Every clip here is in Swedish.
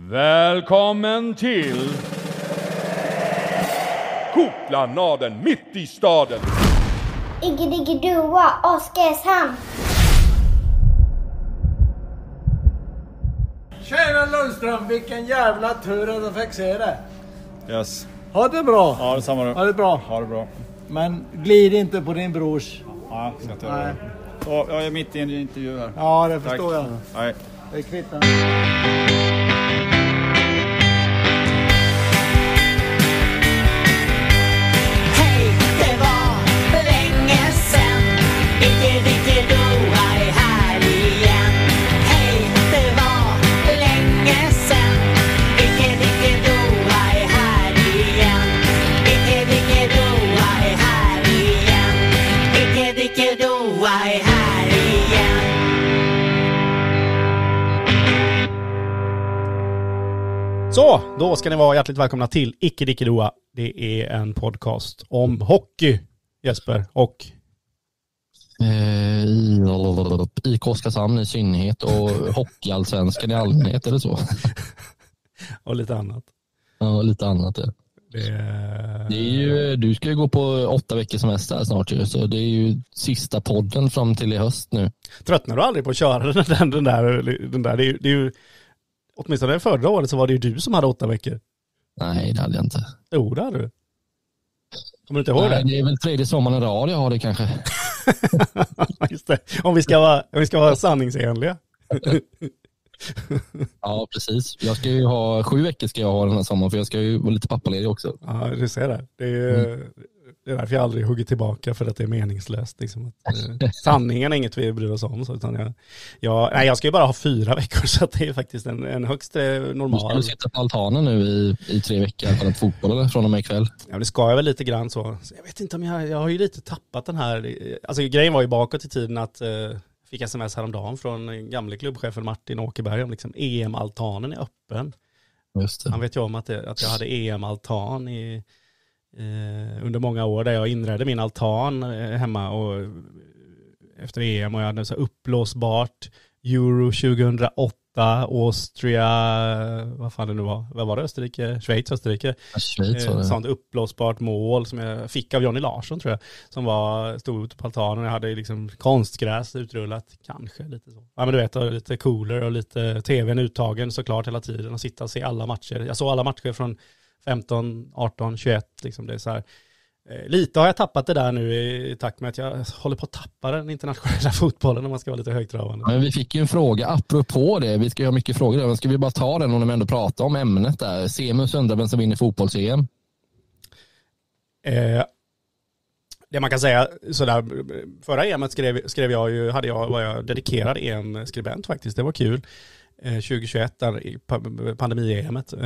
Välkommen till Koplanaden mitt i staden. Igge-digge-dua, Oskarshamn. Tjena Lundström, vilken jävla tur att jag fick se det. Yes. Ha det bra. Ja, detsamma du. Ha det bra. Ha det bra. Men glid inte på din brors. Ja, ska inte göra det. Så, jag är mitt i en intervju här. Ja, det förstår jag. Nej. Det är kvittan. Hej, det var länge sen. Igge-digge-dua är här igen. Hej, det var länge sen. Igge-digge-dua är här igen. Igge-digge-dua är här igen. Igge-digge-dua är här igen. Så, då ska ni vara hjärtligt välkomna till Icke-Dicke-Doa. Det är en podcast om hockey, Jesper, och... IK Oskarshamn i synnerhet och hockeyallsvenskan i allmänhet, eller så. och lite annat. Ja, lite annat. Ja. Det är ju, du ska ju gå på 8 veckors semester här snart ju, så det är ju sista podden fram till i höst nu. Tröttnar du aldrig på att köra den där? Det är ju... Åtminstone förra året så var det ju du som hade 8 veckor. Nej, det hade jag inte. Jo, det hade du. Kommer du inte ihåg det? Det är väl 3:e sommaren i rad jag har det kanske. Just det. Om vi ska vara sanningsenliga. Ja, precis. Jag ska ju ha 7 veckor ska jag ha den här sommaren, för jag ska ju vara lite pappaledig också. Ja, du ser det. Det är därför jag aldrig hugger tillbaka, för att det är meningslöst. Liksom. Sanningen är inget vi bryr oss om. Så, utan jag ska ju bara ha 4 veckor, så att det är faktiskt en högst normal... Ska du sitta på altanen nu i 3 veckor och kolla på fotboll eller? Från och med ikväll? Ja, det ska jag väl lite grann så. Jag vet inte om jag har ju lite tappat den här... Alltså grejen var ju bakåt i tiden att... fick sms häromdagen från gamle klubbchefen Martin Åkerberg om liksom EM-altanen är öppen. Just det. Han vet ju om att jag hade EM-altan under många år, där jag inredde min altan hemma och efter EM, och jag hade så upplåsbart Euro 2008, Austria, vad fan det nu var. Vad var det? Österrike? Schweiz var det. Sånt upplåsbart mål som jag fick av Johnny Larsson, tror jag, som stod ute på altanen, och jag hade liksom konstgräs utrullat, kanske lite så. Ja, men du vet, lite cooler och lite tvn uttagen såklart hela tiden, och sitta och se alla matcher. Jag såg alla matcher från 15, 18, 21 liksom. Det är så här. Lite har jag tappat det där nu i takt med att jag håller på att tappa den internationella fotbollen, om man ska vara lite högtravande. Men vi fick ju en fråga apropå det. Vi ska ju ha mycket frågor där, men ska vi bara ta den om de ändå pratar om ämnet där? Semus undrar vem som vinner fotbolls-EM. Det man kan säga sådär, förra EMet var jag dedikerad EM-skribent faktiskt. Det var kul. 2021 där i pandemi-EMet.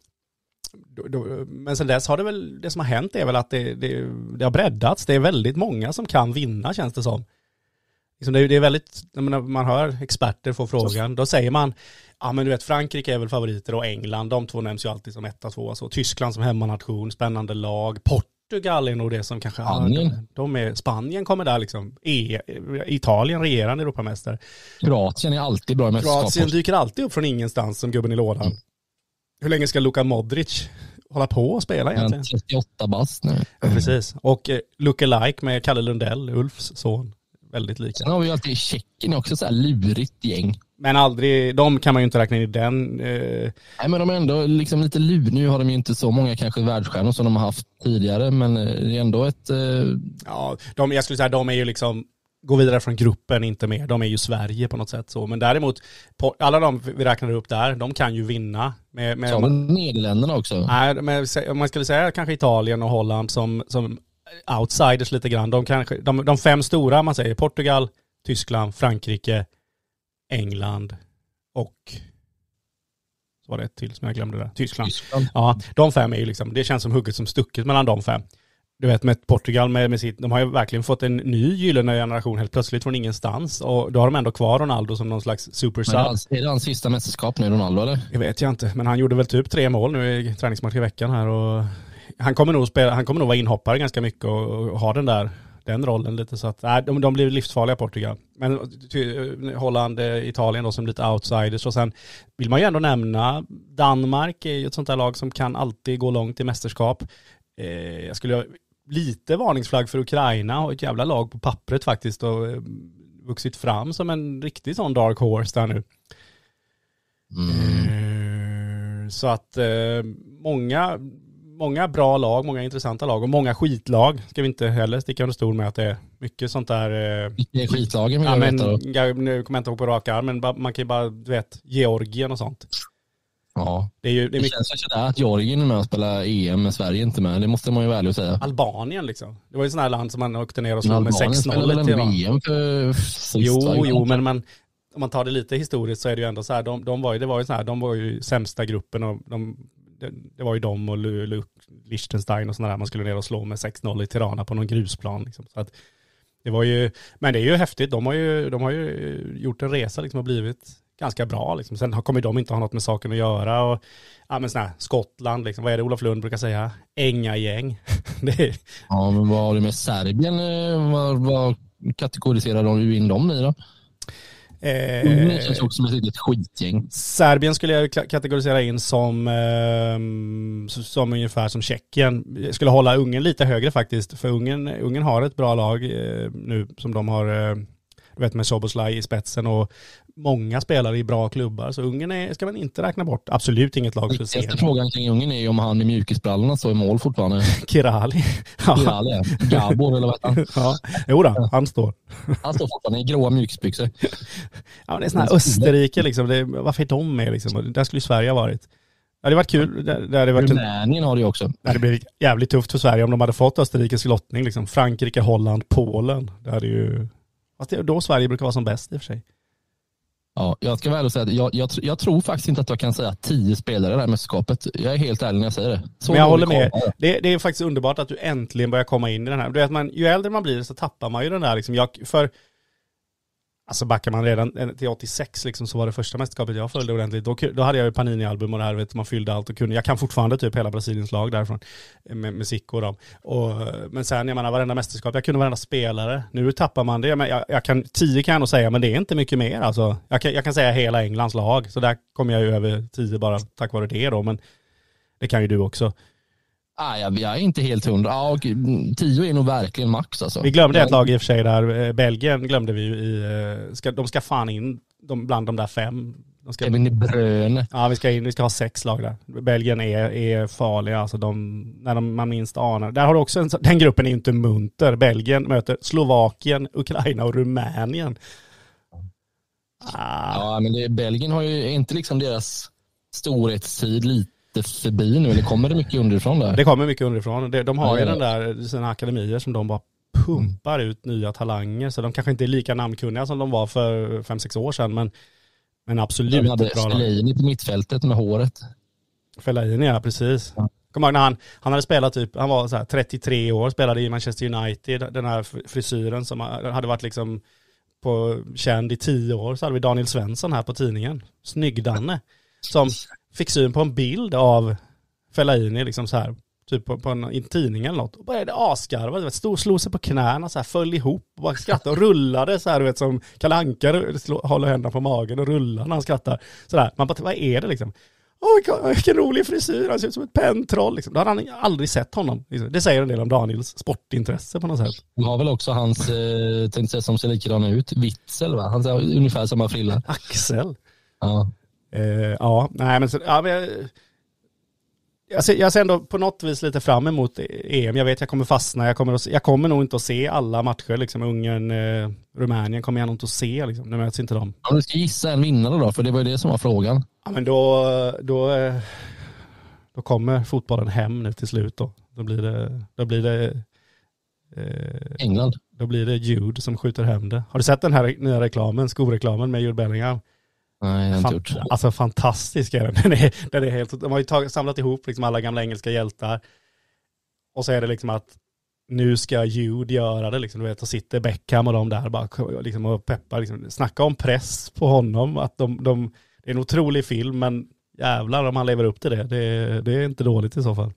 Men sen dess har det som har hänt är väl att det har breddats. Det är väldigt många som kan vinna, känns det som. Det är väldigt, när man hör experter få frågan, då säger man, ja men du vet, Frankrike är väl favoriter, och England, de två nämns ju alltid som 1, 2, alltså Tyskland som hemmanation, spännande lag, Portugal är nog det som kanske Spanien kommer där liksom, Italien regerande Europamästare. Kroatien är alltid bra i mästerskap. Kroatien dyker alltid upp från ingenstans som gubben i lådan. Hur länge ska Luka Modric hålla på och spela egentligen? 38 bast nu. Ja, precis. Och look-alike med Kalle Lundell, Ulfs son. Väldigt lika. Sen har vi ju alltid Tjeckien också, så här lurigt gäng. Men aldrig, de kan man ju inte räkna in i den. Nej, men de är ändå liksom lite lur. Nu har de ju inte så många kanske världsstjärnor som de har haft tidigare, men det är ändå ett... Ja, jag skulle säga de är ju liksom... Gå vidare från gruppen, inte mer. De är ju Sverige på något sätt så. Men däremot, alla de vi räknar upp där, de kan ju vinna. Så har Nederländerna också? Nej, men om man skulle säga kanske Italien och Holland som outsiders lite grann. De 5 stora, man säger Portugal, Tyskland, Frankrike, England och... Så var det ett till som jag glömde där. Tyskland. Ja, de 5 är ju liksom, det känns som hugget som stucket mellan de 5. Du vet, med Portugal med sitt, de har ju verkligen fått en ny gyllene generation helt plötsligt från ingenstans, och då har de ändå kvar Ronaldo som någon slags supersub. Är det hans sista mästerskap nu, Ronaldo, eller? Det vet jag inte, men han gjorde väl typ 3 mål nu i träningsmatch i veckan här, och han kommer nog vara inhoppare ganska mycket och ha den rollen lite, så att de blir livsfarliga, Portugal. Men Holland, Italien då som lite outsiders, och sen vill man ju ändå nämna Danmark är ju ett sånt där lag som kan alltid gå långt i mästerskap. Jag skulle ha lite varningsflagg för Ukraina, har ett jävla lag på pappret faktiskt och vuxit fram som en riktig sån dark horse där nu. Så att många bra lag, många intressanta lag och många skitlag ska vi inte heller sticka under stol med att det är mycket sånt där. Vilka är skitlagen? Ja, men nu kommer jag inte ihåg på rak arm, men man kan ju bara, du vet, Georgien och sånt. Ja, det mycket... känns ju sådär att Georgien är med och spelar EM men Sverige inte med. Det måste man ju väl säga. Albanien liksom. Det var ju sån här land som man åkte ner och slog med 6-0. Albanien spelar väl en VM för sist, Jo, men om man tar det lite historiskt så är det ju ändå så här, de var ju sämsta gruppen och det var ju de och Liechtenstein och sådana där man skulle ner och slå med 6-0 i Tirana på någon grusplan liksom. Så att det var ju, men det är ju häftigt, de har ju gjort en resa liksom och blivit ganska bra liksom. Sen kommer de inte ha något med saken att göra och ja men sån här Skottland liksom, vad är det Olof Lund brukar säga? Ängagäng. Ja, men vad har du med Serbien, vad kategoriserar de in dem i då? Det känns också som ett riktigt skitgäng. Serbien skulle jag kategorisera in som ungefär som Tjeckien. Jag skulle hålla Ungern lite högre faktiskt, för Ungern har ett bra lag nu som de har, du vet, med Soboslaj i spetsen och många spelare i bra klubbar, så Ungern ska man inte räkna bort. Absolut inget lag för sen. Frågan kring Ungern är ju om han i mjukisbrallorna står i mål fortfarande. Kirali. Kirali, ja. Gabor eller vad han? Ja, jo då, han står. Han står fortfarande i gråa mjukisbyxor. Ja, det är sån här Österrike liksom, varför är de med liksom? Där skulle ju Sverige ha varit. Ja, det var kul. Rumänien har det ju också. Det blir jävligt tufft för Sverige om de hade fått Österrikes lottning liksom. Frankrike, Holland, Polen. Det hade ju... Fast då Sverige brukar vara som bäst i och för sig. Ja, jag ska väl säga att jag tror faktiskt inte att jag kan säga 10 spelare i det här mästerskapet. Jag är helt ärlig när jag säger det. Men jag håller med. Det är faktiskt underbart att du äntligen börjar komma in i den här. Du vet, ju äldre man blir så tappar man ju den där liksom. Alltså backar man redan till 86 liksom, så var det första mästerskapet jag följde ordentligt. Då hade jag ju Panini-album och det här, vet, man fyllde allt och kunde. Jag kan fortfarande typ hela Brasiliens lag därifrån med Zico och dem. Men sen, jag menar, varenda mästerskap, jag kunde varenda spelare. Nu tappar man det. Men jag kan 10 kan jag nog säga, men det är inte mycket mer. Alltså, jag kan säga hela Englands lag. Så där kommer jag ju över 10 bara tack vare det då. Men det kan ju du också. Jag är inte helt 100. 10 är nog verkligen max alltså. Vi glömde ett lag i och för sig där. Belgien glömde vi ju de ska fan in bland de där 5. Även i Brön. Ja, vi ska ha 6 lag där. Belgien är farliga alltså, när man minst anar. Där har du också den gruppen är inte munter. Belgien möter Slovakien, Ukraina och Rumänien. Ja, men Belgien har ju inte liksom deras storhetstid lite förbi nu, eller kommer det mycket underifrån där? Det kommer mycket underifrån. De har ju den där sina akademier som de bara pumpar ut nya talanger, så de kanske inte är lika namnkunniga som de var för 5-6 år sedan, men absolut. De hade Fellaini på mittfältet med håret. Fellaini, ja, precis. Ja. Kommer ihåg när han hade spelat typ, han var så här 33 år, spelade i Manchester United, den här frisyren som hade varit liksom känd i 10 år, så hade vi Daniel Svensson här på tidningen. Snygg-Danne. Som fick syn på en bild av Fellaini liksom så här, typ på en tidning eller något, och började asgarva, slog sig på knäna så här, föll ihop och bara skrattade och rullade så här, du vet, som Kalle Anka håller händerna på magen och rullar när han skrattar så där. Man bara, vad är det liksom? Vilken rolig frisyr, han ser ut som ett pentroll liksom. Då hade han aldrig sett honom liksom. Det säger en del om Daniels sportintresse på något sätt. Han har väl också hans tänkte säga som ser likadan ut, Witzel, va? Han ser ungefär samma frilla. Axel. Ja. Ja, nej men så, ja, men jag ser ändå på något vis lite fram emot EM. Jag vet jag kommer fastna. Jag kommer nog inte att se alla matcher liksom. Ungern, Rumänien kommer jag nog inte att se liksom. Nu möts inte de. Ja, du ska gissa en vinnare då, för det var ju det som var frågan. Ja, men då kommer fotbollen hem nu till slut då. Då blir det England. Då blir det Jude som skjuter hem det. Har du sett den här nya reklamen, skoreklamen med Jude Bellingham? Nej, jag har inte gjort. Alltså fantastisk är den. Den är helt, de har ju samlat ihop liksom alla gamla engelska hjältar. Och så är det liksom att nu ska Jude göra det liksom, du vet, och sitter Beckham och de där bara liksom och peppar liksom, snacka om press på honom, att det är en otrolig film, men jävlar om han lever upp till det. Det är inte dåligt i så fall.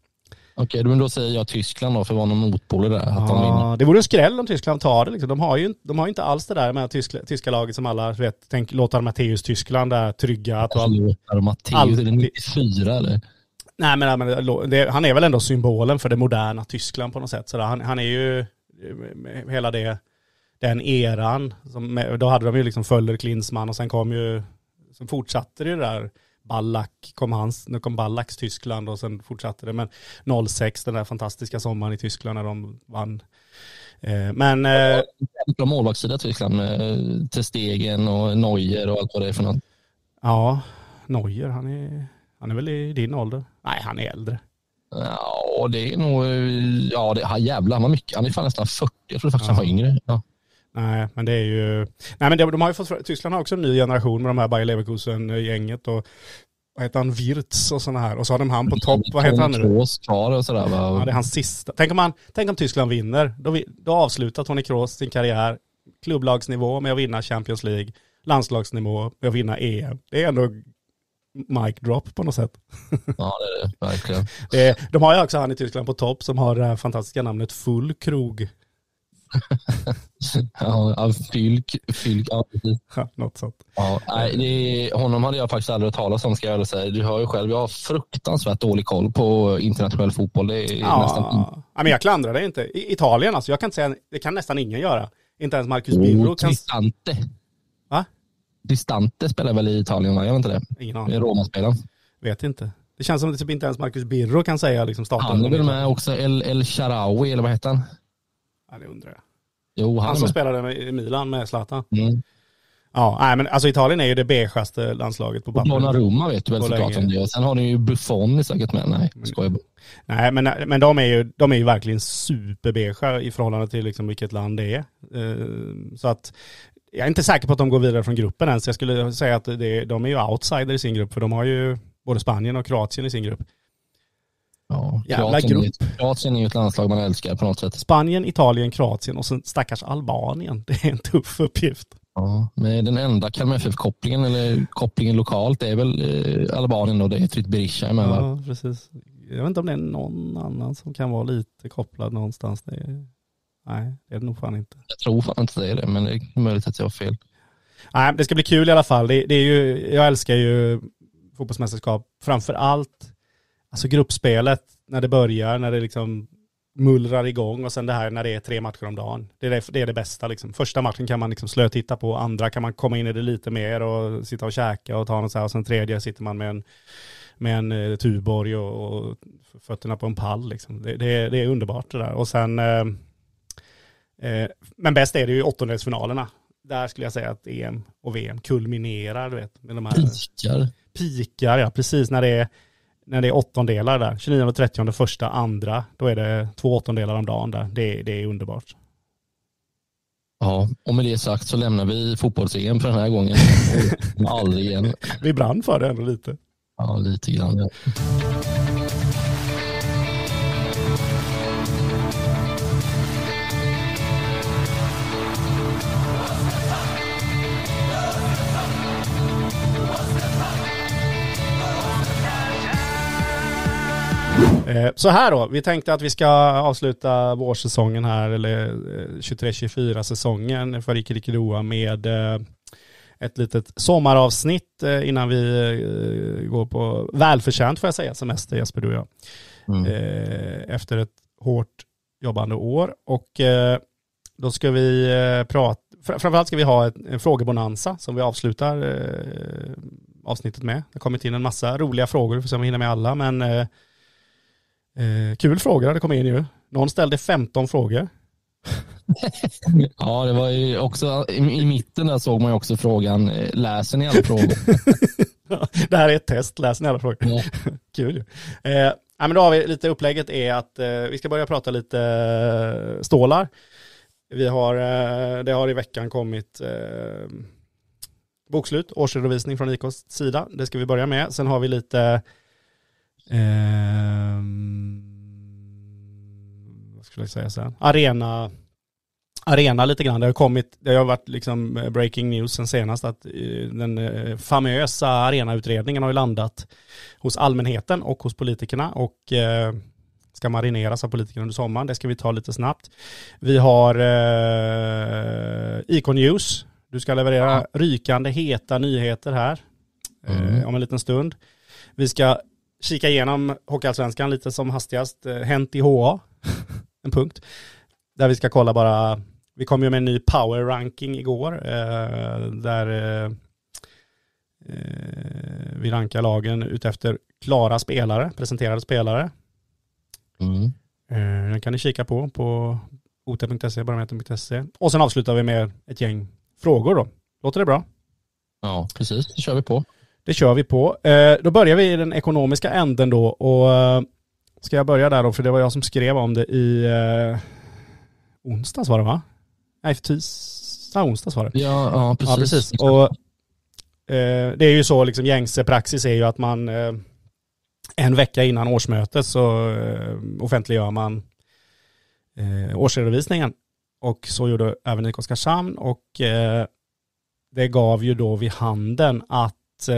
Okej, men då säger jag Tyskland då, för att vara någon motpol där. Att de vinner. Det vore en skräll om Tyskland tar det. Liksom. De har ju inte alls det där med tyska laget som alla vet. Lothar Matthäus Tyskland där trygga. Att Lothar Matthäus, är det 94 eller? Nej, men han är väl ändå symbolen för det moderna Tyskland på något sätt. Så han är ju hela den eran. Då hade de ju liksom Föller, Klinsmann och sen fortsatte det där. Nu kom Ballacks Tyskland och sen fortsatte det. Men 06, den där fantastiska sommaren i Tyskland när de vann. Men bra målvaktssida Tyskland med Ter Stegen och Neuer och allt vad det är för något. Ja, Neuer, han är väl i din ålder? Nej, han är äldre. Ja, det är nog... Ja, jävlar, han var mycket. Han är fan nästan 40. Jag tror faktiskt han var yngre. Ja. Nej, men det är ju... Nej, men de har ju fått... Tyskland har också en ny generation med de här Bayer Leverkusen-gänget och vad heter han? Wirtz och sådana här. Och så har de han på topp. Vad heter han nu? Kroos kvar och sådär. Ja, det är hans sista. Tänk om Tyskland vinner. Då avslutar Toni Kroos sin karriär. Klubblagsnivå med att vinna Champions League. Landslagsnivå med att vinna EM. Det är ändå mic drop på något sätt. Ja, det är det. Verkligen. De har ju också han i Tyskland på topp som har det här fantastiska namnet Full Krog. Fylk, ja, precis. Något sånt. Ja, honom hade jag faktiskt aldrig hört talas om, ska jag säga. Du hör ju själv, jag har fruktansvärt dålig koll på internationell fotboll. Det är nästan... Ja, men jag klandrar det inte. I Italien, alltså, jag kan inte säga, det kan nästan ingen göra. Inte ens Marcus Birro kan... Distante. Va? Distante spelar väl i Italien, va? Jag vet inte det. Ingen aning. Roma-spelaren. Vet inte. Det känns som att typ inte ens Marcus Birro kan säga liksom starten. Han är väl med också, El Shaarawy, eller vad heter han? Ja, det undrar jag. Jo, han som spelade i Milan med Zlatan. Mm. Ja, nej, men alltså Italien är ju det beigaste landslaget på pappret. Donnarumma vet du väl såklart om det. Och sen har ni ju Buffon säkert med. Nej, skojar. Nej, men de är ju verkligen superbeiga i förhållande till liksom vilket land det är. Så att jag är inte säker på att de går vidare från gruppen ens. Jag skulle säga att de är ju outsider i sin grupp, för de har ju både Spanien och Kroatien i sin grupp. Ja, jävla grupp. Kroatien är ju ett landslag man älskar på något sätt. Spanien, Italien, Kroatien och sen stackars Albanien. Det är en tuff uppgift. Ja, men den enda Kalmar FF-kopplingen eller kopplingen lokalt, det är väl Albanien och det är Trit Berisha med, va? Ja, precis. Jag vet inte om det är någon annan som kan vara lite kopplad någonstans. Nej, det är det nog fan inte. Jag tror fan inte det är det, men det är möjligt att jag har fel. Nej, det ska bli kul i alla fall. Det är ju, jag älskar ju fotbollsmästerskap. Framför allt alltså gruppspelet när det börjar, när det liksom mullrar igång, och sen det här när det är 3 matcher om dagen. Det är det bästa liksom. Första matchen kan man liksom slötitta på, andra kan man komma in i det lite mer och sitta och käka och ta något så här, och sen tredje sitter man med en Tuborg och fötterna på en pall liksom. Det är underbart det där. Och sen men bäst är det ju åttondelsfinalerna. Där skulle jag säga att EM och VM kulminerar, du vet, med de här pikar, ja, precis när det är åttondelar där. 29 och 30 första, andra, då är det 2 åttondelar om dagen där. Det är underbart. Ja, och med det sagt så lämnar vi fotbolls-EM för den här gången. Aldrig igen. Vi brann för det ändå lite. Ja, lite grann. Ja. Så här då, vi tänkte att vi ska avsluta vårsäsongen här, eller 23-24 säsongen för Ike med ett litet sommaravsnitt innan vi går på välförtjänt, får jag säga, semester, Jesper, du och jag. Efter ett hårt jobbande år, och då ska vi prata, framförallt ska vi ha en frågebonanza som vi avslutar avsnittet med. Det har kommit in en massa roliga frågor, vi får se om vi hinner med alla, men kul frågor det kom in ju. Någon ställde 15 frågor. Ja, det var ju också i mitten där såg man ju också frågan, läser ni alla frågor? Det här är ett test, läser ni alla frågor? Ja. Kul. Men då har vi lite, upplägget är att vi ska börja prata lite stålar. Det har i veckan kommit bokslut, årsredovisning från IKs sida. Det ska vi börja med. Sen har vi lite vad skulle jag säga sen? Arena lite grann. Det har varit liksom breaking news sen senast att den famösa arenautredningen har ju landat hos allmänheten och hos politikerna, och ska marineras av politikerna under sommaren. Det ska vi ta lite snabbt. Vi har IK News. Du ska leverera rykande heta nyheter här om en liten stund. Vi ska kika igenom Hockeyallsvenskan lite som hastigast. Hänt i HA, en punkt. Där vi ska kolla bara, vi kom ju med en ny power ranking igår. Där vi rankar lagen utefter klara spelare, presenterade spelare. Den kan ni kika på ot.se, barometern.se. Och sen avslutar vi med ett gäng frågor då. Låter det bra? Ja, precis. Det kör vi på. Då börjar vi i den ekonomiska änden då. Och ska jag börja där då? För det var jag som skrev om det i onsdags var det, va? Nej, onsdags var det. Ja, precis. Ja, precis. Och det är ju så, liksom gängse praxis är ju att man en vecka innan årsmötet så offentliggör man årsredovisningen. Och så gjorde även IK Oskarshamn, och det gav ju då vid handen att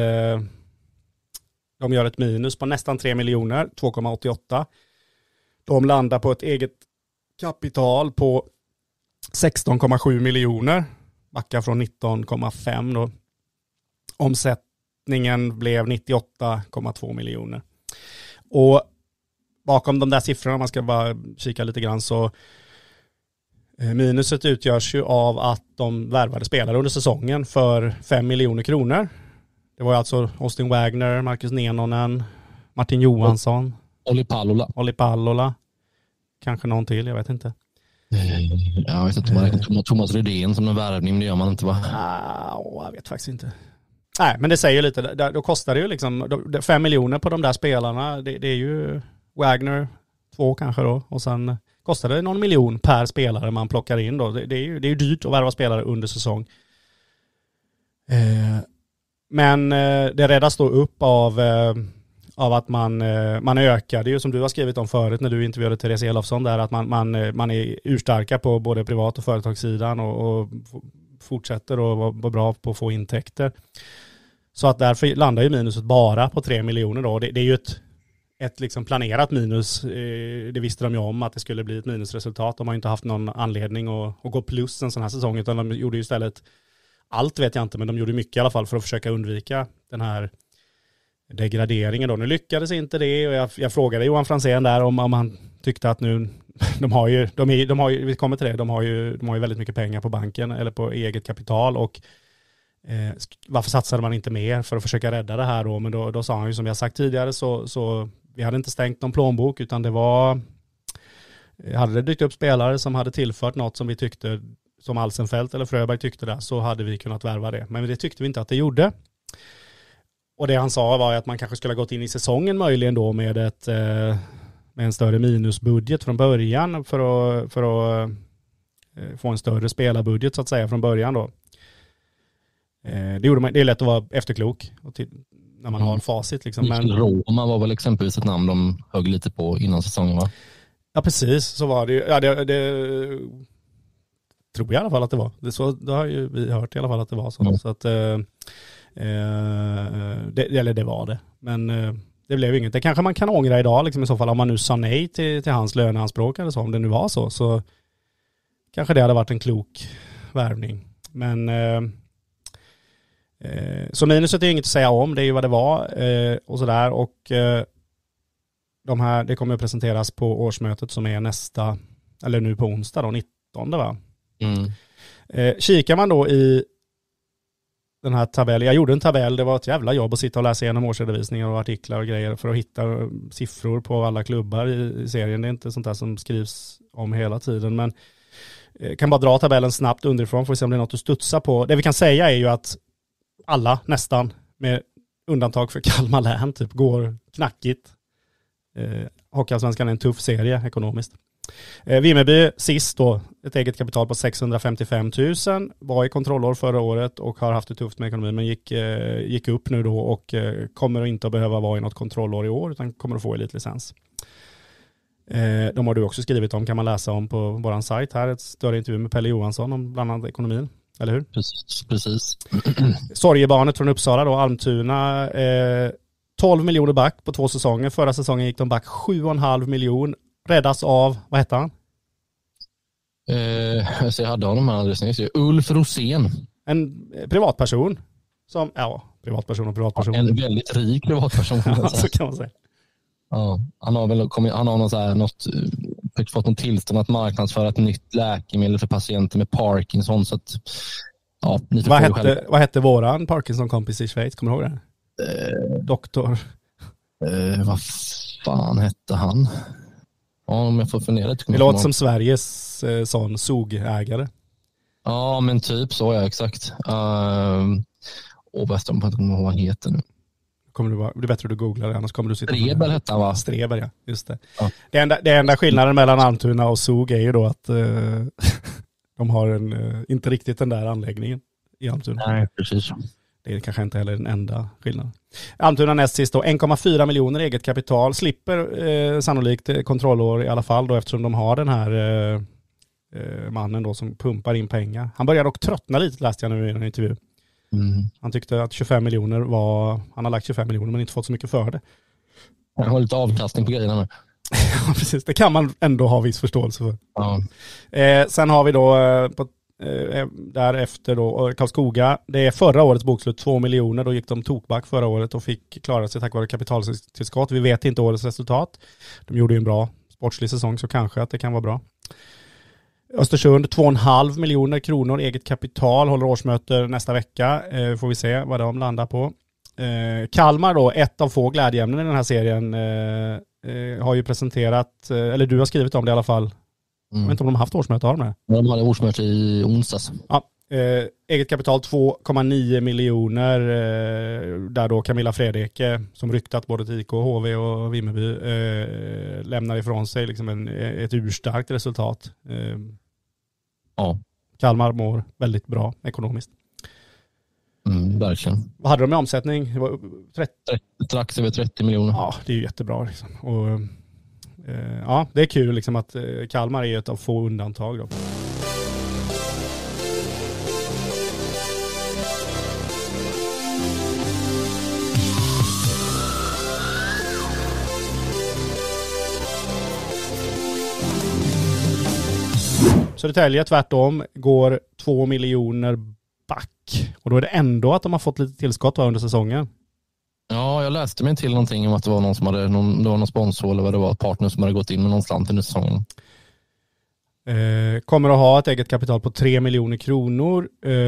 de gör ett minus på nästan 3 miljoner, 2,88. De landar på ett eget kapital på 16,7 miljoner, backar från 19,5 då. Omsättningen blev 98,2 miljoner. Och bakom de där siffrorna, man ska bara kika lite grann, så minuset utgörs ju av att de värvade spelare under säsongen för 5 miljoner kronor. Det var alltså Austin Wagner, Marcus Nenonen, Martin Johansson, Olli Pallola, kanske någon till, jag vet inte. Jag vet inte om man räknar Thomas Rydén som en värvning, det gör man inte, va? Jag vet faktiskt inte. Nej, men det säger lite, då kostar det ju liksom 5 miljoner på de där spelarna, det är ju Wagner 2 kanske då, och sen kostar det någon miljon per spelare man plockar in då. Det är ju dyrt att värva spelare under säsong. Men det räddas då upp av att man ökade ju, som du har skrivit om förut när du intervjuade Therese Elofsson där, att man är urstarka på både privat- och företagssidan och fortsätter att vara bra på att få intäkter. Så att därför landar ju minuset bara på 3 miljoner då. Det är ju ett liksom planerat minus. Det visste de ju om att det skulle bli ett minusresultat. De har ju inte haft någon anledning att gå plus en sån här säsong, utan de gjorde ju istället allt, vet jag inte, men de gjorde mycket i alla fall för att försöka undvika den här degraderingen då. Nu lyckades inte det, och jag frågade Johan Franzén där om han tyckte att nu de har ju, vi kommer till det, de har ju väldigt mycket pengar på banken eller på eget kapital, och varför satsade man inte mer för att försöka rädda det här då? Men då sa han ju, som jag sagt tidigare, så vi hade inte stängt någon plånbok, utan det var, hade det dykt upp spelare som hade tillfört något som vi tyckte, som Alsenfelt eller Fröberg tyckte det, så hade vi kunnat värva det. Men det tyckte vi inte att det gjorde. Och det han sa var att man kanske skulle ha gått in i säsongen möjligen då med en större minusbudget från början för att få en större spelarbudget så att säga från början då. Det är lätt att vara efterklok när man har facit liksom. Men Roma var väl exempelvis ett namn de högg lite på innan säsongen, va? Ja, precis, så var det ju. Ja, det tror jag i alla fall att det var. Det har ju vi hört i alla fall att det var så. Så att det var det. Men det blev inget. Det kanske man kan ångra idag liksom, i så fall, om man nu sa nej till hans löneanspråk eller så, om det nu var så kanske det hade varit en klok värvning. Men så minuset är inget att säga om, det är ju vad det var och sådär, och det kommer att presenteras på årsmötet som är nu på onsdag då, 19, va? Kikar man då i den här tabellen, jag gjorde en tabell, det var ett jävla jobb att sitta och läsa igenom årsredovisningar och artiklar och grejer för att hitta siffror på alla klubbar i serien. Det är inte sånt där som skrivs om hela tiden, men kan bara dra tabellen snabbt underifrån för att se om det är något att studsa på. Det vi kan säga är ju att alla nästan, med undantag för Kalmar län, typ går knackigt. Hockeyallsvenskan är en tuff serie ekonomiskt. Vimmerby sist då, ett eget kapital på 655 000, var i kontrollår förra året och har haft det tufft med ekonomin, men gick upp nu då och kommer inte att behöva vara i något kontrollår i år, utan kommer att få elitlicens. De har du också skrivit om, kan man läsa om på våran sajt här, ett större intervju med Pelle Johansson om bland annat ekonomin, eller hur? Precis. Sorgebarnet från Uppsala då, Almtuna, 12 miljoner back på 2 säsonger. Förra säsongen gick de back 7,5 miljoner räddas av, vad heter han? Så jag hade honom här alldeles nyss. Ulf Rosén. En privatperson. Som, privatperson. En väldigt rik privatperson. Ja, så kan man säga. Ja, han har väl fått något tillstånd att marknadsföra ett nytt läkemedel för patienter med Parkinson. Så att, ja, vad hette våran Parkinson-kompis i Schweiz? Kommer du ihåg det? Doktor. Vad fan hette han? Ja, om jag får fundera lite. Det låter som Sveriges sån SOG-ägare. Ja, men typ så, ja, exakt. Bäst om jag inte kommer ihåg vad han heter nu. Det är bättre att du googlar det, annars kommer du sitta... Strebel hette han, va? Strebel, ja. Just det. Ja. Det enda skillnaden mellan Almtuna och SOG är ju då att de har inte riktigt den där anläggningen i Almtuna. Nej, precis. Det är kanske inte heller den enda skillnaden. Almtuna näst sist då, 1,4 miljoner eget kapital. Slipper sannolikt kontrollår i alla fall då, eftersom de har den här mannen då som pumpar in pengar. Han börjar dock tröttna lite, läste jag nu i en intervju. Han tyckte att 25 miljoner han har lagt 25 miljoner men inte fått så mycket för det. Han har lite avkastning på grejerna nu. Ja, precis. Det kan man ändå ha viss förståelse för. Ja. Sen har vi då därefter då Karlskoga. Det är förra årets bokslut 2 miljoner. Då gick de tokback förra året och fick klara sig tack vare kapitaltillskott. Vi vet inte årets resultat. De gjorde ju en bra sportslig säsong, så kanske att det kan vara bra. Östersund 2,5 miljoner kronor eget kapital, håller årsmöte nästa vecka. Får vi se vad de landar på. Kalmar då, ett av få glädjeämnen i den här serien, har ju presenterat, eller du har skrivit om det i alla fall. Jag vet inte om de har haft årsmöte, har de det? De hade årsmöte i onsdags. Ja, eget kapital 2,9 miljoner, där då Camilla Fredeke, som ryktat både till IK, HV och Vimmerby, lämnar ifrån sig liksom ett urstarkt resultat. Ja. Kalmar mår väldigt bra ekonomiskt. Verkligen. Vad hade de med omsättning? Det var 30... Strax över 30 miljoner. Ja, det är ju jättebra. Liksom. Och, ja, det är kul liksom att Kalmar är ett av få undantag då. Södertälje tvärtom går 2 miljoner back. Och då är det ändå att de har fått lite tillskott under säsongen. Ja, jag läste mig till någonting om att det var någon som hade det var någon sponsor eller vad det var, partner som hade gått in med någon slant under säsongen. Kommer att ha ett eget kapital på 3 miljoner kronor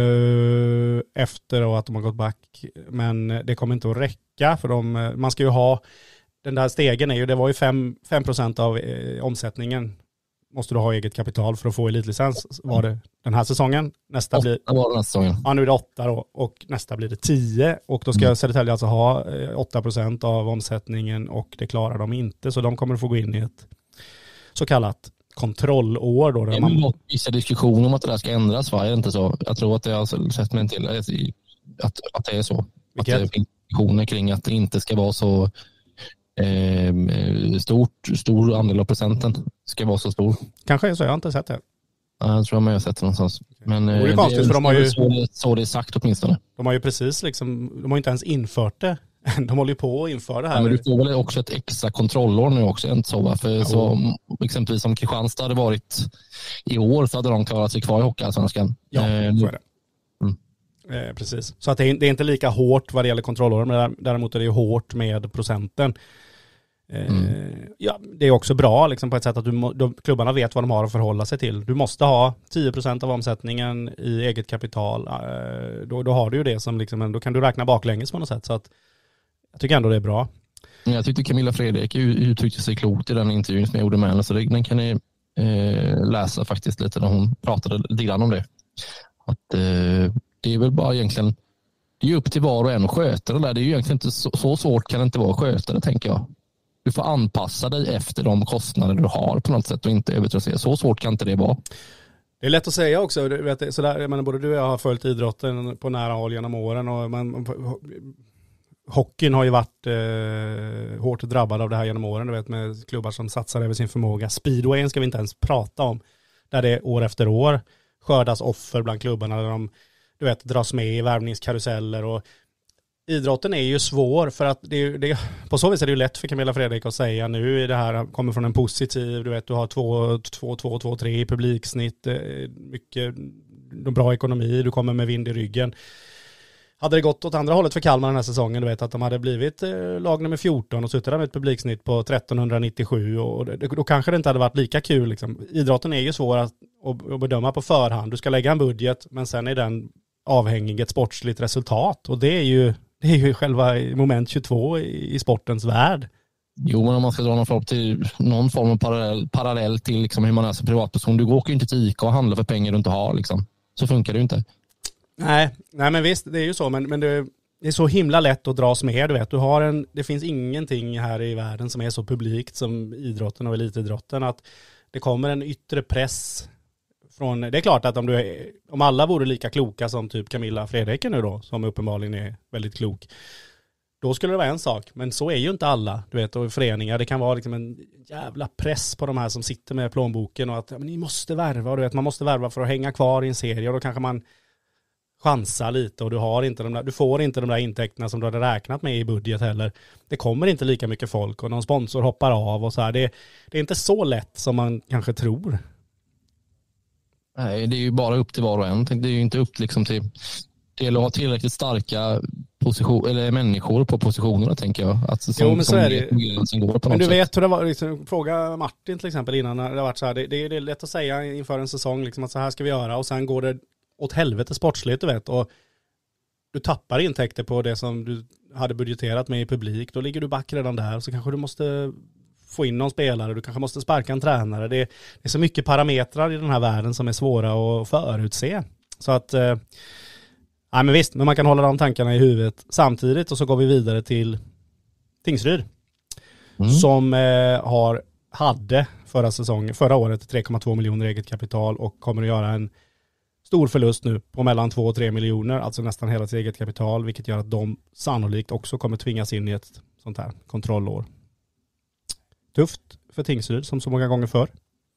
efter att de har gått back. Men det kommer inte att räcka för man ska ju ha, den där stegen är ju, det var ju 5% av omsättningen måste du ha eget kapital för att få elitlicens. Var det den här säsongen? Nästa blir... var den här säsongen. Ja, nu är det 8 då. Och nästa blir det 10. Och då ska Södertälje alltså ha 8% av omsättningen och det klarar de inte. Så de kommer att få gå in i ett så kallat kontrollår. Då, det har gått vissa diskussioner om att det där ska ändras, va? Är det inte så? Jag tror att det har sett mig till att det är så. Vilket? Att det finns diskussioner kring att det inte ska vara så stor andel av procenten ska vara så stor. Kanske är så, jag har inte sett det. Ja, jag tror jag har sett det någonstans. Men det är konstigt, för de har ju så det är sagt åtminstone. De har ju precis liksom, de har inte ens infört det. De håller ju på att införa det här. Ja, men du får väl också ett extra kontrollår nu också, inte så, va? För så, exempelvis om Kristianstad hade varit i år så hade de klarat sig kvar i Hockeyallsvenskan. Ja, så är det. Precis. Så att det är inte lika hårt vad det gäller kontrollåren, men däremot är det ju hårt med procenten. Ja, det är också bra liksom, på ett sätt att klubbarna vet vad de har att förhålla sig till. Du måste ha 10% av omsättningen i eget kapital. Då har du ju det som liksom, då kan du räkna baklänges på något sätt. Så att jag tycker ändå det är bra. Jag tyckte Camilla Fredrik uttryckte sig klokt i den intervjun som jag gjorde med henne, så den kan ni läsa faktiskt lite när hon pratade lite grann om det. Att det är väl bara egentligen, det är upp till var och en att sköta det där. Det är ju egentligen inte så svårt, kan det inte vara att sköta det, tänker jag. Du får anpassa dig efter de kostnader du har på något sätt och inte övertrassa. Så svårt kan inte det vara. Det är lätt att säga också. Du vet, sådär, men både du och jag har följt idrotten på nära håll genom åren. Och hockeyn har ju varit hårt drabbad av det här genom åren. Du vet, med klubbar som satsar över sin förmåga. Speedwayen ska vi inte ens prata om. Där det år efter år skördas offer bland klubbarna. Där de dras med i värvningskaruseller. Och idrotten är ju svår för att på så vis är det ju lätt för Camilla Fredrik att säga nu är det här kommer från en positiv, du vet du har 2-3 i publiksnitt, mycket bra ekonomi, du kommer med vind i ryggen. Hade det gått åt andra hållet för Kalmar den här säsongen, du vet att de hade blivit lag nummer 14 och suttit där med ett publiksnitt på 1397 och då kanske det inte hade varit lika kul. Liksom. Idrotten är ju svår att bedöma på förhand. Du ska lägga en budget men sen är den avhängig ett sportsligt resultat och det är ju själva moment 22 i sportens värld. Jo, men om man ska dra någon form av parallell till liksom hur man är som privatperson. Du åker ju inte till ICA och handlar för pengar du inte har. Liksom. Så funkar det ju inte. Nej, men visst, det är ju så. Men det är så himla lätt att dras med. Du vet. Det finns ingenting här i världen som är så publikt som idrotten och elitidrotten. Att det kommer en yttre press från... Det är klart att om alla vore lika kloka som typ Camilla Fredrik nu då, som uppenbarligen är väldigt klok, då skulle det vara en sak. Men så är ju inte alla, du vet, och föreningar. Det kan vara liksom en jävla press på de här som sitter med plånboken och att men ni måste värva. Och du vet, man måste värva för att hänga kvar i en serie och då kanske man chansar lite och du får inte de där intäkterna som du hade räknat med i budget heller. Det kommer inte lika mycket folk och någon sponsor hoppar av och så här. Det är inte så lätt som man kanske tror. Nej, det är ju bara upp till var och en. Det är ju inte upp liksom till att ha tillräckligt starka eller människor på positionerna, tänker jag. Jo, men så är det. Men du vet hur det var, liksom, fråga Martin till exempel innan det har varit så här. Det är lätt att säga inför en säsong liksom, att så här ska vi göra och sen går det åt helvete sportsligt, du vet, och du tappar intäkter på det som du hade budgeterat med i publik. Då ligger du back redan där, så kanske du måste få in någon spelare, du kanske måste sparka en tränare. Det är så mycket parametrar i den här världen som är svåra att förutse. Så att nej, men visst, men man kan hålla de tankarna i huvudet samtidigt och så går vi vidare till Tingsryd som hade förra året 3,2 miljoner eget kapital och kommer att göra en stor förlust nu på mellan 2 och 3 miljoner, alltså nästan hela sitt eget kapital, vilket gör att de sannolikt också kommer tvingas in i ett sånt här kontrollår. Tufft för Tingsryd som så många gånger förr.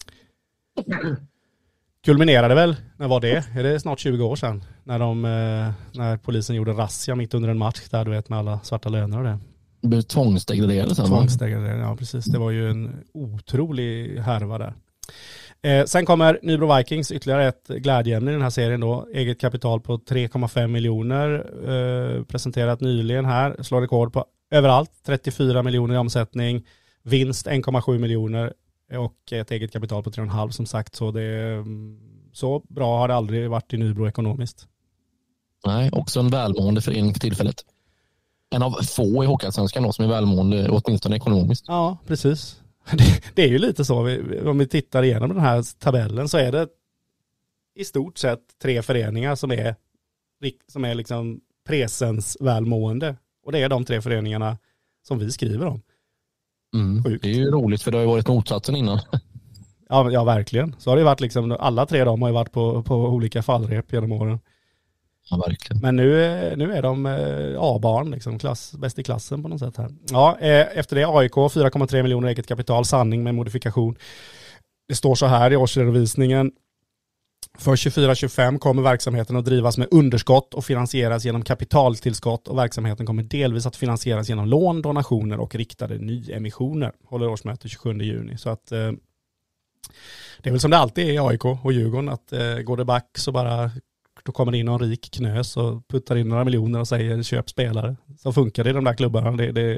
Kulminerade väl, när var det? Är det snart 20 år sedan? När polisen gjorde razzia mitt under en match där, du vet, med alla svarta löner och det. Det blev tvångsdegraderade. Ja precis. Det var ju en otrolig härva där. Sen kommer Nybro Vikings, ytterligare ett glädjeämne i den här serien då. Eget kapital på 3,5 miljoner. Presenterat nyligen här. Slår rekord på överallt. 34 miljoner i omsättning. Vinst 1,7 miljoner. Och ett eget kapital på 3,5 som sagt. Så bra har det aldrig varit i Nybro ekonomiskt. Nej, också en välmående förening för tillfället. En av få i Hockeyallsvenskan då som är välmående, åtminstone ekonomiskt. Ja, precis. Det är ju lite så, om vi tittar igenom den här tabellen så är det i stort sett 3 föreningar som är liksom presens välmående. Och det är de 3 föreningarna som vi skriver om. Det är ju roligt för det har ju varit motsatsen innan. Ja, verkligen. Så har det varit liksom, alla 3 de har ju varit på olika fallrep genom åren. Ja, verkligen. Men nu är de A-barn, liksom, bäst i klassen på något sätt här. Ja, efter det AIK 4,3 miljoner eget kapital, sanning med modifikation. Det står så här i årsredovisningen. För 24-25 kommer verksamheten att drivas med underskott och finansieras genom kapitaltillskott och verksamheten kommer delvis att finansieras genom lån, donationer och riktade nyemissioner. Håller årsmöte 27 juni. Så att det är väl som det alltid är i AIK och Djurgården att går det back så bara då kommer det in någon rik knös och puttar in några miljoner och säger köp spelare. Så funkar det i de där klubbarna.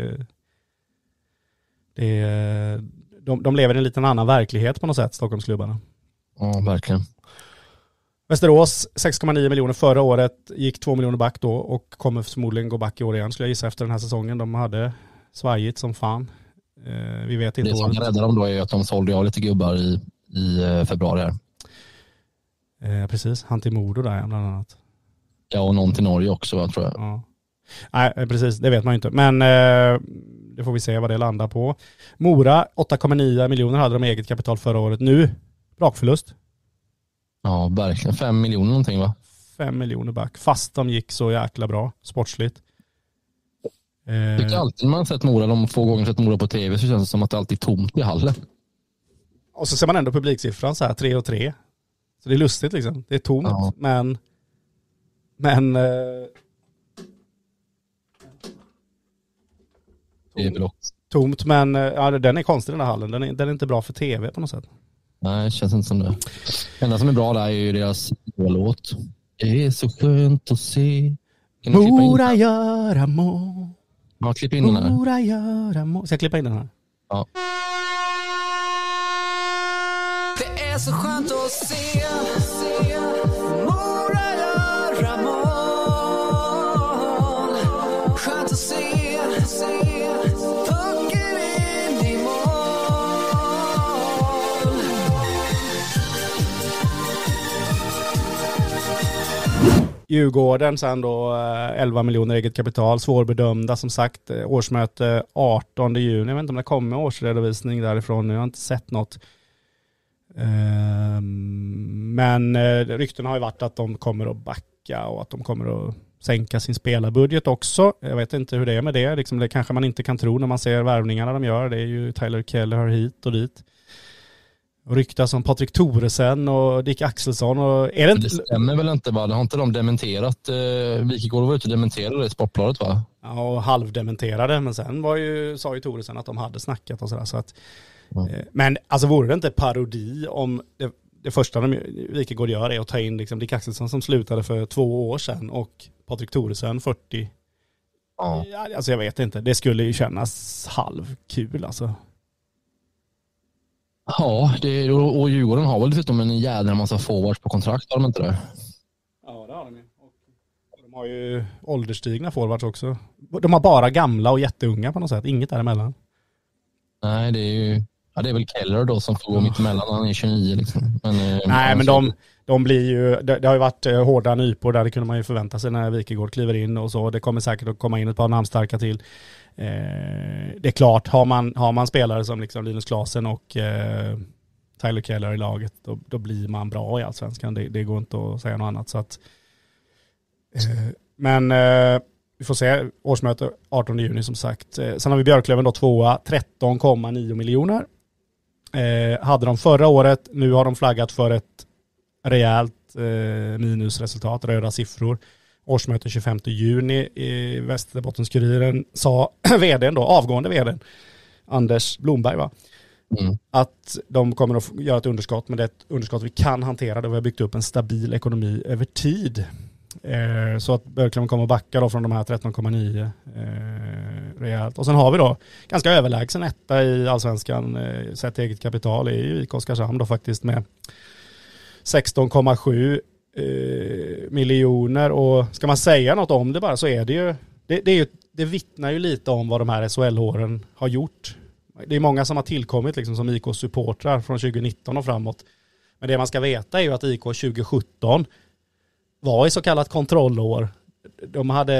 De lever i en liten annan verklighet på något sätt, Stockholmsklubbarna. Ja, verkligen. Västerås 6,9 miljoner förra året, gick 2 miljoner back då och kommer förmodligen gå back i år igen skulle jag gissa efter den här säsongen. De hade svajigt som fan. Vi vet inte. Det som räddar dem då är att de sålde av lite gubbar i februari här. Precis, han till Modo där bland annat. Ja, och någon till Norge också tror jag. Ja. Nej, precis, det vet man ju inte. Men det får vi se vad det landar på. Mora, 8,9 miljoner hade de eget kapital förra året. Nu, brakförlust. Ja, verkligen. 5 miljoner någonting va? 5 miljoner back. Fast de gick så jäkla bra, sportsligt. Jag tycker alltid när man sett Mora, de få gånger sett Mora på tv så känns det som att det alltid är tomt i hallen. Och så ser man ändå publiksiffran så här 3-3. Så det är lustigt liksom. Det är tomt, men Det är väl också. Tomt, men ja, den är konstig den här hallen. Den är inte bra för tv på något sätt. Nej, det känns inte som det. Det enda som är bra där är ju deras låt. Det är så skönt att se. Kan du klippa in Mora den? göra må. Ja, klipp in den här. Mora göra må. Ska jag klippa in den här? Ja. Det är så skönt att se Mora göra mål. Skönt att se pucken in i mål. Djurgården sen då 11 miljoner eget kapital, svårbedömda som sagt, årsmöte 18 juni. Jag vet inte om det kommer årsredovisning därifrån, jag har inte sett något. Men rykten har ju varit att de kommer att backa och att de kommer att sänka sin spelarbudget också. Jag vet inte hur det är med det. Liksom det kanske man inte kan tro när man ser värvningarna de gör. Det är ju Tyler Keller hit och dit. Och ryktas om Patrik Thoresen och Dick Axelsson. Och är det inte... Det stämmer väl inte, va? Det har inte de dementerat. Wikegård var ute och dementerade i Sportbladet, va? Ja, och halvdementerade. Men sen sa ju Thoresen att de hade snackat och sådär. Så att, men alltså vore det inte parodi om det första Wikegård gör är att ta in liksom Dick Axelsson som slutade för 2 år sedan och Patrik Thoresen 40. Ja. Alltså jag vet inte. Det skulle ju kännas halvkul alltså. Ja, och Djurgården har väl dessutom en jävla massa forwards på kontrakt, har de inte det? Ja, det har de ju. Och de har ju ålderstigna forwards också. De har bara gamla och jätteunga på något sätt. Inget däremellan. Nej, det är ju... Ja, det är väl Keller då som får gå mitt emellan. Han är 29 liksom. Nej, men de blir ju... Det har ju varit hårda nypor där, det kunde man ju förvänta sig när Wikegård kliver in och så. Det kommer säkert att komma in ett par namnstarka till. Det är klart, har man spelare som liksom Linus Klasen och Tyler Keller i laget, då blir man bra i Allsvenskan. Det går inte att säga något annat. Så att, men vi får se, årsmöte 18 juni som sagt. Sen har vi Björklöven då 2:a, 13,9 miljoner. Hade de förra året, nu har de flaggat för ett rejält minusresultat, röda siffror. Årsmöte 25 juni i Västerbottens-Kuriren sa vdn då, avgående vdn, Anders Blomberg va? Att de kommer att göra ett underskott, men det är ett underskott vi kan hantera, då vi har byggt upp en stabil ekonomi över tid. Så att Björklöven kommer att backa då från de här 13,9 rejält. Och sen har vi då ganska överlägsen etta i Allsvenskan sett eget kapital är ju IK Oskarshamn då faktiskt med 16,7 miljoner. Och ska man säga något om det bara så är det ju det vittnar ju lite om vad de här SHL-åren har gjort. Det är många som har tillkommit liksom som IK-supportrar från 2019 och framåt. Men det man ska veta är ju att IK 2017 var i så kallat kontrollår. De hade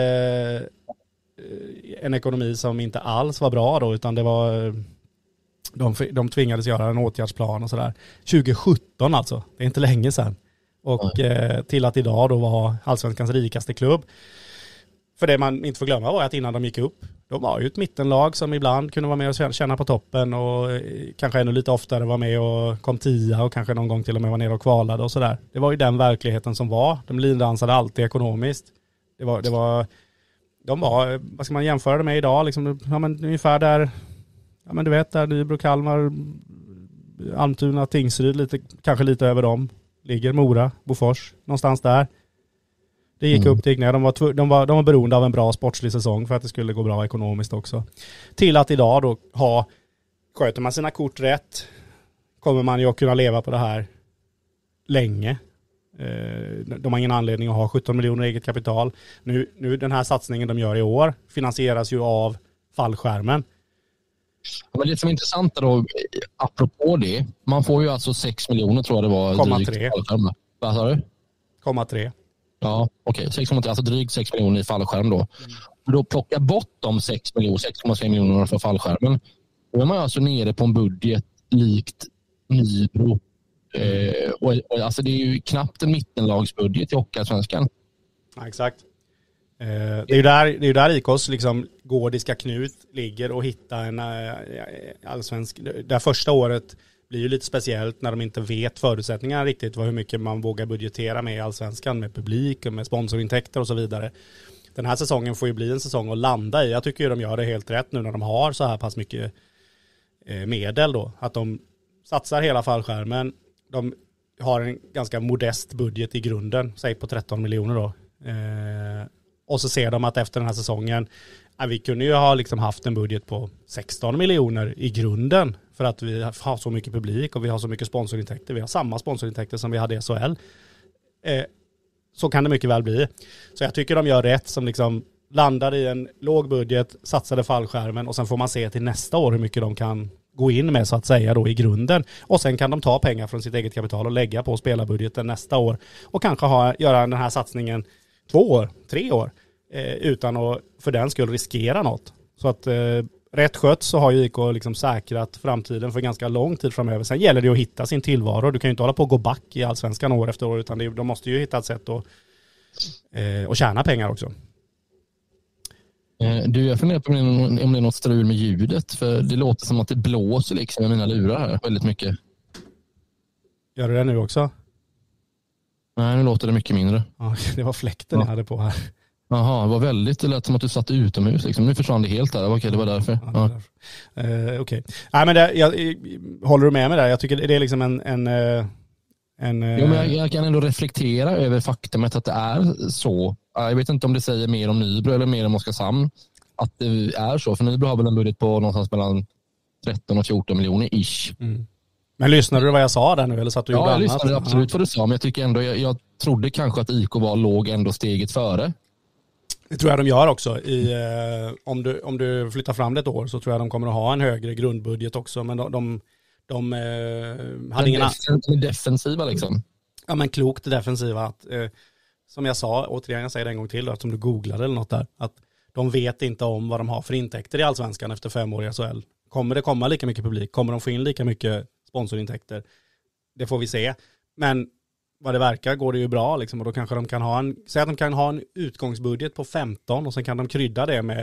en ekonomi som inte alls var bra då, utan det var de tvingades göra en åtgärdsplan och sådär. 2017 alltså, det är inte länge sedan. Och till att idag då var Allsvenskans rikaste klubb. För det man inte får glömma var att innan de gick upp, de var ju ett mittenlag som ibland kunde vara med och känna på toppen och kanske ännu lite oftare var med och kom 10 och kanske någon gång till och med var nere och kvalade och sådär. Det var ju den verkligheten som var. De lindansade alltid ekonomiskt. De var, vad ska man jämföra det med idag? Liksom, ja, men ungefär där, ja, men du vet där Nybro, Kalmar, Almtuna, Tingsryd, kanske lite över dem. Ligger Mora, Bofors, någonstans där. Det gick upp, det gick ner. De var beroende av en bra sportslig säsong för att det skulle gå bra ekonomiskt också. Till att idag då sköter man sina kort rätt, kommer man ju att kunna leva på det här länge. De har ingen anledning att ha 17 miljoner eget kapital. Nu den här satsningen de gör i år finansieras ju av fallskärmen. Men det som är intressant då, apropå det, man får ju alltså 6 miljoner tror jag det var. 0,3. Vad sa du? 0,3. Ja, okej. 6,3, alltså drygt 6 miljoner i fallskärm då. Då plocka bort de 6,3 miljoner för fallskärmen. Då är man alltså nere på en budget likt Nybro. Och alltså det är ju knappt en mittenlagsbudget i Hockeyallsvenskan. Ja, exakt. Det är ju där IKs liksom gordiska knut ligger och hitta en allsvensk. Det här första året blir ju lite speciellt när de inte vet förutsättningarna riktigt, hur mycket man vågar budgetera med i Allsvenskan, med publik och med sponsorintäkter och så vidare. den här säsongen får ju bli en säsong att landa i. Jag tycker ju de gör det helt rätt nu när de har så här pass mycket medel då. Att de satsar hela fallskärmen. De har en ganska modest budget i grunden, säg på 13 miljoner då. Och så ser de att efter den här säsongen, vi kunde ju ha liksom haft en budget på 16 miljoner i grunden för att vi har så mycket publik och vi har så mycket sponsorintäkter. Vi har samma sponsorintäkter som vi hade i SHL. Så kan det mycket väl bli. Så jag tycker de gör rätt som liksom landar i en låg budget, satsade fallskärmen och sen får man se till nästa år hur mycket de kan gå in med så att säga då i grunden. Och sen kan de ta pengar från sitt eget kapital och lägga på spelarbudgeten nästa år och kanske göra den här satsningen 2 år, 3 år utan att för den skull riskera något. Så att rätt skött så har ju IK liksom säkrat framtiden för ganska lång tid framöver. Sen gäller det att hitta sin tillvaro. Du kan ju inte hålla på att gå back i Allsvenskan år efter år utan de måste ju hitta ett sätt att tjäna pengar också. Du, jag funderar på om det är något strul med ljudet, för det låter som att det blåser liksom med mina lurar här väldigt mycket. Gör du det nu också? Nej, nu låter det mycket mindre. Ja, det var fläkten jag hade på här. Jaha, det var väldigt, det lät som att du satt utomhus liksom. Nu försvann det helt där, okej, det var därför. Ja. Okej. Nej, men håller du med mig där? Jag tycker det är liksom en Jo, men jag kan ändå reflektera över faktumet att det är så. Jag vet inte om det säger mer om Nybro eller mer om Oskarshamn att det är så. För Nybro har väl en budget på någonstans mellan 13 och 14 miljoner ish. Mm. Men lyssnade du vad jag sa där nu? Eller så att du jag lyssnade absolut vad du sa, men jag tycker ändå, jag trodde kanske att IK låg ändå steget före. Det tror jag de gör också. Om du flyttar fram det ett år så tror jag de kommer att ha en högre grundbudget också. Men de hade ingen defensiva liksom. Ja, men klokt defensiva. Att, som jag sa, återigen jag säger det en gång till då, att som du googlade eller något där, att de vet inte om vad de har för intäkter i Allsvenskan efter 5 år i SHL. Kommer det komma lika mycket publik? Kommer de få in lika mycket sponsorintäkter? Det får vi se. Men vad det verkar går det ju bra liksom, och då kanske de kan ha säg att de kan ha en utgångsbudget på 15 och sen kan de krydda det med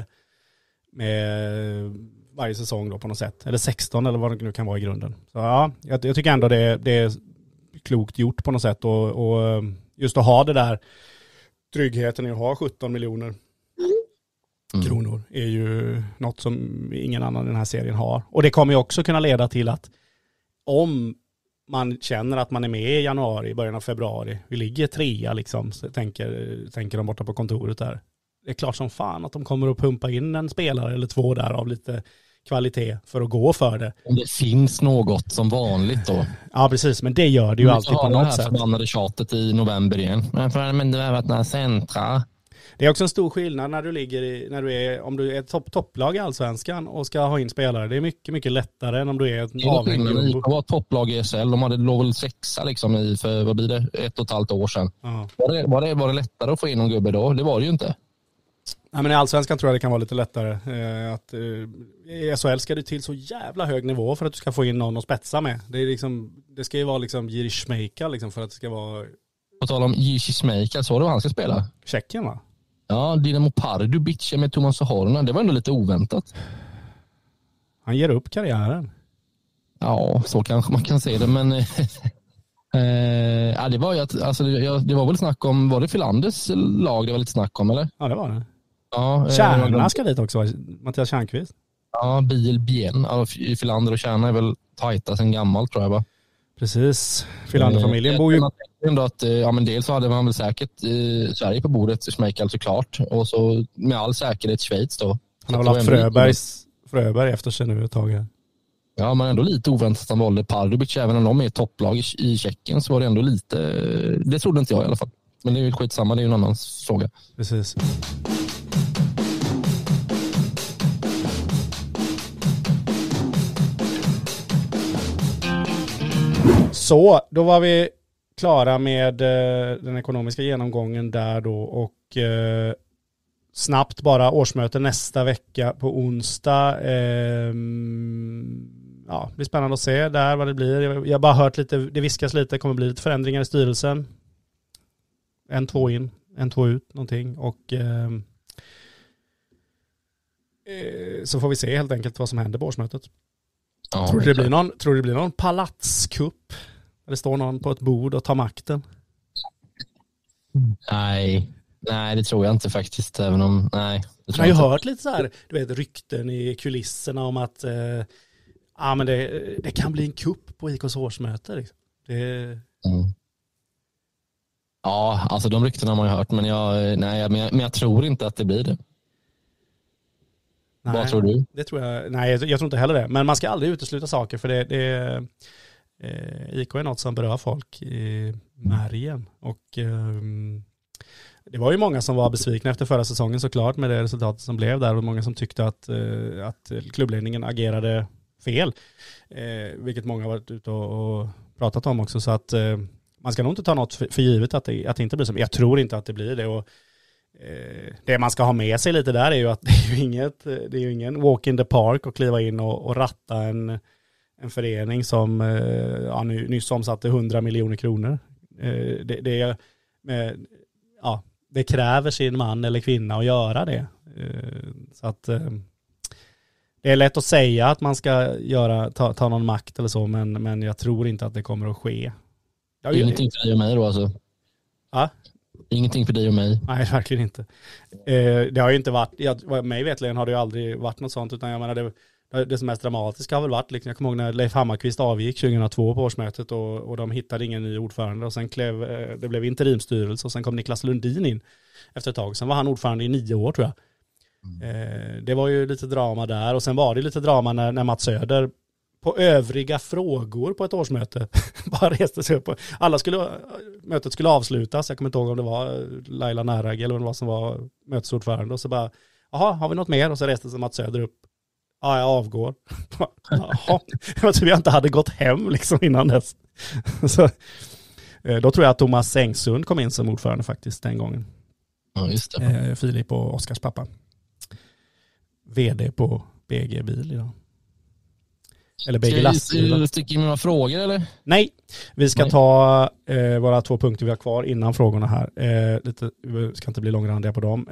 varje säsong då på något sätt. Eller 16 eller vad det nu kan vara i grunden. Så ja, jag tycker ändå det är klokt gjort på något sätt och just att ha det där tryggheten i att ha 17 miljoner kronor är ju något som ingen annan i den här serien har. Och det kommer ju också kunna leda till att om man känner att man är med i januari, början av februari, vi ligger 3 liksom, så tänker de borta på kontoret där. Det är klart som fan att de kommer att pumpa in en spelare eller 2 där av lite kvalitet för att gå för det. Om det finns något som vanligt då. Ja, precis, men det gör det ju alltid på något sätt. Det här förbannade tjatet i november igen. Men det har varit några centra. Det är också en stor skillnad när om du är ett topplag i Allsvenskan och ska ha in spelare. Det är mycket, mycket lättare än om du är ett avhängig. Det var ett topplag i SL. De hade låg väl 6 liksom för, vad blir det, 1,5 år sedan. Var det lättare att få in någon gubbe då? Det var det ju inte. Nej, men i Allsvenskan tror jag det kan vara lite lättare. I SHL ska det till så jävla hög nivå för att du ska få in någon att spetsa med. Det ska ju vara liksom Jiri Šmejka liksom för att det ska vara... På tal om Jiri Šmejka, så var det vad han ska spela? Tjeckien, va? Ja, Dinamo Pardubic med Tomas Horna. Det var ändå lite oväntat. Han ger upp karriären. Ja, så kanske man kan se det, men det var ju det var väl snack om, var det Filanders lag det var lite snack om, eller? Ja, det var det. Ja, Kärna ska dit också, Mattias Tjärnqvist. Ja, Biel Bien. Ja, Filander och Kärna är väl tajta sen gammalt, tror jag, va? Precis. Filander-familjen bor ju... men dels så hade man väl säkert Sverige på bordet, Schmeichel såklart. Och så med all säkerhet Schweiz då. Han har väl haft Fröberg efter sig nu ett tag här. Ja, men ändå lite oväntat att han valde Pardubic. Även om de är topplag i Tjeckien så var det ändå lite... Det trodde inte jag i alla fall. Men det är ju skitsamma, det är ju en annan fråga. Precis. Så, då var vi klara med den ekonomiska genomgången där då och snabbt bara årsmöte nästa vecka på onsdag. Det blir spännande att se där vad det blir. Jag har bara hört lite, det viskas lite, det kommer bli lite förändringar i styrelsen. 1-2 in, 1-2 ut någonting och så får vi se helt enkelt vad som händer på årsmötet. Ja, tror du det blir någon palatskupp? Eller står någon på ett bord och tar makten? Nej, Nej, det tror jag inte faktiskt. Även om, nej. Det Jag tror har ju jag inte. hört lite så här, du vet, rykten i kulisserna om att men det kan bli en kupp på IKs årsmöte. Liksom. Mm. Ja, alltså de ryktena har man ju hört, men jag tror inte att det blir det. Nej, Vad tror du? Det tror jag. Nej, jag tror inte heller det. Men man ska aldrig utesluta saker, för IK är något som berör folk i märgen. Och det var ju många som var besvikna efter förra säsongen såklart med det resultatet som blev där, och många som tyckte att klubbledningen agerade fel. Vilket många har varit ute och pratat om också, så att man ska nog inte ta något för givet att det inte blir så. Jag tror inte att det blir det, och det man ska ha med sig lite där är ju att det är ju ingen walk in the park och kliva in och ratta en förening som nyss omsatte 100 miljoner kronor. Det kräver sin man eller kvinna att göra det. Så att det är lätt att säga att man ska ta någon makt eller så, men jag tror inte att det kommer att ske. Ingenting för dig och mig då alltså? Ja? Ingenting för dig och mig? Nej, verkligen inte. Det har ju inte varit, mig vetligen har det ju aldrig varit något sånt, utan jag menar det som mest dramatiska har väl varit, liksom, jag kommer ihåg när Leif Hammarkvist avgick 2002 på årsmötet och de hittade ingen ny ordförande, och sen det blev interimstyrelse, och sen kom Niklas Lundin in efter ett tag. Sen var han ordförande i 9 år tror jag. Det var ju lite drama där, och sen var det lite drama när Mats Söder på övriga frågor på ett årsmöte bara reste sig upp. Mötet skulle avslutas. Jag kommer inte ihåg om det var Laila Närag eller vad som var mötesordförande, och så bara, jaha, har vi något mer? Och så reste sig Mats Söder upp. Ja, jag avgår. Jaha, jag tror jag inte hade gått hem liksom innan dess. Så, då tror jag att Thomas Engsund kom in som ordförande faktiskt den gången. Ja, just det. Filip och Oskars pappa. VD på BG Bil idag. Eller BG Lastbil. Ska du sticka in med några frågor eller? Nej, vi ska ta våra 2 punkter vi har kvar innan frågorna här. Vi ska inte bli långrandiga på dem.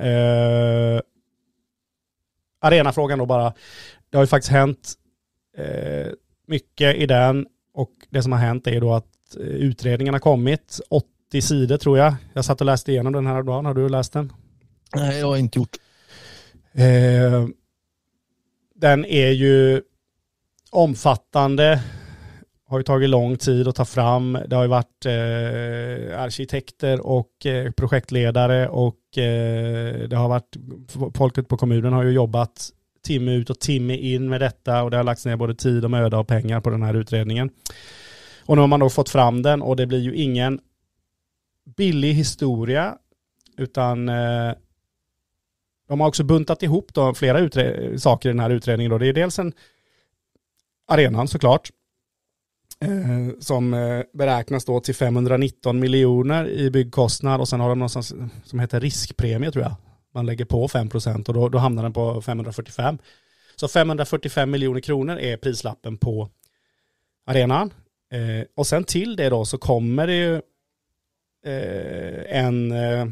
Arenafrågan då bara. Det har ju faktiskt hänt mycket i den, och det som har hänt är då att utredningen har kommit. 80 sidor tror jag. Jag satt och läste igenom den här dagen. Har du läst den? Nej, jag har inte gjort. Den är ju omfattande, har ju tagit lång tid att ta fram. Det har ju varit arkitekter och projektledare, och det har varit, folket på kommunen har ju jobbat timme ut och timme in med detta, och det har lagts ner både tid och möda och pengar på den här utredningen. Och nu har man då fått fram den, och det blir ju ingen billig historia, utan de har också buntat ihop då flera saker i den här utredningen. Då. Det är dels en arenan såklart, som beräknas då till 519 miljoner i byggkostnad, och sen har de någonstans som heter riskpremie tror jag. Man lägger på 5% och då hamnar den på 545. Så 545 miljoner kronor är prislappen på arenan. Och sen till det då så kommer det ju en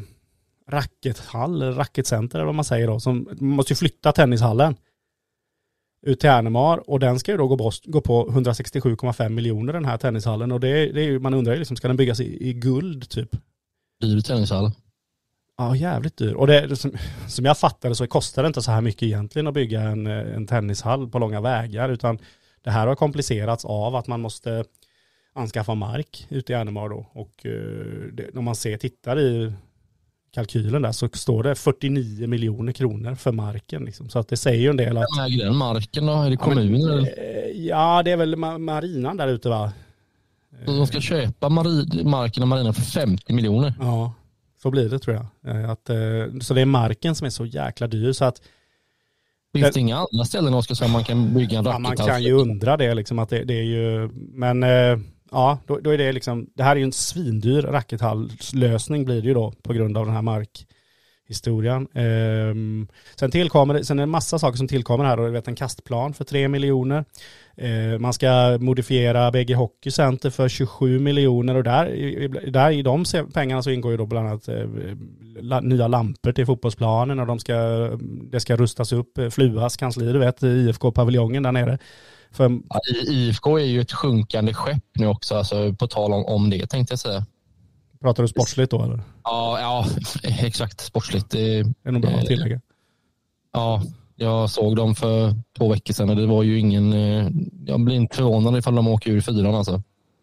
racketcenter eller vad man säger då, som måste ju flytta tennishallen ut till Ärnemar, och den ska ju då gå på 167,5 miljoner den här tennishallen, och det är ju, man undrar ju liksom, ska den byggas i guld typ? Dyr tennishall. Ja, jävligt dyr. Och det, som jag fattade så kostar det inte så här mycket egentligen att bygga en tennishall på långa vägar, utan det här har komplicerats av att man måste anskaffa mark ute i Ärnemar då, och när man tittar i kalkylen där så står det 49 miljoner kronor för marken liksom. Så att det säger ju en del att... Vem äger den marken då? Är det kommunen? Ja, det är väl marinan där ute va? De ska köpa marken och marinan för 50 miljoner. Ja, så blir det tror jag. Så det är marken som är så jäkla dyr, så att... Finns det inga andra ställen som man kan bygga en rackethall? Ja, man kan ju undra det liksom, att det är ju... Men ja, då är det liksom... Det här är ju en svindyr rackethallslösning blir det ju då på grund av den här markhistorien. Sen är det en massa saker som tillkommer här. Och en kastplan för 3 miljoner. Man ska modifiera BG Hockey Center för 27 miljoner, och där i de pengarna så ingår ju då bland annat nya lampor till fotbollsplanen, och det ska rustas upp Fluas kansli, du vet, IFK-paviljongen där nere. Ja, IFK är ju ett sjunkande skepp nu också, alltså på tal om det tänkte jag säga. Pratar du sportsligt då eller? Ja, exakt. Sportsligt. Det är nog bra att tillägga. Ja, jag såg dem för 2 veckor sedan och det var ju ingen... Jag blir inte förvånad ifall de åker ur 4 alltså.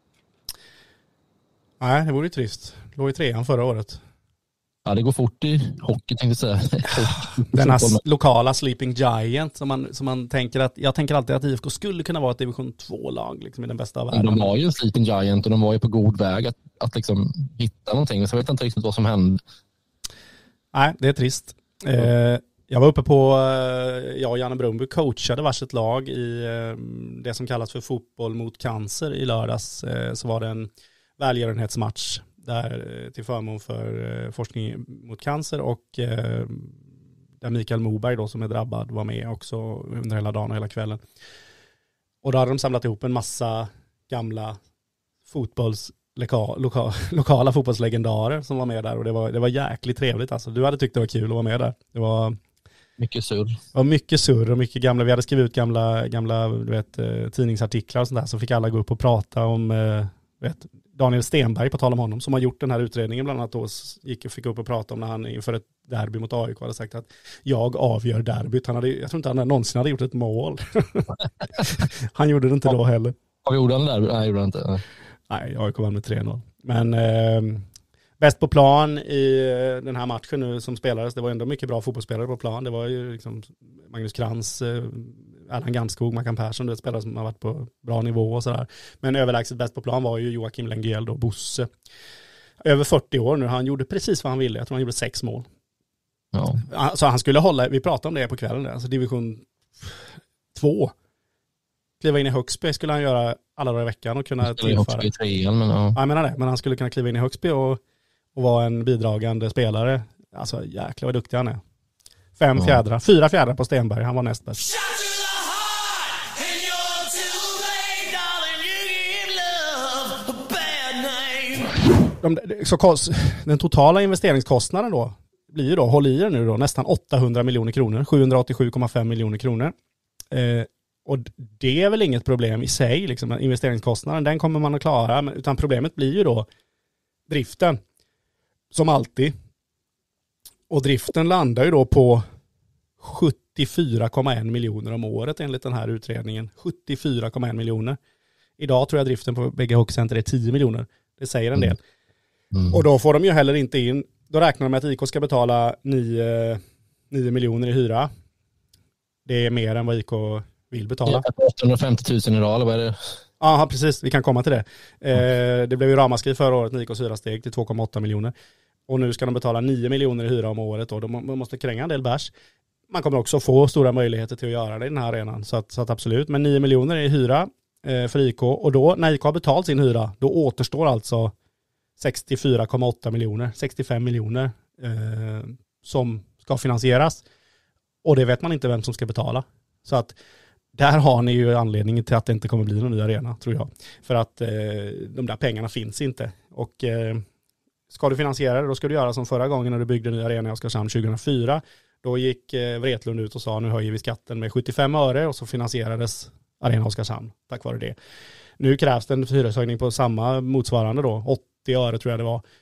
Nej, det vore ju trist. Låg i 3 förra året. Ja, det går fort i hockey tänkte jag säga. Denna lokala sleeping giant som man tänker att... Jag tänker alltid att IFK skulle kunna vara ett division 2-lag liksom, i den bästa av världen. De var ju en sleeping giant och de var ju på god väg att liksom hitta någonting. Så jag vet inte riktigt vad som hände. Nej, det är trist. Jag var uppe på... Jag och Janne Brumby coachade varsitt lag i det som kallas för fotboll mot cancer i lördags. Så var det en välgörenhetsmatch där till förmån för forskning mot cancer och där Mikael Moberg då som är drabbad var med också under hela dagen och hela kvällen. Och då hade de samlat ihop en massa gamla lokala fotbollslegendarer som var med där och det var jäkligt trevligt alltså. Du hade tyckt det var kul att vara med där. Det var mycket surr. Ja, mycket surr och mycket gamla. Vi hade skrivit ut gamla du vet, tidningsartiklar och sånt där, så fick alla gå upp och prata om Daniel Stenberg, på tal om honom, som har gjort den här utredningen bland annat då, fick upp och prata om när han inför ett derby mot AIK hade sagt att jag avgör derbyt. Jag tror inte han någonsin hade gjort ett mål. Han gjorde det inte då heller. Ja, gjorde han det där? Nej, gjorde han inte. Nej, AIK vann med 3-0. Men bäst på plan i den här matchen nu som spelades, det var ändå mycket bra fotbollsspelare på plan. Det var ju liksom Magnus Krantz, Erland Gandskog, Mackan Persson, det är spelare som har varit på bra nivå och sådär. Men överlägset bäst på plan var ju Joakim Lengiel då, Bosse. Över 40 år nu, han gjorde precis vad han ville. Jag tror han gjorde 6 mål. Ja. Så han skulle hålla, vi pratade om det på kvällen, alltså division 2. Kliva in i Högsby skulle han göra alla dagar i veckan och kunna tillföra. Jag menar det, men han skulle kunna kliva in i Högsby och vara en bidragande spelare. Alltså jäklar vad duktig han är. 4 fjädrar på Stenberg, han var näst bäst. Den totala investeringskostnaden då blir ju då, håll i er nu då, nästan 800 miljoner kronor, 787,5 miljoner kronor. Och det är väl inget problem i sig, liksom, investeringskostnaden, den kommer man att klara, utan problemet blir ju då driften, som alltid. Och driften landar ju då på 74,1 miljoner om året enligt den här utredningen. 74,1 miljoner. Idag tror jag driften på bägge hockeycenter är 10 miljoner. Det säger en del. Och då får de ju heller inte in, då räknar de med att IK ska betala 9 miljoner i hyra. Det är mer än vad IK vill betala. 850 000 idag, eller vad är det? Ja, precis. Vi kan komma till det. Det blev ju ramaskri förra året när IKs hyra steg till 2,8 miljoner. Och nu ska de betala 9 miljoner i hyra om året. Och de måste kränga en del bärs. Man kommer också få stora möjligheter till att göra det i den här arenan. Så att absolut. Men 9 miljoner i hyra för IK. Och då, när IK har betalt sin hyra, då återstår alltså 64,8 miljoner. 65 miljoner som ska finansieras. Och det vet man inte vem som ska betala. Så att där har ni ju anledningen till att det inte kommer bli någon ny arena, tror jag. För att de där pengarna finns inte. Och ska du finansiera det, då ska du göra som förra gången när du byggde en ny arena i Oskarshamn 2004. Då gick Wretlund ut och sa nu höjer vi skatten med 75 öre och så finansierades arena Oskarshamn tack vare det. Nu krävs det en hyreshöjning på samma motsvarande då, 80 öre tror jag det var.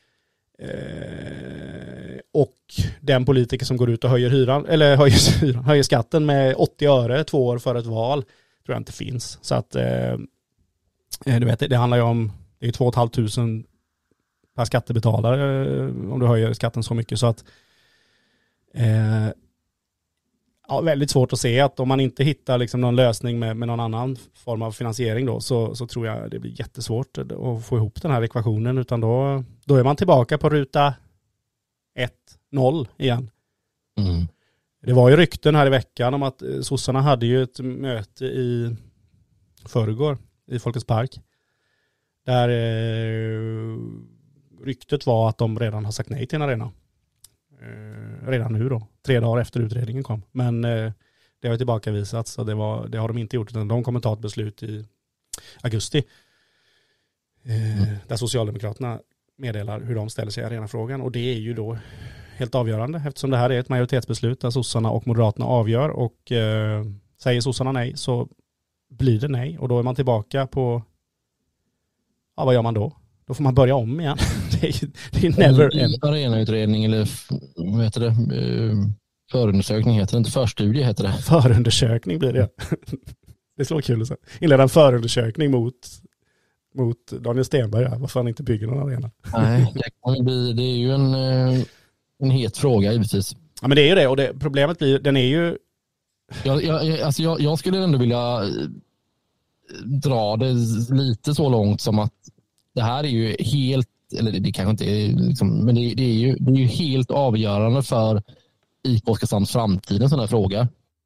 Och den politiker som går ut och höjer skatten med 80 öre 2 år för ett val tror jag inte finns. Så att du vet, det handlar ju om, det är 2 500 per skattebetalare om du höjer skatten så mycket, så att ja, väldigt svårt att se att om man inte hittar liksom någon lösning med någon annan form av finansiering då, så tror jag det blir jättesvårt att få ihop den här ekvationen, utan då är man tillbaka på ruta 1-0 igen. Det var ju rykten här i veckan om att sossarna hade ju ett möte i förrgår i Folkets park där ryktet var att de redan har sagt nej till en arena. Redan nu då, 3 dagar efter utredningen kom. Men det har tillbakavisats, så det har de inte gjort, utan de kommer ta ett beslut i augusti där Socialdemokraterna meddelar hur de ställer sig i arenafrågan, och det är ju då helt avgörande eftersom det här är ett majoritetsbeslut där sossarna och moderaterna avgör, och säger sossarna nej så blir det nej, och då är man tillbaka på, ja, vad gör man då? Då får man börja om igen. Det är never end. Arenautredning eller vad heter det? Förundersökning heter det, inte förstudie heter det. Förundersökning blir det. Det slår kul att säga. Inleda en förundersökning mot Daniel Stenberg. Ja. Varför han inte bygger någon arena. Nej, det är ju en het fråga givetvis. Ja, men det är ju det. Och problemet blir, den är ju... Jag skulle ändå vilja dra det lite så långt som att det här är ju helt, eller det kanske inte är liksom, men det är ju helt avgörande för IK Oskarshamns framtid, en sån här fråga.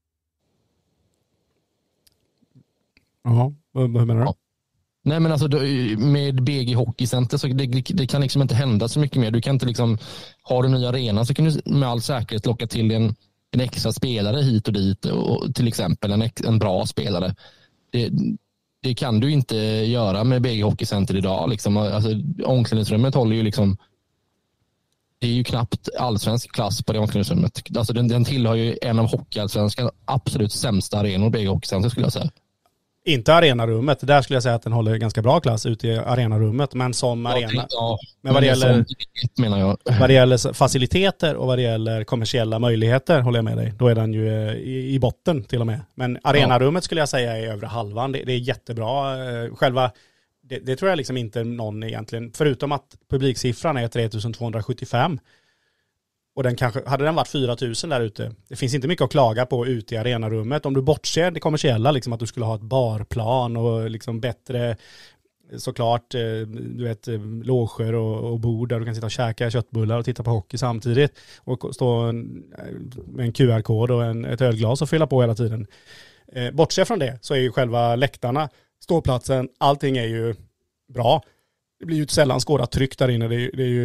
Jaha, vad menar du? Ja. Nej, men alltså med BG Hockey Center så det kan liksom inte hända så mycket mer. Du kan inte liksom, har du en ny arena så kan du med all säkerhet locka till en extra spelare hit och dit, och till exempel en bra spelare. Det kan du inte göra med BG Hockey Center idag. Liksom. Alltså, omklädningsrummet håller ju liksom, det är ju knappt allsvensk klass på det omklädningsrummet. Alltså, den tillhör ju en av hockeyallsvenskans absolut sämsta arenor, BG Hockey Center, skulle jag säga. Inte arenarummet. Där skulle jag säga att den håller ganska bra klass ute i arenarummet, men som arena. Ja, men vad det gäller, menar jag. Vad det gäller faciliteter och vad det gäller kommersiella möjligheter håller jag med dig. Då är den ju i botten till och med. Men arenarummet skulle jag säga är övre halvan. Det är jättebra. Själva, det tror jag liksom inte någon egentligen, förutom att publiksiffran är 3275. Och den kanske, hade den varit 4000 där ute. Det finns inte mycket att klaga på ute i arenarummet. Om du bortser det kommersiella, liksom att du skulle ha ett barplan och liksom bättre, såklart, du vet, loger och bord där du kan sitta och käka köttbullar och titta på hockey samtidigt. Och stå med en QR-kod och ett ölglas och fylla på hela tiden. Bortser från det så är ju själva läktarna, ståplatsen, allting är ju bra. Det blir ju sällan skådat tryck där inne.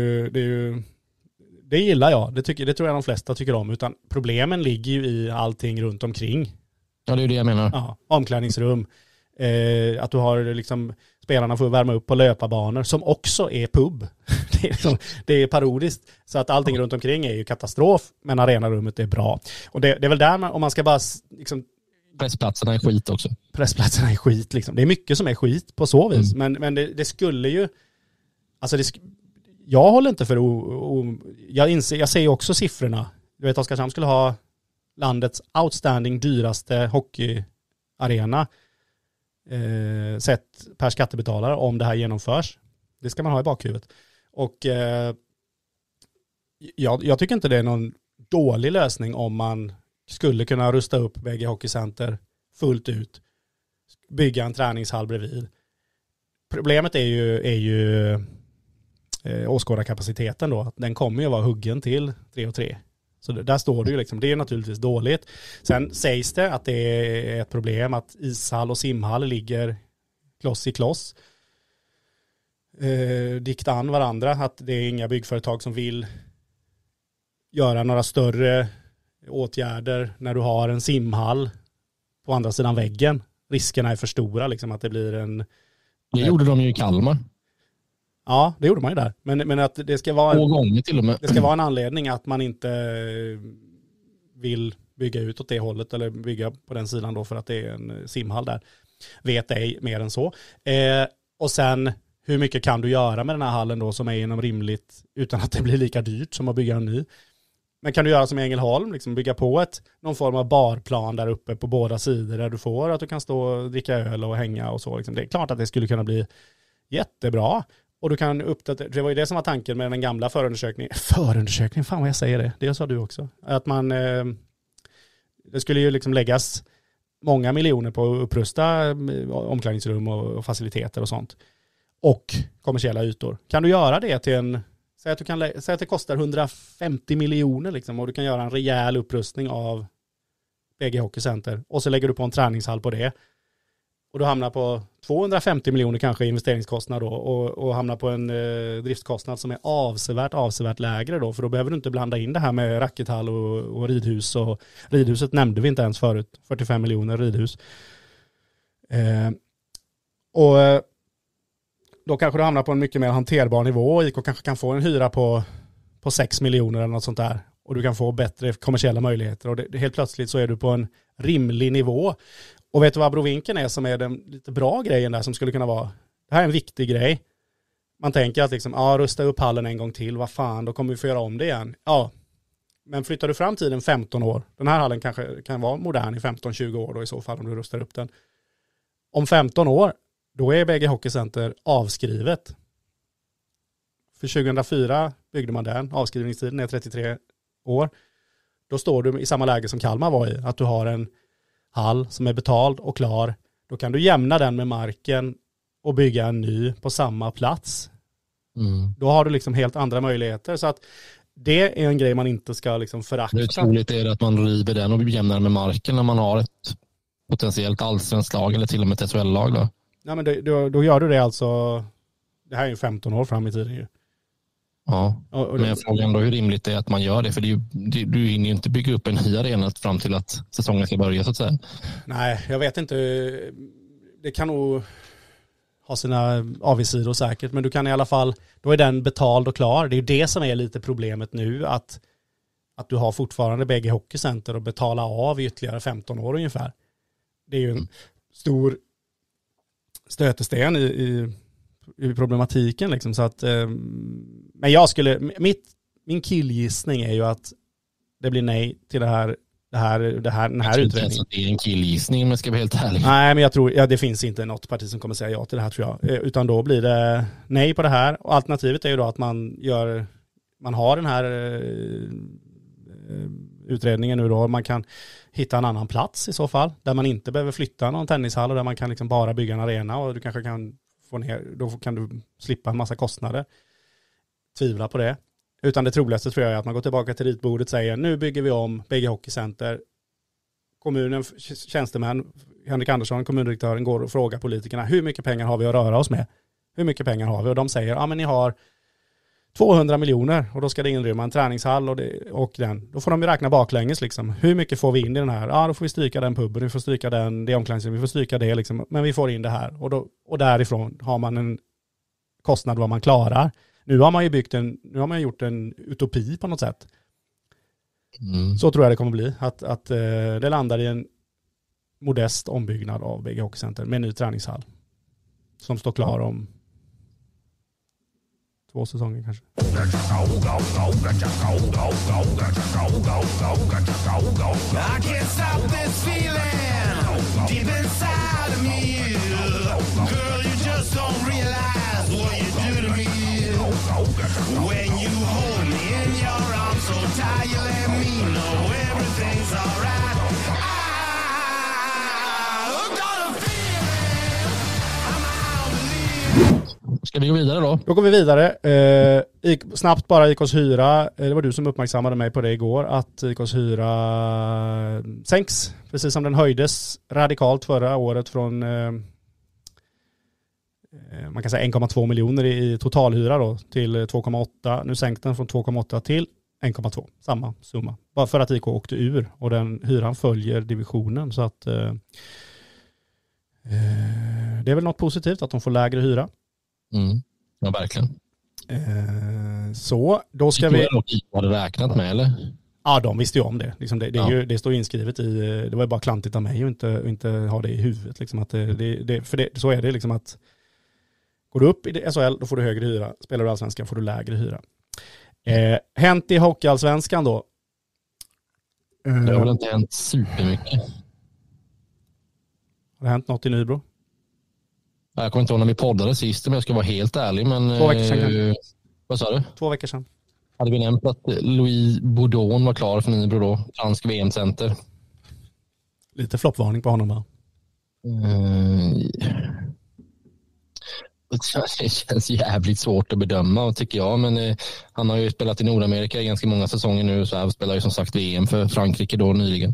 Det gillar jag. Det tror jag de flesta tycker om. Utan problemen ligger ju i allting runt omkring. Ja, det är det jag menar. Ja, omklädningsrum. Att du har liksom, spelarna får värma upp på löparbanor som också är pub. Det är parodiskt. Så att allting runt omkring är ju katastrof. Men arenarummet är bra. Och det är väl där om man ska bara... Liksom, pressplatserna är skit också. Pressplatserna är skit. Liksom. Det är mycket som är skit på så vis. Men det skulle ju... Alltså jag håller inte för jag ser ju också siffrorna. Du vet, Oskarshamn skulle ha landets outstanding dyraste hockeyarena sett per skattebetalare om det här genomförs. Det ska man ha i bakhuvudet. Och jag tycker inte det är någon dålig lösning om man skulle kunna rusta upp BG Hockey Center fullt ut. Bygga en träningshall bredvid. Problemet är ju åskådarkapaciteten då. Den kommer ju vara huggen till 3-3. Så där står det ju liksom. Det är naturligtvis dåligt. Sen sägs det att det är ett problem att ishall och simhall ligger kloss i kloss. Dikt an varandra. Att det är inga byggföretag som vill göra några större åtgärder när du har en simhall på andra sidan väggen. Riskerna är för stora liksom, att det blir en... Det gjorde de ju i Kalmar. Ja, det gjorde man ju där. Men att det ska vara 2 gånger till och med. Det ska vara en anledning att man inte vill bygga ut åt det hållet eller bygga på den sidan då för att det är en simhall där. Vet ej mer än så. Och sen, hur mycket kan du göra med den här hallen då som är inom rimligt utan att det blir lika dyrt som att bygga en ny? Men kan du göra som i Ängelholm, liksom bygga på någon form av barplan där uppe på båda sidor där du får att du kan stå och dricka öl och hänga och så. Liksom. Det är klart att det skulle kunna bli jättebra. Och du kan uppdatera, det var ju det som var tanken med den gamla förundersökningen. Förundersökningen, fan vad jag säger det. Det sa du också. Att man, det skulle ju liksom läggas många miljoner på att upprusta omklädningsrum och faciliteter och sånt. Och kommersiella ytor. Kan du göra det till säg att det kostar 150 miljoner liksom, och du kan göra en rejäl upprustning av BG Hockey Center. Och så lägger du på en träningshall på det. Och du hamnar på 250 miljoner kanske i investeringskostnad då, och hamnar på en driftskostnad som är avsevärt lägre då, för då behöver du inte blanda in det här med rackethall och ridhus, och ridhuset nämnde vi inte ens förut, 45 miljoner ridhus. Och då kanske du hamnar på en mycket mer hanterbar nivå, och IK kanske kan få en hyra på 6 miljoner eller något sånt där, och du kan få bättre kommersiella möjligheter, och helt plötsligt så är du på en rimlig nivå. Och vet du vad abrovinkeln är som är den lite bra grejen där som skulle kunna vara, det här är en viktig grej. man tänker att liksom, rusta upp hallen en gång till, vad fan, då kommer vi få göra om det igen. Ja, men flyttar du fram tiden 15 år, den här hallen kanske kan vara modern i 15-20 år då i så fall om du rustar upp den. Om 15 år, då är BG Hockey Center avskrivet. För 2004 byggde man den, avskrivningstiden är 33 år. Då står du i samma läge som Kalmar var i, att du har en hall som är betald och klar. Då kan du jämna den med marken och bygga en ny på samma plats. Då har du liksom helt andra möjligheter. Så att det är en grej man inte ska liksom förakta. Det är troligt är att man river den och jämnar med marken när man har ett potentiellt allsvenskt lag eller till och med ett SHL-lag då. Ja, men då gör du det alltså, det här är ju 15 år fram i tiden ju. Ja, men jag frågar ändå hur rimligt det är att man gör det, för du hinner ju inte bygga upp en ny arena fram till att säsongen ska börja så att säga. Nej, jag vet inte. Det kan nog ha sina avigsidor säkert, men du kan i alla fall, då är den betald och klar. Det är ju det som är lite problemet nu, att du har fortfarande BG Hockey Center och betala av i ytterligare 15 år ungefär. Det är ju en stor stötesten i problematiken liksom, så att men jag skulle, min killgissning är ju att det blir nej till den här utredningen. Det är en killgissning om jag ska vara helt ärlig. Nej, men jag tror, det finns inte något parti som kommer säga ja till det här tror jag, utan då blir det nej på det här, och alternativet är ju då att man har den här utredningen nu då, man kan hitta en annan plats i så fall, där man inte behöver flytta någon tennishall och där man kan liksom bara bygga en arena, och du kanske kan få ner, då kan du slippa en massa kostnader. Tvivla på det. Utan det troligaste tror jag är att man går tillbaka till ritbordet och säger, nu bygger vi om BG Hockey Center. Kommunen, tjänstemän, Henrik Andersson, kommundirektören, går och frågar politikerna, hur mycket pengar har vi att röra oss med? Hur mycket pengar har vi? Och de säger, men ni har 200 miljoner och då ska det inrymma en träningshall och den. Då får de ju räkna baklänges liksom. Hur mycket får vi in i den här? Då får vi stryka den puben, vi får stryka det omklädningsrummet, vi får stryka det liksom. Men vi får in det här. Och därifrån har man en kostnad vad man klarar. Nu har man gjort en utopi på något sätt. Så tror jag det kommer bli. Att det landar i en modest ombyggnad av BG Hockey Center med en ny träningshall. Som står klar om 2 säsonger kanske. Ska vi gå vidare då? Då går vi vidare. Snabbt bara IKs hyra. Det var du som uppmärksammade mig på det igår. Att IKs hyra sänks. Precis som den höjdes radikalt förra året från man kan säga 1,2 miljoner i totalhyra då, till 2,8. Nu sänks den från 2,8 till 1,2. Samma summa. Bara för att IK åkte ur. Och den hyran följer divisionen. Så att det är väl något positivt att de får lägre hyra. Ja, verkligen. Så, då ska vi... Har du räknat med, eller? Ja, de visste ju om det. Liksom det står inskrivet i... Det var ju bara klantigt av mig att inte ha det i huvudet. Liksom, att så är det liksom att... Går du upp i SHL, då får du högre hyra. Spelar du allsvenskan får du lägre hyra. Hänt i hockeyallsvenskan då? Det har väl inte hänt supermycket. Har det hänt något i Nybro? Jag kommer inte ihåg när vi poddade sist, men jag ska vara helt ärlig. Men, 2 veckor sedan. Vad sa du? 2 veckor sedan. Hade vi nämnt att Louis Bourdon var klar för Nybro då? Fransk VM-center. Lite floppvarning på honom va? Det känns jävligt svårt att bedöma tycker jag, men han har ju spelat i Nordamerika i ganska många säsonger nu, så här spelar ju som sagt VM för Frankrike då nyligen.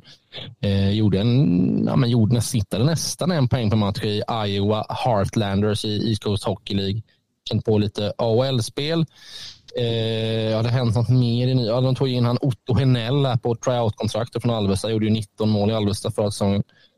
Sittade nästan 1 poäng per match i Iowa Heartlanders i East Coast Hockey League. Känt på lite AHL-spel. Har det hänt något mer i de tog in han Otto Henell på tryout-kontraktet från Alvesta, gjorde ju 19 mål i Alvesta förra säsongen.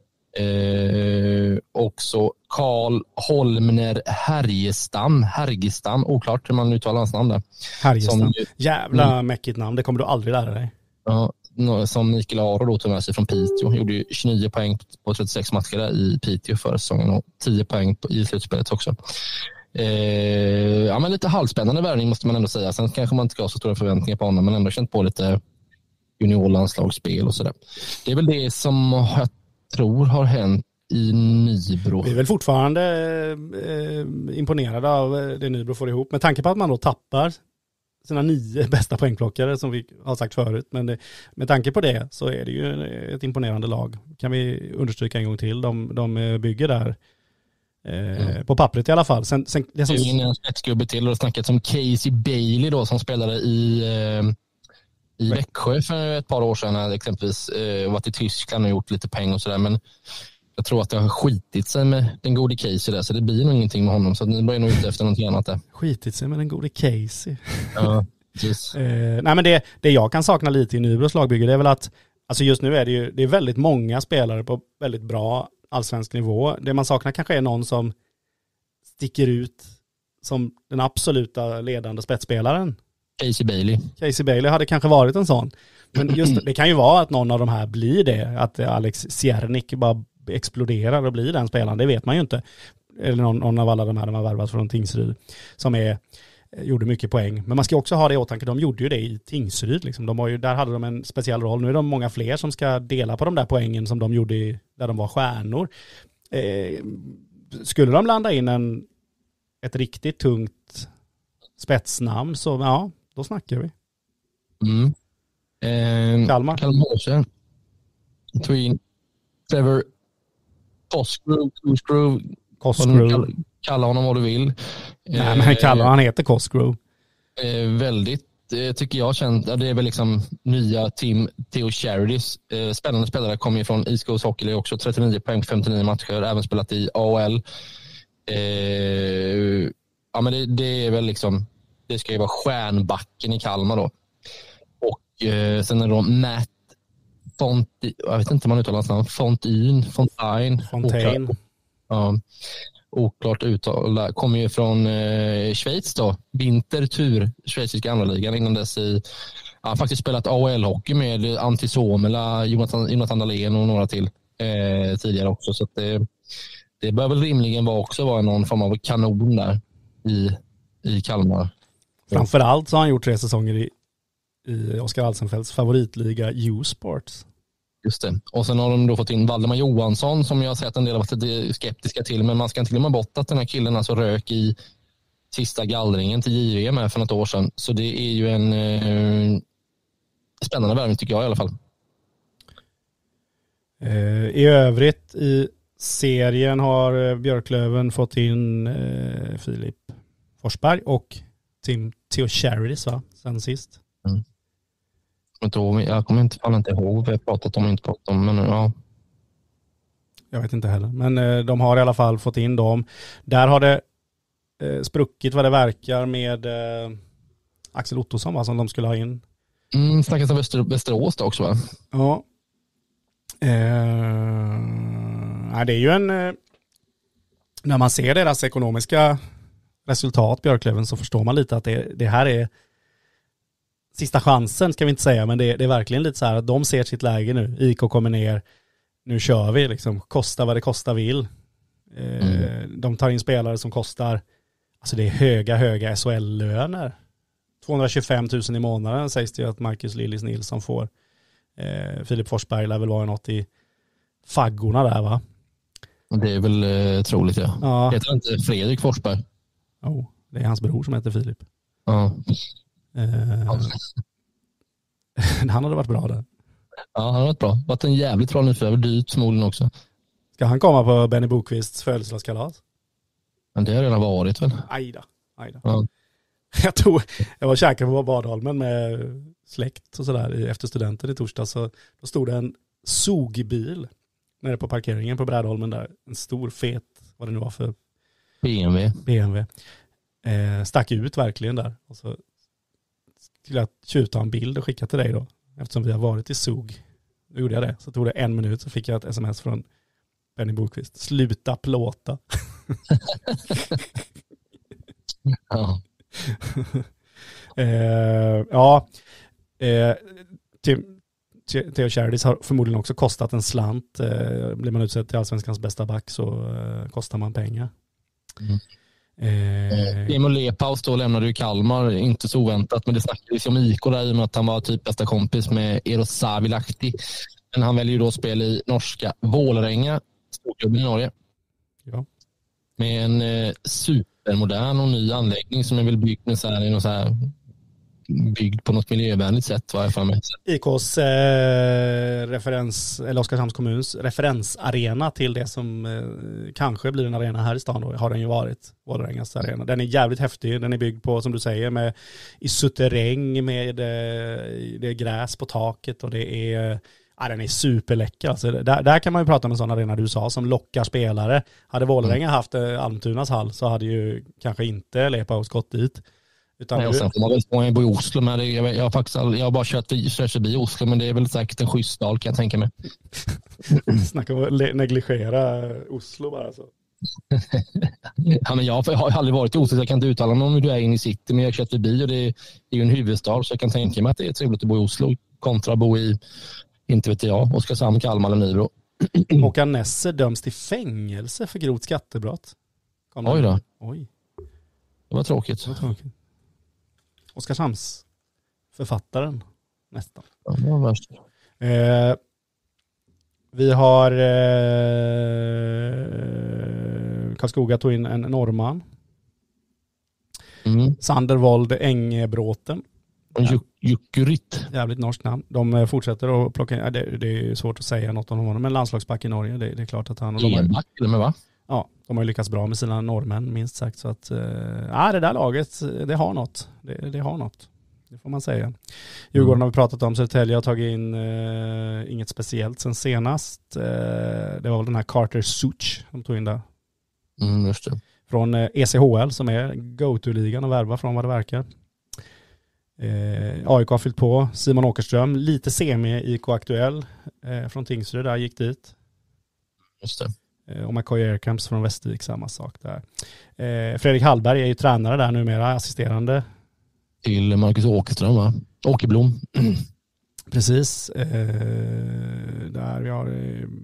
Också Karl Holmner Härgestam, oklart hur man uttalar hans namn där. Härgestam, jävla mäckigt namn, det kommer du aldrig lära dig. Ja, som Mikael Aro då tog med sig från Piteå, gjorde ju 29 poäng på 36 matcher i Piteå förra säsongen och 10 poäng i slutspelet också. Ja, men lite halvspännande värvning måste man ändå säga. Sen kanske man inte ska ha så stora förväntningar på honom, men ändå känt på lite juniorlandslagsspel och sådär. Det är väl det som jag tror har hänt i Nybro. Vi är väl fortfarande imponerade av det Nybro får ihop. Med tanke på att man då tappar sina 9 bästa poängplockare som vi har sagt förut. Men med tanke på det så är det ju ett imponerande lag. Kan vi understryka en gång till. De bygger där på pappret i alla fall. Sen det som... en spetsgubbe till och snackat som Casey Bailey då som spelade i Växjö för ett par år sedan exempelvis. Varit i Tyskland och gjort lite pengar och sådär, men jag tror att det har skitit sig med den gode Casey där, så det blir nog ingenting med honom, så ni börjar nog ute efter någonting annat där. Skitit sig med den gode Casey. Ja, precis. Nej, men det jag kan sakna lite i Nybros lagbygge, det är väl att alltså just nu är det är väldigt många spelare på väldigt bra allsvensk nivå. Det man saknar kanske är någon som sticker ut som den absoluta ledande spetsspelaren. Casey Bailey hade kanske varit en sån. Men just det kan ju vara att någon av de här blir det. Att Alex Siernik bara exploderar och blir den spelaren. Det vet man ju inte. Eller någon av alla de här de har värvat från Tingsryd som gjorde mycket poäng. Men man ska också ha det i åtanke. De gjorde ju det i Tingsryd. Liksom. Där hade de en speciell roll. Nu är de många fler som ska dela på de där poängen som de gjorde där de var stjärnor. Skulle de landa in ett riktigt tungt spetsnamn så ja, då snackar vi. Kalmar. Twin. Trevor Cosgrove. Kalla honom vad du vill. Nej, men han heter Cosgrove. Väldigt, tycker jag, känt. Det är väl liksom nya Tim Theo Charities. Spännande spelare, kommer ju från East Coast Hockey, också 39 poäng på 59 matcher, även spelat i AHL. Ja, men det är väl liksom, det ska ju vara stjärnbacken i Kalmar då. Och sen är det då Matt jag vet inte om man uttalar hans namn. Fontaine. Ja, oklart uttal. Kommer ju från Schweiz då. Winterthur, schweiziska andra ligan. Innan dess han faktiskt spelat AHL-hockey med Antti Suomela, Jonathan Dahlén och några till tidigare också. Så att det bör väl rimligen vara någon form av kanon där i Kalmar. Framförallt så har han gjort 3 säsonger i Oskar Alsenfeldts favoritliga U-Sports. Just det. Och sen har de då fått in Valdemar Johansson som jag har sett en del av varit skeptiska till, men man ska inte glömma bort att den här killen alltså rök i sista gallringen till JVM för något år sedan. Så det är ju en spännande värvning tycker jag i alla fall. I övrigt i serien har Björklöven fått in Filip Forsberg och Tim Theo Charities sen sist. Jag kommer inte ihåg vad jag pratat om och inte pratat om, men ja. Jag vet inte heller, men de har i alla fall fått in dem. Där har det spruckit vad det verkar med Axel Ottosson som de skulle ha in. Snackas om Västerås då också va? Ja. Det är ju när man ser deras ekonomiska resultat Björklöven så förstår man lite att det här är sista chansen ska vi inte säga, men det är verkligen lite så här att de ser sitt läge nu. IK kommer ner, nu kör vi liksom, kosta vad det kosta vill. De tar in spelare som kostar, alltså det är höga SHL-löner. 225 000 i månaden sägs det ju att Marcus Lillis Nilsson får. Filip Forsberg lär väl vara något i faggorna där va? Det är väl troligt ja. Heter inte Fredrik Forsberg? Det är hans bror som heter Filip. Ja. Han hade varit bra där. Ja, han har varit bra. Varit en jävligt bra nyförvärv, dyrt förmodligen också. Ska han komma på Benny Bokvists födelsedagskalas? Men det har redan varit väl? Ajda. Ja. Jag var käkad på Badholmen med släkt och sådär efter studenten i torsdag, så då stod det en SOG-bil nere på parkeringen på Brädholmen där. En stor fet, vad det nu var för BMW. Stack ut verkligen där. Och så skulle jag tjuta en bild och skicka till dig då. Eftersom vi har varit i SOG. Då gjorde jag det. Så tog det 1 minut så fick jag ett sms från Benny Bokvist. Sluta plåta. Ja. Theo Charities har förmodligen också kostat en slant. Blir man utsedd till Allsvenskans bästa back så kostar man pengar. Emil Lepaus då lämnade ju Kalmar, inte så oväntat, men det snackades om IK där i och med att han var typ bästa kompis med Eros Savilahti. Men han väljer ju då spel i norska Vålerenga, storklubben i Norge. Ja. Med en supermodern och ny anläggning som är väl byggd med så här, byggd på något miljövänligt sätt, vad jag för mig. IKs referens, eller Oskarshamns kommuns referensarena till det som kanske blir en arena här i stan då, har den ju varit, Vålerengas arena. Den är jävligt häftig, den är byggd på, som du säger, i suterräng med det är gräs på taket och det är den är superläcker. Alltså, där kan man ju prata om en sån arena du sa som lockar spelare. Hade Vålerenga haft Almtunas hall så hade ju kanske inte Lepaus gått dit. Nej, och sen får man väl spånga bo i Oslo, men jag har bara kört förbi Oslo, men det är väl säkert en schysst stad, kan jag tänka mig. Snacka om att negligera Oslo bara så. Ja, men jag har aldrig varit i Oslo, så jag kan inte uttala mig om hur du är inne i city, men jag har kört förbi och det är ju en huvudstad, så jag kan tänka mig att det är trevligt att bo i Oslo kontra att bo i, inte vet jag, Oskarshamn, Kalmar eller Nybro. Håkan Nesser döms till fängelse för grovt skattebrott. Oj då. Oj. Det var tråkigt. Oskarshamns författaren nästan. Ja, det var värst. Vi har Karlskoga tog in en norrman. Sander Wold Engebråten. Jukurit. Jävligt norskt namn. De fortsätter att plocka in, det är svårt att säga något om honom, men landslagsback i Norge, det är klart att han... Enback eller med va? Ja, de har ju lyckats bra med sina norrmän, minst sagt. Så att, det där laget, det har något. Det har något. Det får man säga. Djurgården har vi pratat om. Södertälje har tagit in inget speciellt sen senast. Det var väl den här Carter Such som tog in där. Just det. Från ECHL som är go-to-ligan och värva från vad det verkar. AIK har fyllt på. Simon Åkerström, lite semi IK Aktuell från Tingsryd, där gick dit. Just det. Och McCoy Aircamps från Västervik, samma sak där. Fredrik Hallberg är ju tränare där numera, assisterande. Till Marcus Åkerström, va? Åkerblom. Precis. Där vi har...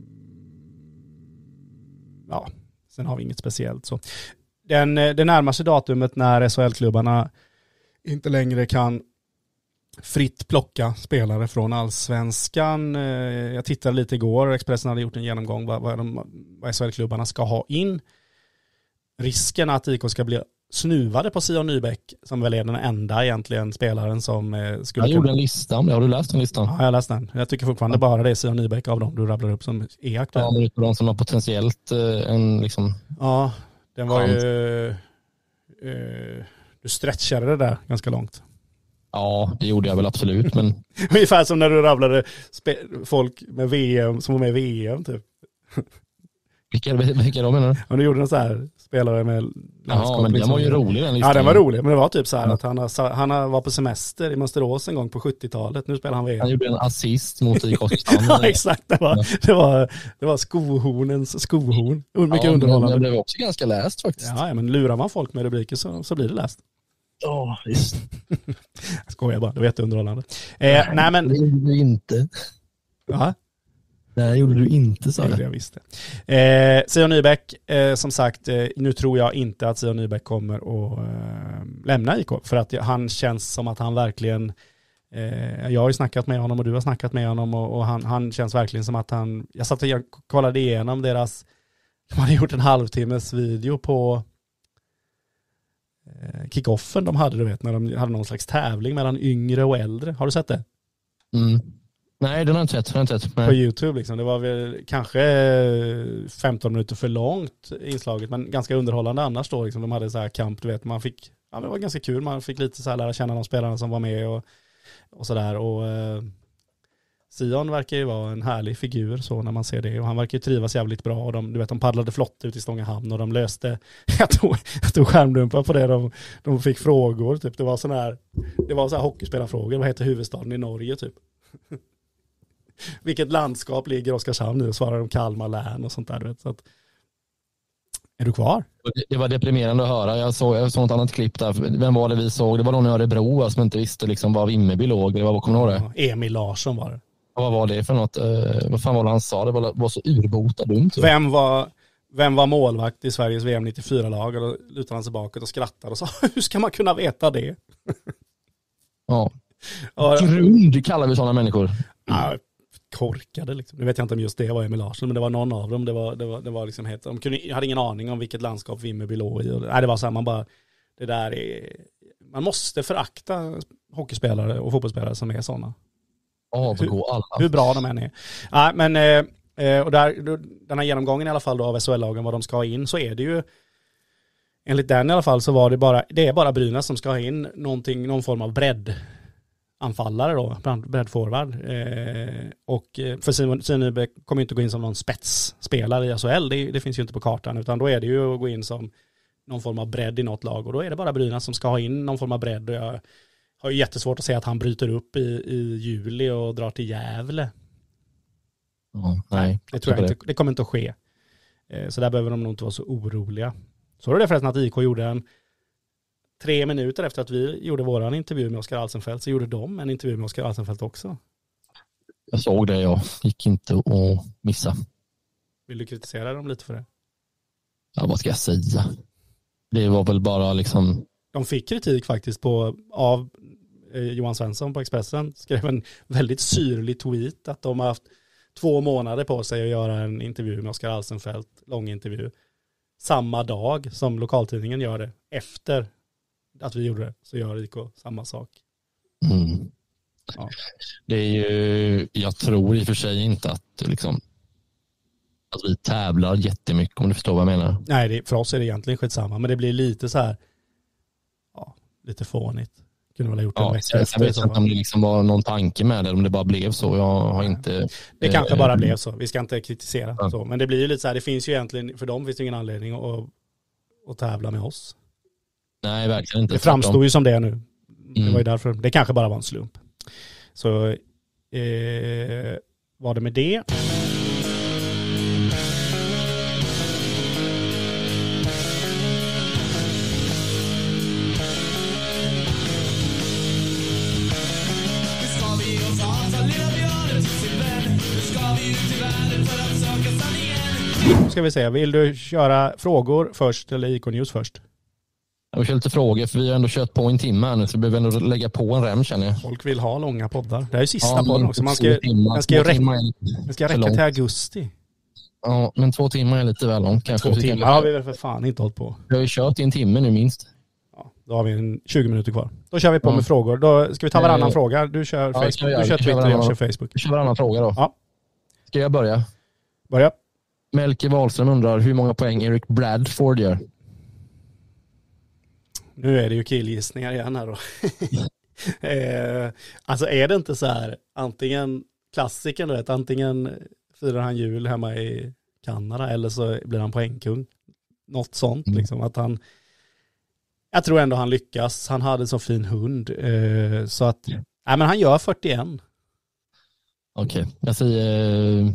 sen har vi inget speciellt. Så. Det närmaste datumet när SHL-klubbarna inte längre kan fritt plocka spelare från Allsvenskan. Jag tittade lite igår. Expressen hade gjort en genomgång vad SHL-klubbarna ska ha in. Risken att IK ska bli snuvade på Sion Nybäck, som väl är den enda egentligen spelaren som skulle... Jag gjorde en lista om det. Har du läst den listan? Ja, jag har läst den. Jag tycker fortfarande bara det är Sion Nybäck av dem du rabblar upp som är aktuella. Ja, men det är de som har potentiellt en liksom... Ja, den var ju... Du stretchade det där ganska långt. Ja, det gjorde jag väl absolut, men... Ungefär som när du rabblade folk med VM som var med i VM, typ. Vilka då menar du? Ja, du gjorde en så här spelare med landskap. Ja, men den var ju rolig, den listan. Ja, den var rolig, men det var typ så här att han var på semester i Mönsterås en gång på 70-talet. Nu spelar han VM. Han gjorde en assist mot IK Oskarshamn. Ja, exakt. Det var skohornens skohorn. Mycket underhållande. Men det var också ganska läst faktiskt. Ja, men lurar man folk med rubriker så blir det läst. Ja, visst. Jag skojar bara, det var jätteunderhållande. Nej, men... Det gjorde du inte. Ja. Det gjorde du inte, sa jag visste. Sion Nybäck, som sagt, nu tror jag inte att Sion Nybäck kommer att lämna IK. För att han känns som att han verkligen... jag har ju snackat med honom och du har snackat med honom och han känns verkligen som att han... Jag satt och kollade igenom deras... De hade gjort en halvtimmes video på kickoffen de hade, du vet, när de hade någon slags tävling mellan yngre och äldre. Har du sett det? Nej, den har jag inte sett. På YouTube liksom. Det var väl kanske 15 minuter för långt inslaget, men ganska underhållande annars då. Liksom. De hade så här kamp, du vet. Man fick, det var ganska kul. Man fick lite så här lära känna de spelarna som var med och sådär. Och Sion verkar ju vara en härlig figur så när man ser det. Och han verkar ju trivas jävligt bra. Och de paddlade flott ut i Stångehamn och de löste... Jag tog skärmdumpar på det. De fick frågor. Typ. Det var så här hockeyspelarfrågor. Vad heter huvudstaden i Norge typ? Vilket landskap ligger Oskarshamn nu? Svarar de Kalmar län och sånt där. Du vet. Så att, är du kvar? Det var deprimerande att höra. Jag såg ett annat klipp där. Vem var det vi såg? Det var någon i Örebro som inte visste liksom var Vimmerby låg. Det var, vad kommer du ihåg det? Emil Larsson var det. Vad var det för något? Vad fan var det han sa? Det var så urbota dumt. Vem var... vem var målvakt i Sveriges VM 94-lag? Och då lutade han sig bakåt och skrattade och sa, hur ska man kunna veta det? Ja. Och, Grund kallar vi sådana människor. ja, korkade liksom. Nu vet jag inte om just det var Emil Larsson, men det var någon av dem. Det var liksom helt, jag hade ingen aning om vilket landskap Vimmerby låg i. Nej, det var så här, man bara, det där är, man måste förakta hockeyspelare och fotbollsspelare som är sådana. Avgå alla. Hur bra de än är. Nej, men och där, den här genomgången i alla fall då av SHL-lagen, vad de ska ha in, så är det ju enligt den i alla fall så var det är bara Brynäs som ska ha in någon form av breddanfallare då, breddforward. Och för Simon Nyberg kommer inte gå in som någon spetsspelare i SHL, det finns ju inte på kartan, utan då är det ju att gå in som någon form av bredd i något lag, och då är det bara Brynäs som ska ha in någon form av bredd, och jag har ju jättesvårt att säga att han bryter upp i juli och drar till Gävle. Ja, nej, det tror jag inte, det kommer inte att ske. Så där behöver de nog inte vara så oroliga. Så var det förresten att IK gjorde 3 minuter efter att vi gjorde våran intervju med Oskar Alsenfelt, så gjorde de en intervju med Oskar Alsenfelt också. Jag såg det, jag gick inte att missa. Vill du kritisera dem lite för det? Ja, vad ska jag säga? Det var väl bara liksom... De fick kritik faktiskt av Johan Svensson på Expressen. Skrev en väldigt syrlig tweet att de har haft 2 månader på sig att göra en intervju med Oskar Alsenfelt, lång intervju. Samma dag som lokaltidningen gör det. Efter att vi gjorde det så gör IK samma sak. Mm. Ja. Det är ju, jag tror i och för sig inte att liksom att vi tävlar jättemycket, om du förstår vad jag menar. Nej, för oss är det egentligen skitsamma, men det blir lite så här, ja, lite fånigt. Kunde väl ha gjort en vecka efter. Jag vet inte om det liksom var någon tanke med det, eller om det bara blev så. Jag har inte... Det kanske bara blev så. Vi ska inte kritisera så. Men det blir ju lite så här, det finns ju egentligen, för dem finns det ingen anledning att tävla med oss. Nej, verkligen inte. Det framstod ju som det nu. Det var ju därför, det kanske bara var en slump. Så var det med det. Ska vi se, vill du köra frågor först eller IK News först? Jag kör lite frågor, för vi har ändå kört på en timme här nu, så vi behöver ändå lägga på en rem, känner jag. Folk vill ha långa poddar. Det här är sista podden också. Man ska räcka till augusti. Ja, men 2 timmar är lite väl långt. 2 timmar har vi väl för fan inte hållit på. Vi har ju kört i 1 timme nu minst. Ja, då har vi 20 minuter kvar. Då kör vi på med frågor. Då ska vi ta varannan fråga. Du kör Facebook, du kör Twitter, jag kör Facebook. Vi kör varannan fråga då. Ja. Ska jag börja? Börja. Melke Wahlström undrar hur många poäng Eric Bradford gör. Nu är det ju killgissningar igen här då. Alltså är det inte så här, antingen klassiken då, antingen firar han jul hemma i Kanada eller så blir han poängkung. Något sånt liksom, att han, jag tror ändå han lyckas. Han hade så fin hund, så att, nej men han gör 41. Okej, jag säger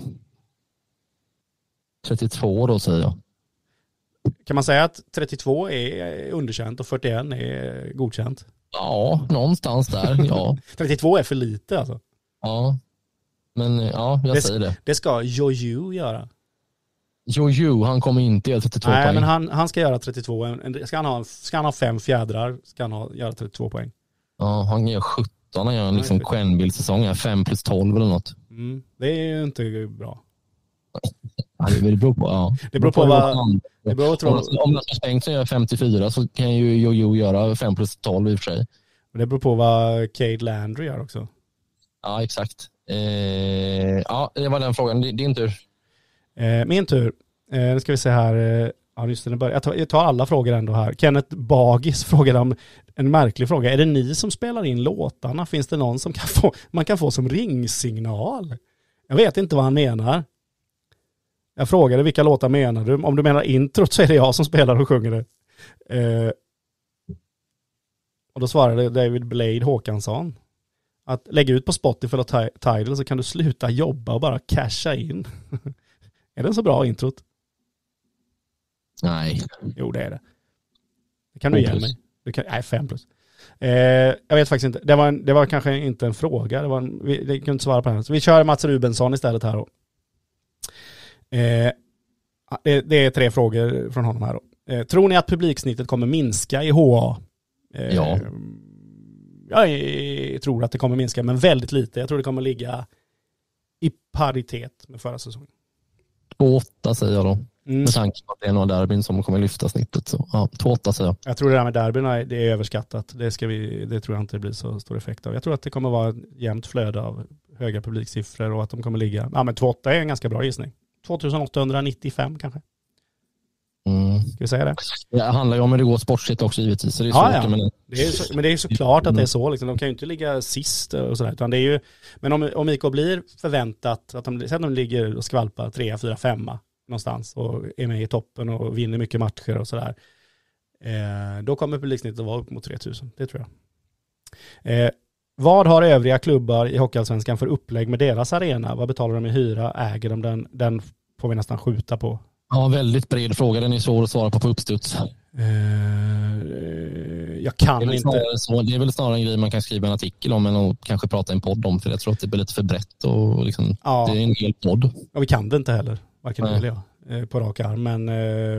32 då, säger jag. Kan man säga att 32 är underkänt och 41 är godkänt? Ja, någonstans där, ja. 32 är för lite alltså. Ja, men ja, jag säger det. Det ska Jojo göra. Jojo, han kommer inte göra 32 poäng. Nej, men han ska göra 32. Ska han ha 5 fjädrar ska han göra 32 poäng. Ja, han gör 17. Han gör en liksom Quenneville-säsong, 5 + 12 eller något. Det är ju inte bra. Ja, det beror på, ja. Det beror på vad... Om Rasmus Bengtsson gör 54 så kan ju Jojo göra 5 + 12 i och för sig. Det beror på vad Cade Landry gör också. Ja, exakt. Ja, det var den frågan. Din tur. Min tur. Nu ska vi se här. Ja, just det, jag tar alla frågor ändå här. Kenneth Bagis frågade om en märklig fråga. Är det ni som spelar in låtarna? Finns det någon som man kan få som ringsignal? Jag vet inte vad han menar. Jag frågade vilka låtar menar du? Om du menar introt så är det jag som spelar och sjunger det. Och då svarade David Blade Håkansson att lägga ut på Spotify och Tidal så kan du sluta jobba och bara casha in. Är det så bra introt? Nej. Jo, det är det. Det kan du ge mig. Nej, 5+. Jag vet faktiskt inte. Det var kanske inte en fråga. Vi kunde inte svara på den. Så vi kör Mats Rubensson istället här då. Det är 3 frågor från honom här då. Tror ni att publiksnittet kommer minska i HA? Ja. Jag tror att det kommer minska, men väldigt lite. Jag tror det kommer ligga i paritet med förra säsongen. 2,8 säger jag då. Med tanke på att det är några derbyn som kommer lyfta snittet. Så, ja, 2,8 säger jag. Jag tror det där med derbyna, det är överskattat. Det tror jag inte blir så stor effekt av. Jag tror att det kommer vara ett jämnt flöde av höga publiksiffror och att de kommer ligga... Ja, men 2,8 är en ganska bra gissning. 2895 kanske. Ska vi säga det? Det handlar ju om hur det går sportsligt också givetvis. Så det är svårt, men det är såklart att det är så. Liksom. De kan ju inte ligga sist och sådär. Utan det är ju, men om IK blir förväntat att de ligger och skvalpar 3, 4, 5 någonstans och är med i toppen och vinner mycket matcher och sådär. Då kommer publiksnittet att vara upp mot 3000. Det tror jag. Vad har övriga klubbar i Hockeyallsvenskan för upplägg med deras arena? Vad betalar de i hyra? Äger de den får vi nästan skjuta på. Ja, väldigt bred fråga. Den är svår att svara på uppstuds. Jag kan inte. Det är väl snarare en grej man kan skriva en artikel om än att kanske prata en podd om. För jag tror att det blir lite för brett och liksom, det är en hel podd. Ja, vi kan det inte heller. Varken du eller jag på rak arm. Men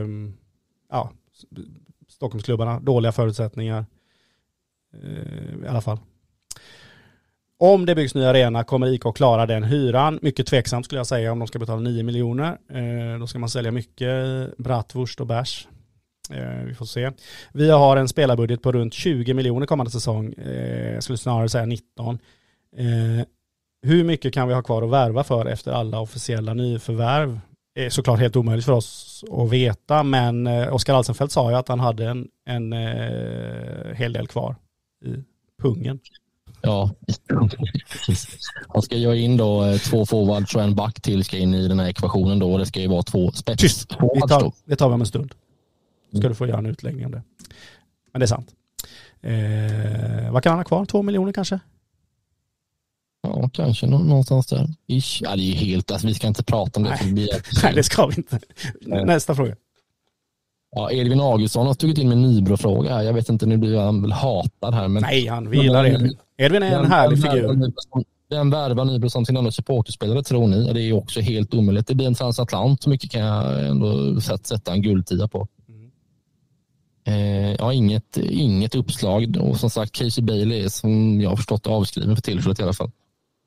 Stockholmsklubbarna, dåliga förutsättningar. I alla fall. Om det byggs nya arena kommer IK att klara den hyran. Mycket tveksamt skulle jag säga om de ska betala 9 miljoner. Då ska man sälja mycket bratwurst och bärs. Vi får se. Vi har en spelarbudget på runt 20 miljoner kommande säsong. Jag skulle snarare säga 19. Hur mycket kan vi ha kvar att värva för efter alla officiella nyförvärv? Det är såklart helt omöjligt för oss att veta, men Oskar Alsenfelt sa ju att han hade en hel del kvar i pungen. Ja, han ska göra in då 2 forwards och en back till ska in i den här ekvationen då. Det ska ju vara 2 spets. Tyst, det tar vi om en stund. Ska du få göra en utläggning om det. Men det är sant. Vad kan han ha kvar? 2 miljoner kanske? Ja, kanske någonstans där. Ish. Ja, det är ju helt... Alltså, vi ska inte prata om det. Nej, det ska vi inte. Nästa fråga. Ja, Edvin Augustsson har stugit in med Nybro-fråga här. Jag vet inte, nu blir han väl hatad här. Men... Nej, vi gillar Edvin. Edvin är en härlig figur. Den värvar Nybro som sin andra supporterspelare, tror ni? Det är ju också helt omöjligt. Det blir en transatlant, så mycket kan jag ändå sätta en guldtia på. Ja, inget uppslag. Och som sagt, Casey Bailey är som jag har förstått avskriven för tillfället i alla fall.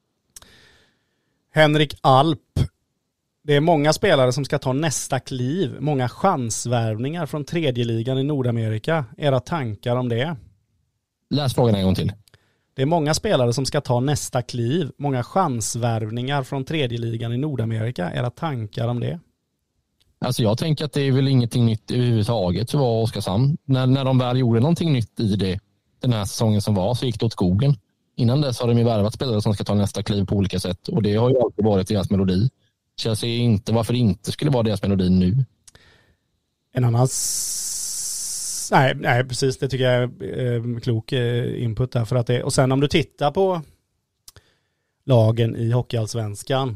Henrik Alp. Det är många spelare som ska ta nästa kliv. Många chansvärvningar från tredje ligan i Nordamerika. Era tankar om det? Läs frågan en gång till. Det är många spelare som ska ta nästa kliv. Många chansvärvningar från tredje ligan i Nordamerika. Era tankar om det? Alltså jag tänker att det är väl ingenting nytt överhuvudtaget för var Oskarshamn. När de väl gjorde någonting nytt i det, den här säsongen som var, så gick det åt skogen. Innan dess har de ju värvat spelare som ska ta nästa kliv på olika sätt. Och det har ju alltid varit deras melodi. Så jag ser inte varför det inte skulle vara deras melodi nu. En annan... Nej, precis. Det tycker jag är klok input där. För att det... Och sen om du tittar på lagen i Hockeyallsvenskan.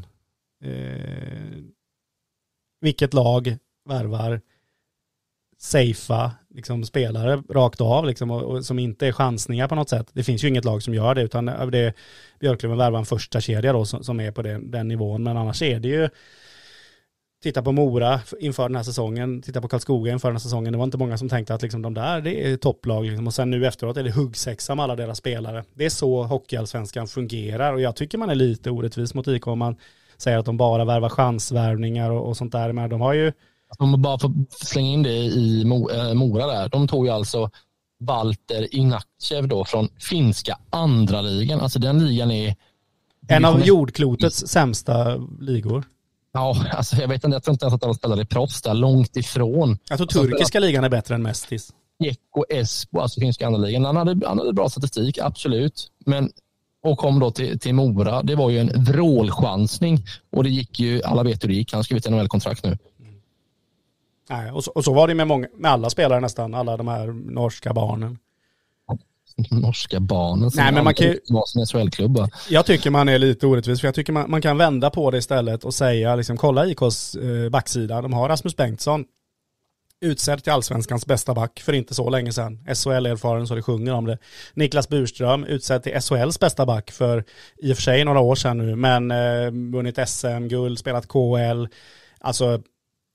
Vilket lag värvar safea liksom, spelare rakt av liksom, och som inte är chansningar på något sätt. Det finns ju inget lag som gör det, utan det Björklöven värvar en första kedja då, som är på den nivån. Men annars är det ju, titta på Mora inför den här säsongen, titta på Karlskoga inför den här säsongen. Det var inte många som tänkte att liksom, det är topplag. Liksom. Och sen nu efteråt är det huggsexa med alla deras spelare. Det är så Hockeyallsvenskan fungerar, och jag tycker man är lite orättvis mot IK om man säger att de bara värvar chansvärvningar och sånt där. Men de har ju... Om man bara får slänga in det i Mora där. De tog ju alltså Walter Inachev då från finska andra ligan. Alltså den ligan är... En av jordklotets sämsta ligor. Ja, alltså jag vet inte. Jag tror inte ens att de spelade proffs där, långt ifrån. Jag tror turkiska ligan är bättre än Mestis. Jekko Espo, alltså finska andra ligan. Han hade bra statistik, absolut. Men... Och kom då till Mora. Det var ju en vrålchansning. Och det gick ju, alla vet hur det gick. Han skrev ett NHL-kontrakt nu. Nej, och så var det med alla spelare nästan. Alla de här norska barnen. Norska barnen? Nej, men man kan ju... SHL-klubbar. Jag tycker man är lite orättvis. För jag tycker man kan vända på det istället och säga, liksom, kolla IKs backsida. De har Rasmus Bengtsson. Utsedd till allsvenskans bästa back för inte så länge sedan. SHL-erfaren så det sjunger om det. Niklas Burström utsedd till SHLs bästa back för i och för sig några år sedan nu. Men vunnit SM-guld, spelat KL. Alltså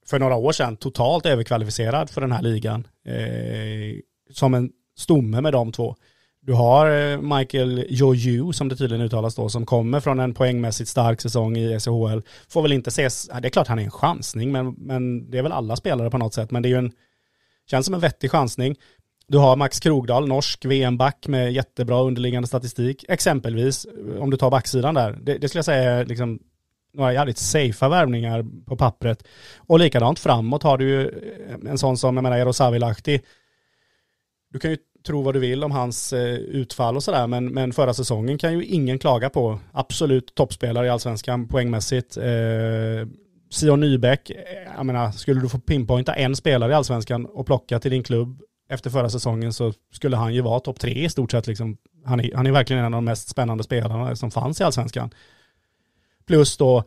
för några år sedan totalt överkvalificerad för den här ligan. Som en stomme med de två. Du har Michael Joju, som det tydligen uttalas då, som kommer från en poängmässigt stark säsong i SHL. Får väl inte ses, det är klart han är en chansning, men det är väl alla spelare på något sätt. Men det är ju känns som en vettig chansning. Du har Max Krogdahl, norsk VM-back med jättebra underliggande statistik. Exempelvis, om du tar backsidan där. Det skulle jag säga är liksom några jävligt safea värvningar på pappret. Och likadant framåt har du ju en sån som, jag menar, Jarosavlahti. Du kan ju tro vad du vill om hans utfall och sådär, men förra säsongen kan ju ingen klaga på. Absolut toppspelare i Allsvenskan poängmässigt. Sion Nybeck, jag menar, skulle du få pinpointa en spelare i Allsvenskan och plocka till din klubb efter förra säsongen, så skulle han ju vara topp 3 i stort sett. Liksom. Han är verkligen en av de mest spännande spelarna som fanns i Allsvenskan. Plus då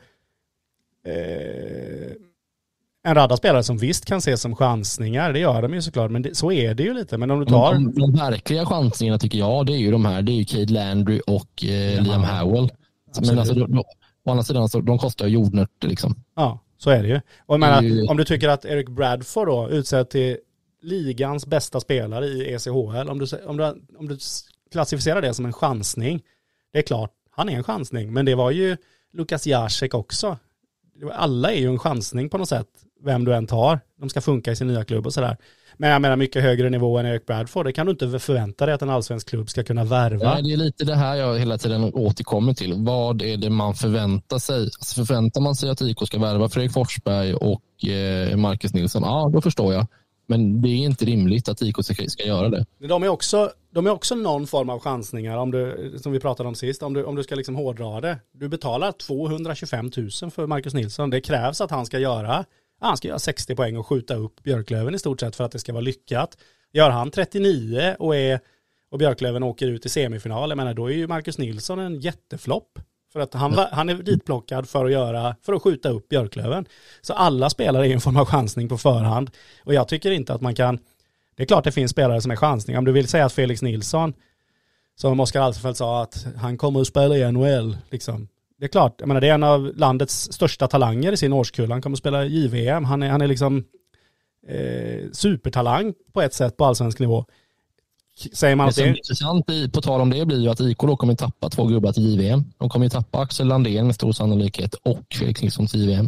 en radda spelare som visst kan ses som chansningar, det gör de ju såklart, men så är det ju lite. Men om du tar... De verkliga chansningarna tycker jag, det är ju de här, det är ju Cade Landry och Liam Howell. Men alltså, å andra sidan så de kostar jordnötter liksom. Ja, så är det ju. Och jag menar, om du tycker att Eric Bradford då utsedd till ligans bästa spelare i ECHL, om du klassificerar det som en chansning, det är klart, han är en chansning, men det var ju Lukas Jacek också. Alla är ju en chansning på något sätt, vem du än tar. De ska funka i sin nya klubb och sådär. Men jag menar, mycket högre nivå än Eric Bradford. Det kan du inte förvänta dig att en allsvensk klubb ska kunna värva. Nej, det är lite det här jag hela tiden återkommer till. Vad är det man förväntar sig? Alltså, förväntar man sig att IK ska värva Fredrik Forsberg och Marcus Nilsson? Ja, då förstår jag. Men det är inte rimligt att IK ska göra det. De är också någon form av chansningar, som vi pratade om sist. Om du ska liksom hårdra det. Du betalar 225 000 för Marcus Nilsson. Det krävs att han ska göra 60 poäng och skjuta upp Björklöven i stort sett för att det ska vara lyckat. Gör han 39 och Björklöven åker ut i semifinal, jag menar, då är ju Marcus Nilsson en jätteflopp. För att han är ditplockad för att skjuta upp Björklöven. Så alla spelare är en form av chansning på förhand. Och jag tycker inte att man kan... Det är klart det finns spelare som är chansning. Om du vill säga att Felix Nilsson, som Oskar Alsfeldt sa, att han kommer att spela i NHL. Liksom. Det är klart, jag menar, det är en av landets största talanger i sin årskull. Han kommer att spela i JVM. Han är liksom supertalang på ett sätt på allsvensk nivå. Säger man det som är intressant på tal om det blir ju att IK då kommer tappa 2 gubbar till JVM. De kommer ju tappa Axel Landén med stor sannolikhet och Felix Nilsson till JVM.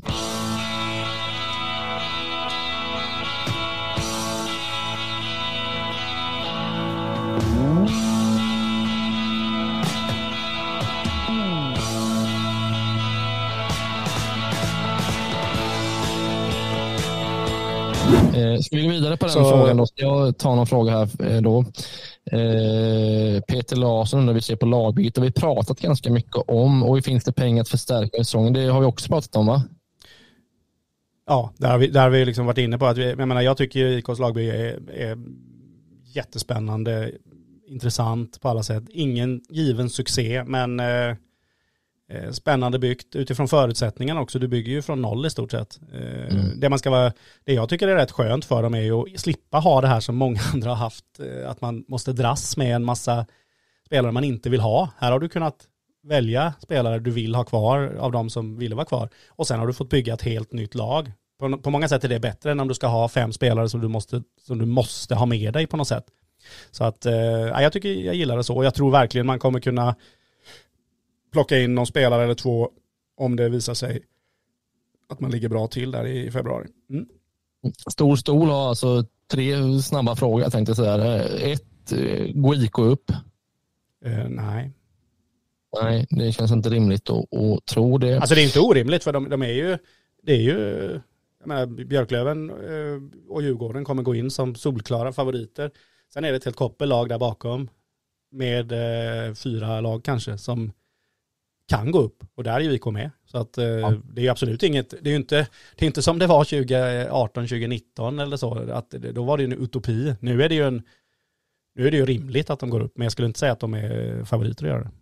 Ska vi gå vidare på den frågan då? Ska jag ta någon fråga här då? Peter Larsson undrar, vi ser på lagbygget. Det har vi pratat ganska mycket om. Och finns det pengar att förstärka säsongen? Det har vi också pratat om, va? Ja, där har vi liksom varit inne på att jag tycker ju IKs lagbygge är jättespännande, intressant på alla sätt. Ingen given succé, men spännande byggt utifrån förutsättningarna också. Du bygger ju från noll i stort sett. Det jag tycker är rätt skönt för dem är ju att slippa ha det här som många andra har haft, att man måste dras med en massa spelare man inte vill ha. Här har du kunnat välja spelare du vill ha kvar av de som ville vara kvar. Och sen har du fått bygga ett helt nytt lag. På många sätt är det bättre än om du ska ha 5 spelare som du måste ha med dig på något sätt. Så att jag gillar det så. Och jag tror verkligen man kommer kunna plocka in någon spelare eller 2 om det visar sig att man ligger bra till där i februari. Stor stol har alltså 3 snabba frågor, jag tänkte säga. 1, går IK upp? Nej. Nej, det känns inte rimligt att tro det. Alltså det är inte orimligt, för det är ju jag menar, Björklöven och Djurgården kommer gå in som solklara favoriter. Sen är det ett helt koppellag där bakom med 4 lag kanske som kan gå upp, och där är ju IK med. Så att det är ju absolut inget, det är inte som det var 2018-2019 eller så, att då var det ju en utopi. Nu är det ju rimligt att de går upp, men jag skulle inte säga att de är favoriter att göra det.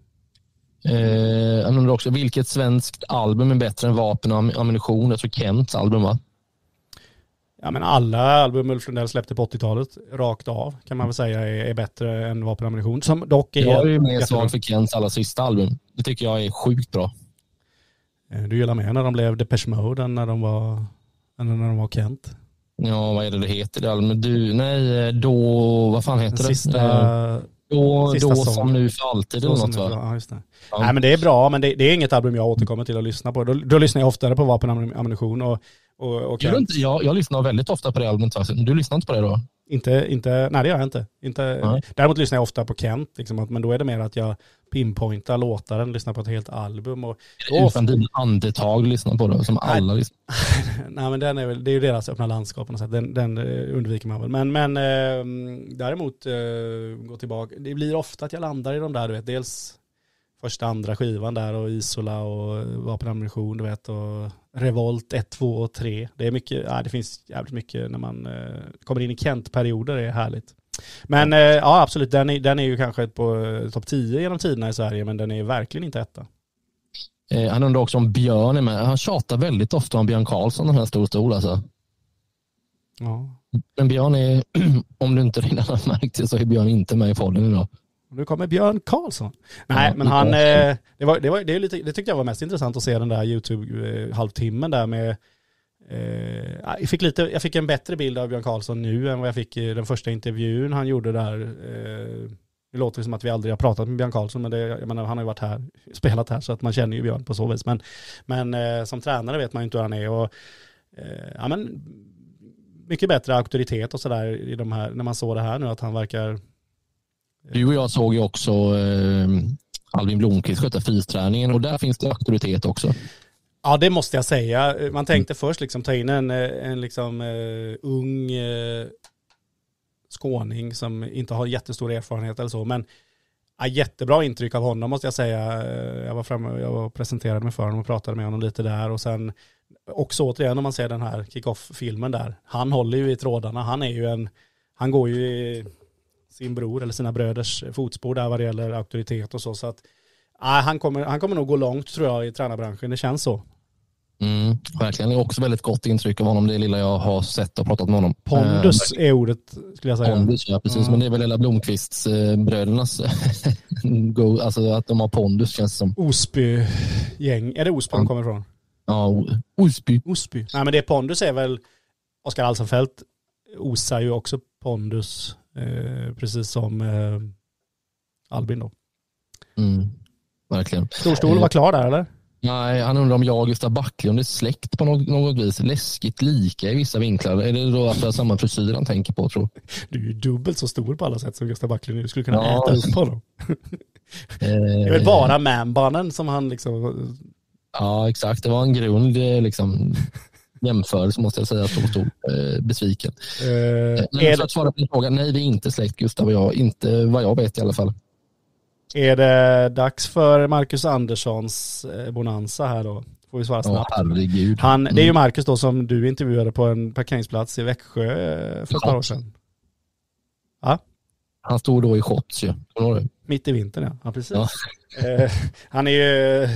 Jag undrar också, vilket svenskt album är bättre än Vapen och ammunition? Jag tror Kents album, va? Ja, men alla album Ulf Lundell släppte på 80-talet rakt av kan man väl säga är bättre än Vapen och ammunition, som dock är... Jag är ju mer svag för Kents alla sista album. Det tycker jag är sjukt bra. Du gillar med när de blev Depeche Mode än när de var än när de var Kent. Ja, vad är det heter det? Men vad fan heter det? Sista Då som nu för alltid eller något, va? Ja, just det. Ja. Nej, men det är bra, men det är inget album jag återkommer till att lyssna på. Då lyssnar jag oftare på Vapen och Ammunition och Kent. Jag lyssnar väldigt ofta på det albumet. Du lyssnar inte på det då? Inte, nej det gör jag inte. Nej. Däremot lyssnar jag ofta på Kent, liksom, men då är det mer att jag pinpointar låtaren, lyssnar på ett helt album. Och utan dina andetag lyssnar på det, som alla lyssnar. Nej, men det är ju deras öppna landskap på något sätt. Den undviker man väl. Men däremot gå tillbaka. Det blir ofta att jag landar i de där, du vet, dels första, andra skivan där och Isola och Vapen och Ammunition, du vet, och Revolt 1, 2 och 3. Det är mycket, det finns jävligt mycket när man kommer in i Kent-perioder, det är härligt. Men ja, absolut, den är ju kanske på topp 10 genom tiderna i Sverige, men den är verkligen inte etta. Han undrar också om Björn är med. Han tjatar väldigt ofta om Björn Karlsson, den här stor alltså. Ja. Men Björn är, om du inte redan har märkt det, så är Björn inte med i podden idag. Nu kommer Björn Karlsson. Nej, men han, det tyckte jag var mest intressant att se den där YouTube-halvtimmen där med, jag fick en bättre bild av Björn Karlsson nu än vad jag fick i den första intervjun han gjorde där. Det låter som att vi aldrig har pratat med Björn Karlsson, men jag menar, han har ju varit här, spelat här, så att man känner ju Björn på så vis. Men som tränare vet man ju inte hur han är, och men mycket bättre auktoritet och sådär i de här, när man såg det här nu, att han verkar. Du och jag såg ju också Albin Blomqvist sköta fysträningen, och där finns det auktoritet också. Ja, det måste jag säga. Man tänkte först liksom ta in en liksom ung skåning som inte har jättestor erfarenhet eller så, men jättebra intryck av honom måste jag säga. Jag var presenterade mig för honom och pratade med honom lite där, och sen också återigen om man ser den här kick-off-filmen där. Han håller ju i trådarna. Han går ju i sin bror eller sina bröders fotspår där vad det gäller auktoritet och så att han kommer nog gå långt, tror jag, i tränarbranschen. Det känns så. Verkligen. Det är också väldigt gott intryck av honom, det lilla jag har sett och pratat med honom. Pondus är ordet, skulle jag säga. Pondus, ja precis. Men det är väl hela Blomqvists brödernas alltså att de har pondus, känns som. Osby-gäng. Är det Osby de kommer ifrån? Ja, Osby. Nej, men det Pondus är väl Oskar Alsenfelt osar ju också pondus, precis som Albin då. Verkligen. Storstol var klar där, eller? Nej, han undrar om jag och Gustav Backlund är släkt på något vis. Läskigt lika i vissa vinklar. Är det då att det är samma frisyr han tänker på, tror jag? Du är ju dubbelt så stor på alla sätt som Gustav Backlund. Du skulle kunna äta upp honom. Det är väl bara manbannen som han liksom. Ja, exakt. Det var en grund liksom jämförelse, måste jag säga, stor besviken. Men för att svara på din fråga, nej, det är inte släkt, Gustav och jag. Inte vad jag vet i alla fall. Är det dags för Marcus Anderssons bonanza här då? Får vi svara snabbt. Herregud. Det är ju Marcus då som du intervjuade på en parkeringsplats i Växjö för ett par år sedan. Ja. Han stod då i shots ju. Mitt i vintern, ja precis. Ja. Han är ju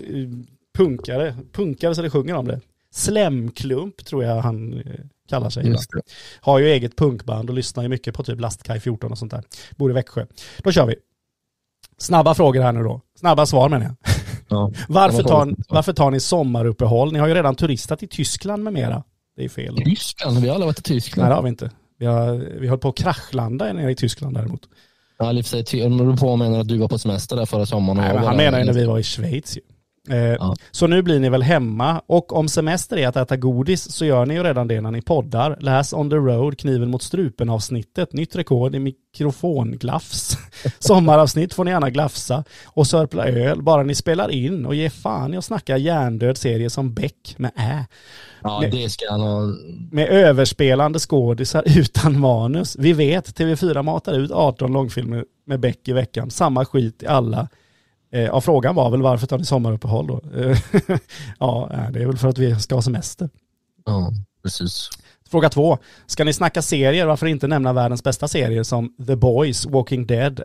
punkare så det sjunger om det. Slemklump tror jag han kallar sig. Har ju eget punkband och lyssnar ju mycket på typ Lastkaj 14 och sånt där. Bor i Växjö. Då kör vi. Snabba frågor här nu då. Snabba svar menar jag. Ja. Varför tar ni sommaruppehåll? Ni har ju redan turistat i Tyskland med mera. Det är fel. Tyskland? Vi har alla varit i Tyskland. Nej, det har vi inte. Vi höll på att kraschlanda nere i Tyskland däremot. Ja, i och för sig. Du på menar att du var på semester där förra sommaren. Nej, men han menar ju när vi var i Schweiz ju. Så nu blir ni väl hemma, och om semester är att äta godis så gör ni ju redan det när ni poddar. Läs On the Road, kniven mot strupen avsnittet, nytt rekord i mikrofonglafs. Sommaravsnitt får ni gärna glafsa och sörpla öl bara ni spelar in, och ge fan i att snacka hjärndöd serie som Beck med Ja, det ska han ha. Med överspelande skådisar utan manus. Vi vet, TV4 matar ut 18 långfilmer med Beck i veckan. Samma skit i alla. Ja, frågan var väl varför tar ni sommaruppehåll då? Ja, det är väl för att vi ska ha semester. Ja, precis. Fråga 2. Ska ni snacka serier? Varför inte nämna världens bästa serier som The Boys, Walking Dead,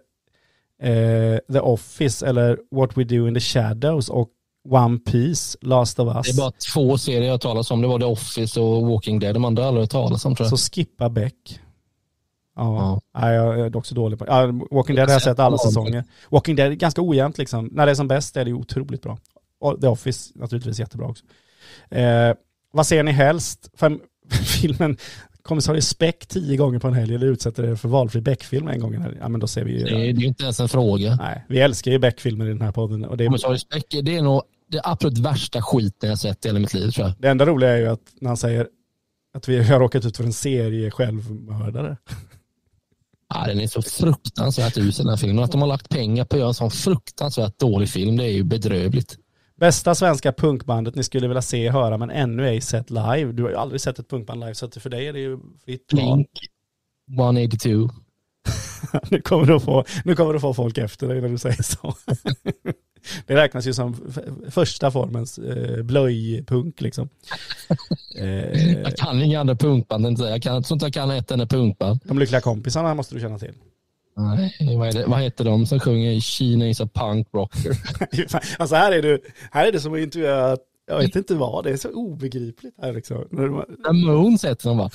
The Office eller What We Do in the Shadows och One Piece, Last of Us? Det är bara 2 serier jag talas om. Det var The Office och Walking Dead. De andra aldrig talas om, tror jag. Så skippa Beck. Ja. Nej, jag är också dålig på det. Walking Dead har jag sett alla säsonger. Walking Dead är ganska ojämnt liksom. När det är som bäst är det otroligt bra. Och The Office naturligtvis jättebra också. Vad ser ni helst? Filmen Kommissarie Speck 10 gånger på en helg eller utsätter er för valfri Beck-film en gång i en helg? Ja, men då ser vi ju... Det är ju inte ens en fråga. Nej, vi älskar ju Beck-filmer i den här podden. Och det är... Kommissarie Speck, det är nog det absolut värsta skiten jag sett i hela mitt liv, tror jag. Det enda roliga är ju att när han säger att vi har råkat ut för en serie självmördare. Ja, den är så fruktansvärt usel, den här filmen. Att de har lagt pengar på att göra en sån fruktansvärt dålig film, det är ju bedrövligt. Bästa svenska punkbandet ni skulle vilja se, höra, men ännu ej sett live. Du har ju aldrig sett ett punkband live, så att för dig är det ju fritt val. Blink 182. Nu kommer du få folk efter dig när du säger så. Det räknas ju som första formens blöjpunk liksom. Jag kan inga andra punkband, inte. Jag tror inte jag kan ett enda punkband. De lyckliga kompisarna måste du känna till. Nej, vad heter de som sjunger Kina is a punk rocker? Alltså här är det som att intervjua, jag vet inte vad, det är så obegripligt här liksom. Ramones heter de, va?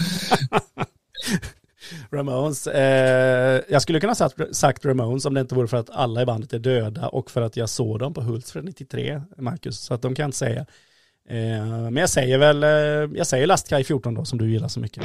Ramones. Jag skulle kunna sagt Ramones om det inte vore för att alla i bandet är döda och för att jag såg dem på Hultsfred 93, Marcus, så att de kan inte säga. Men jag säger Lastkaj 14 då, som du gillar så mycket.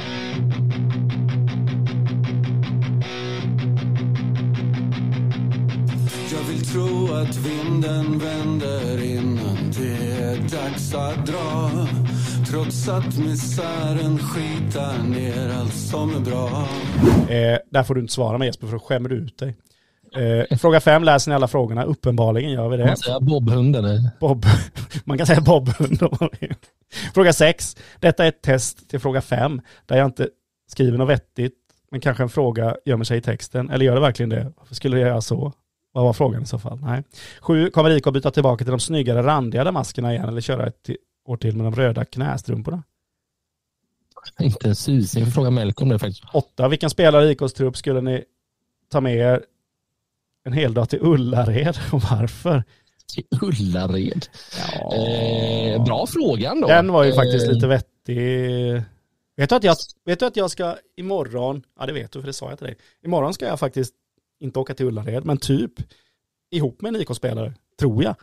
Jag vill tro att vinden vänder innan det är dags att dra. Trots att misären skitar ner allt som är bra. Där får du inte svara med Jesper, för då skämmer du ut dig. Fråga 5, läser ni alla frågorna? Uppenbarligen gör vi det. Man säger Bobhunden. Man kan säga Bobhund. Fråga 6. Detta är ett test till fråga 5, där jag inte skriver något vettigt, men kanske en fråga gömmer sig i texten. Eller gör det verkligen det? Varför skulle jag göra så? Vad var frågan i så fall? Nej. 7. Kommer IK att byta tillbaka till de snyggare randigare maskerna igen, eller köra ett år till med de röda knästrumporna? Inte en susning för fråga Melk om det faktiskt. 8. Vilken spelare i IKs trupp skulle ni ta med er en hel dag till Ullared, och varför? Till Ullared? Ja. Bra frågan då. Den var ju faktiskt lite vettig. Vet du att jag ska imorgon, ja det vet du för det sa jag till dig. Imorgon ska jag faktiskt inte åka till Ullared, men typ ihop med en IK-spelare, tror jag.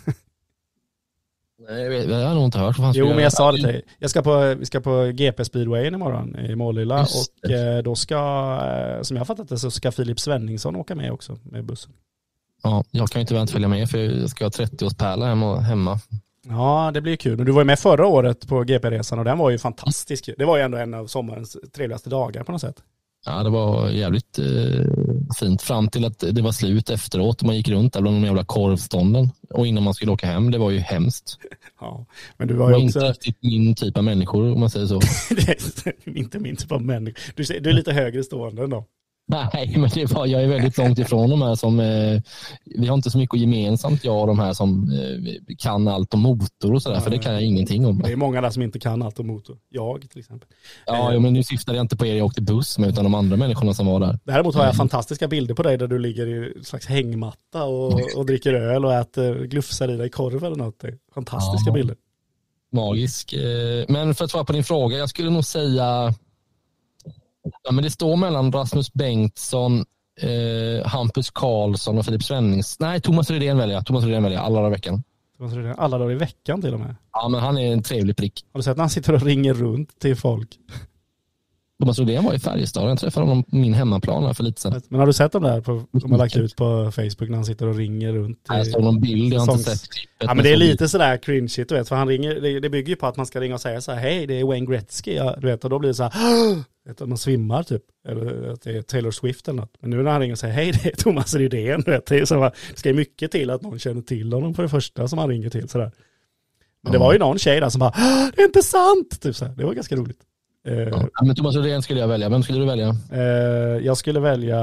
Nej, jag har nog inte hört. Jo, men jag sa det till dig. Vi ska på GP Speedway imorgon i Målilla, och då ska, som jag har fattat det, så ska Filip Svenningsson åka med också med bussen. Ja, jag kan ju inte vänta följa med, för jag ska ha 30-årspärla hemma. Ja, det blir kul. Men du var ju med förra året på GP-resan, och den var ju fantastisk. Det var ju ändå en av sommarens trevligaste dagar på något sätt. Ja, det var jävligt fint fram till att det var slut efteråt. Man gick runt där bland de jävla korvstånden. Och innan man skulle åka hem, det var ju hemskt. Ja, men du var ju också... inte riktigt min typ av människor, om man säger så. Det är inte min typ av människor. Du är lite högre stående ändå. Nej, men jag är väldigt långt ifrån de här som... vi har inte så mycket gemensamt, jag och de här som kan allt om motor och sådär, för det kan jag ingenting om. Det är många där som inte kan allt om motor. Jag till exempel. Ja, men nu syftade jag inte på er jag åkte buss med, utan de andra människorna som var där. Däremot har jag fantastiska bilder på dig där du ligger i en slags hängmatta och dricker öl och äter glufsar i dig korv eller något. Fantastiska bilder. Magisk. Men för att svara på din fråga, jag skulle nog säga... Ja, men det står mellan Rasmus Bengtsson, Hampus Karlsson och Filip Svennings. Nej, Thomas Rydén väljer alla dagar i veckan. Alla dagar i veckan till och med. Ja, men han är en trevlig prick. Har du sett när han sitter och ringer runt till folk? Thomas Rydén var i Färjestad. Jag träffade honom på min hemmaplan här för lite sedan. Men har du sett dem där som har lagt ut på Facebook när han sitter och ringer runt? Jag såg någon bild, jag har inte sett klippet. Ja, men det är lite sådär cringe, du vet. För han ringer, det bygger ju på att man ska ringa och säga så här: hej, det är Wayne Gretzky. Ja, du vet, och då blir det så här, att man svimmar typ. Eller att det är Taylor Swift eller något. Men nu när han ringer och säger hej, det är Thomas Rydén. Du vet, det är så här, det ska ju mycket till att någon känner till honom på det första som han ringer till. Sådär. Men det var ju någon tjej där som bara, det är inte sant! Typ så här. Det var ganska roligt. Ja, men Thomas Rydén skulle jag välja. Vem skulle du välja? Jag skulle välja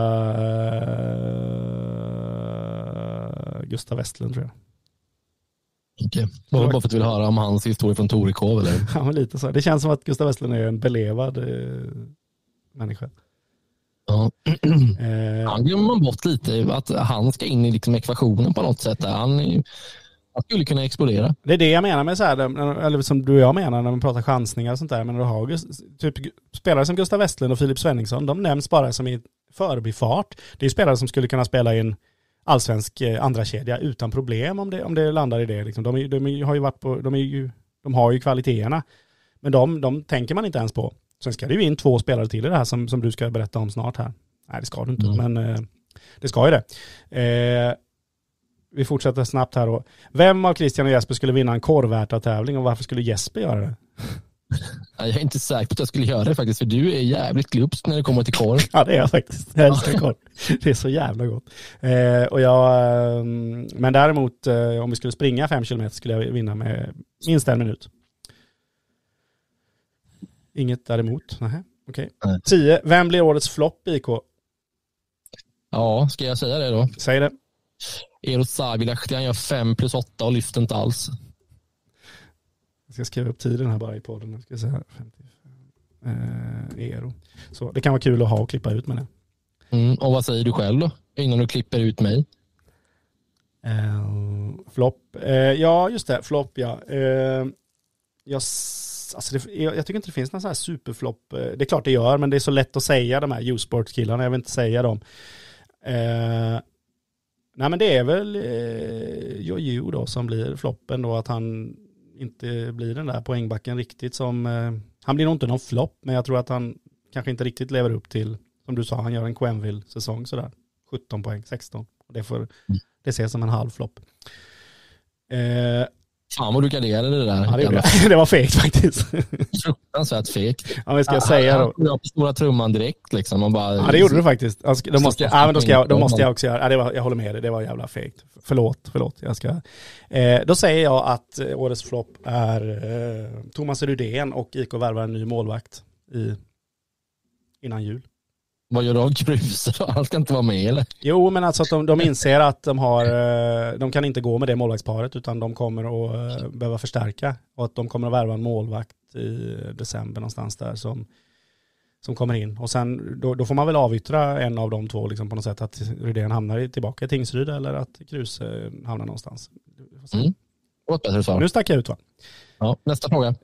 Gustav Westlund, tror jag. Okej. Bara för att du vill höra om hans historia från Torekov, eller? Ja, men lite så. Det känns som att Gustav Westlund är en belevad människa. Ja. Han glömmer man bort lite, att han ska in i liksom ekvationen på något sätt. Han skulle kunna explodera. Det är det jag menar med så här, eller som du och jag menar när man pratar chansningar och sånt där. Men du har typ spelare som Gustav Westlund och Filip Svenningsson, de nämns bara som i förbifart. Det är spelare som skulle kunna spela i en allsvensk andra kedja utan problem om det landar i det. Liksom. De har ju kvaliteterna. Men de tänker man inte ens på. Sen ska det ju in 2 spelare till i det här som du ska berätta om snart här. Nej, det ska du inte, men det ska ju det. Vi fortsätter snabbt här då. Vem av Christian och Jesper skulle vinna en korvärta-tävling och varför skulle Jesper göra det? Jag är inte säker på att jag skulle göra det faktiskt, för du är jävligt glupsk när det kommer till korv. Ja, det är jag faktiskt. Jag älskar korv. Det är så jävla gott. Men däremot, om vi skulle springa 5 kilometer skulle jag vinna med minst 1 minut. Inget däremot. Nähä. Okej. 10. Vem blir årets flopp, IK? Ja, ska jag säga det då? Säg det. Eero Savilahti, han gör 5+8 och lyfter inte alls. Jag ska skriva upp tiden här bara i podden. Jag ska säga 55. Eero. Så det kan vara kul att ha och klippa ut med det. Och vad säger du själv då? Innan du klipper ut mig. Flopp. Ja, just det. Flopp, ja. Jag tycker inte det finns någon sån här superflopp. Det är klart det gör, men det är så lätt att säga de här U-Sports-killarna. Jag vill inte säga dem. Nej, men det är väl Jojo då som blir floppen då, att han inte blir den där poängbacken riktigt som... han blir nog inte någon flopp, men jag tror att han kanske inte riktigt lever upp till, som du sa, han gör en Quenville-säsong sådär. 17 poäng, 16. Det ses som en halv flopp. Fan vad du garderade det där. Ja, det var fegt faktiskt. Fruktansvärt fegt. Ja, men ska jag säga då? Jag på stora trumman direkt liksom. Och bara, ja, det gjorde du faktiskt. Då måste jag också göra. Ja, jag håller med dig. Det var jävla fegt. Förlåt. Då säger jag att årets flopp är Thomas Rydén och IK värvar en ny målvakt innan jul. Vad gör de? Kruse? Han ska inte vara med eller? Jo, men alltså att de inser att de kan inte gå med det målvaktsparet, utan de kommer att behöva förstärka, och att de kommer att värva en målvakt i december någonstans där som kommer in. Och sen då får man väl avyttra en av de två liksom, på något sätt, att Rydén hamnar tillbaka i Tingsryd eller att Kruse hamnar någonstans. Nu stack jag ut, va? Ja, nästa fråga.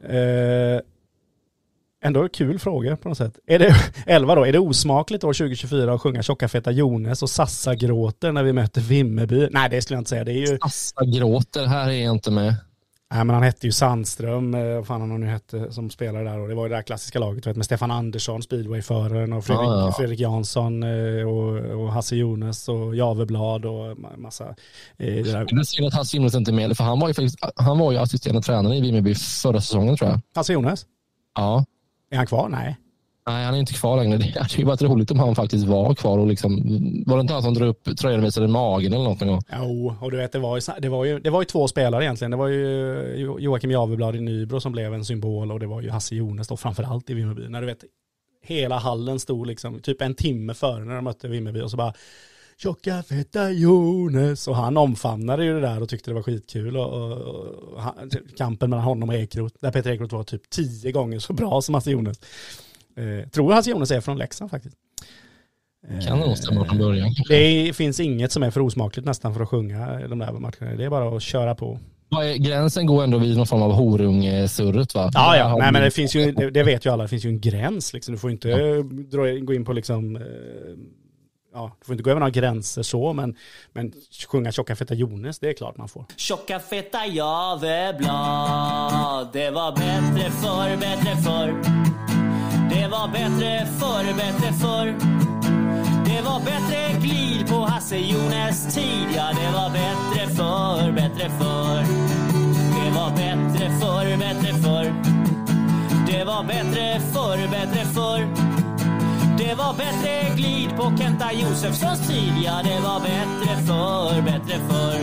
Ändå kul fråga på något sätt. Är det 11 då? Är det osmakligt år 2024 att sjunga Tjocka feta Jones och Sassa gråter när vi möter Vimmerby? Nej, det skulle jag inte säga. Det är ju... Sassa gråter, här är jag inte med. Nej, men han hette ju Sandström, vad fan han nu hette, som spelade där. Och det var ju det där klassiska laget, vet, med Stefan Andersson, speedwayföraren, och Fredrik Jansson och Hasse Jones och Javeblad och massa... Det är synd att Hasse Jones inte är med, för han var ju assisterande tränare i Vimmerby förra säsongen, tror jag. Hasse Jones? Ja. Är han kvar? Nej, han är inte kvar längre. Det hade ju varit roligt om han faktiskt var kvar och liksom, var det inte han som drog upp tröjan och visade magen eller något någon gång? Jo, och du vet, det var ju 2 spelare egentligen. Det var ju Joakim Javeblad i Nybro som blev en symbol, och det var ju Hasse Jones då, framförallt i Vimmerby. När du vet, hela hallen stod liksom typ en timme före när de mötte Vimmerby, och så bara Tjocka feta Jones, och han omfamnade ju det där och tyckte det var skitkul, och kampen mellan honom och Ekeroth, där Peter Ekeroth var typ 10 gånger så bra som Hasse Jones. Tror Hasse Jones är från Leksand faktiskt. Kan det nog stämma från början. Det finns inget som är för osmakligt nästan för att sjunga de där matcherna. Det är bara att köra på. Gränsen går ändå vid någon form av horung-surret, va? Ja. Nej, men det finns ju, det vet ju alla, det finns ju en gräns liksom. Du får inte gå in på liksom... Ja, du får inte gå över några gränser så, men sjunga Tjocka feta Jones, det är klart man får. Tjocka feta Javeblad, det var bättre förr. Det var bättre förr. Det var bättre glid på Hasse Jones tid. Ja, det var bättre förr. Det var bättre förr. Det var bättre förr. Det var bättre glid på Kenta Josefssons tid. Ja, det var bättre förr.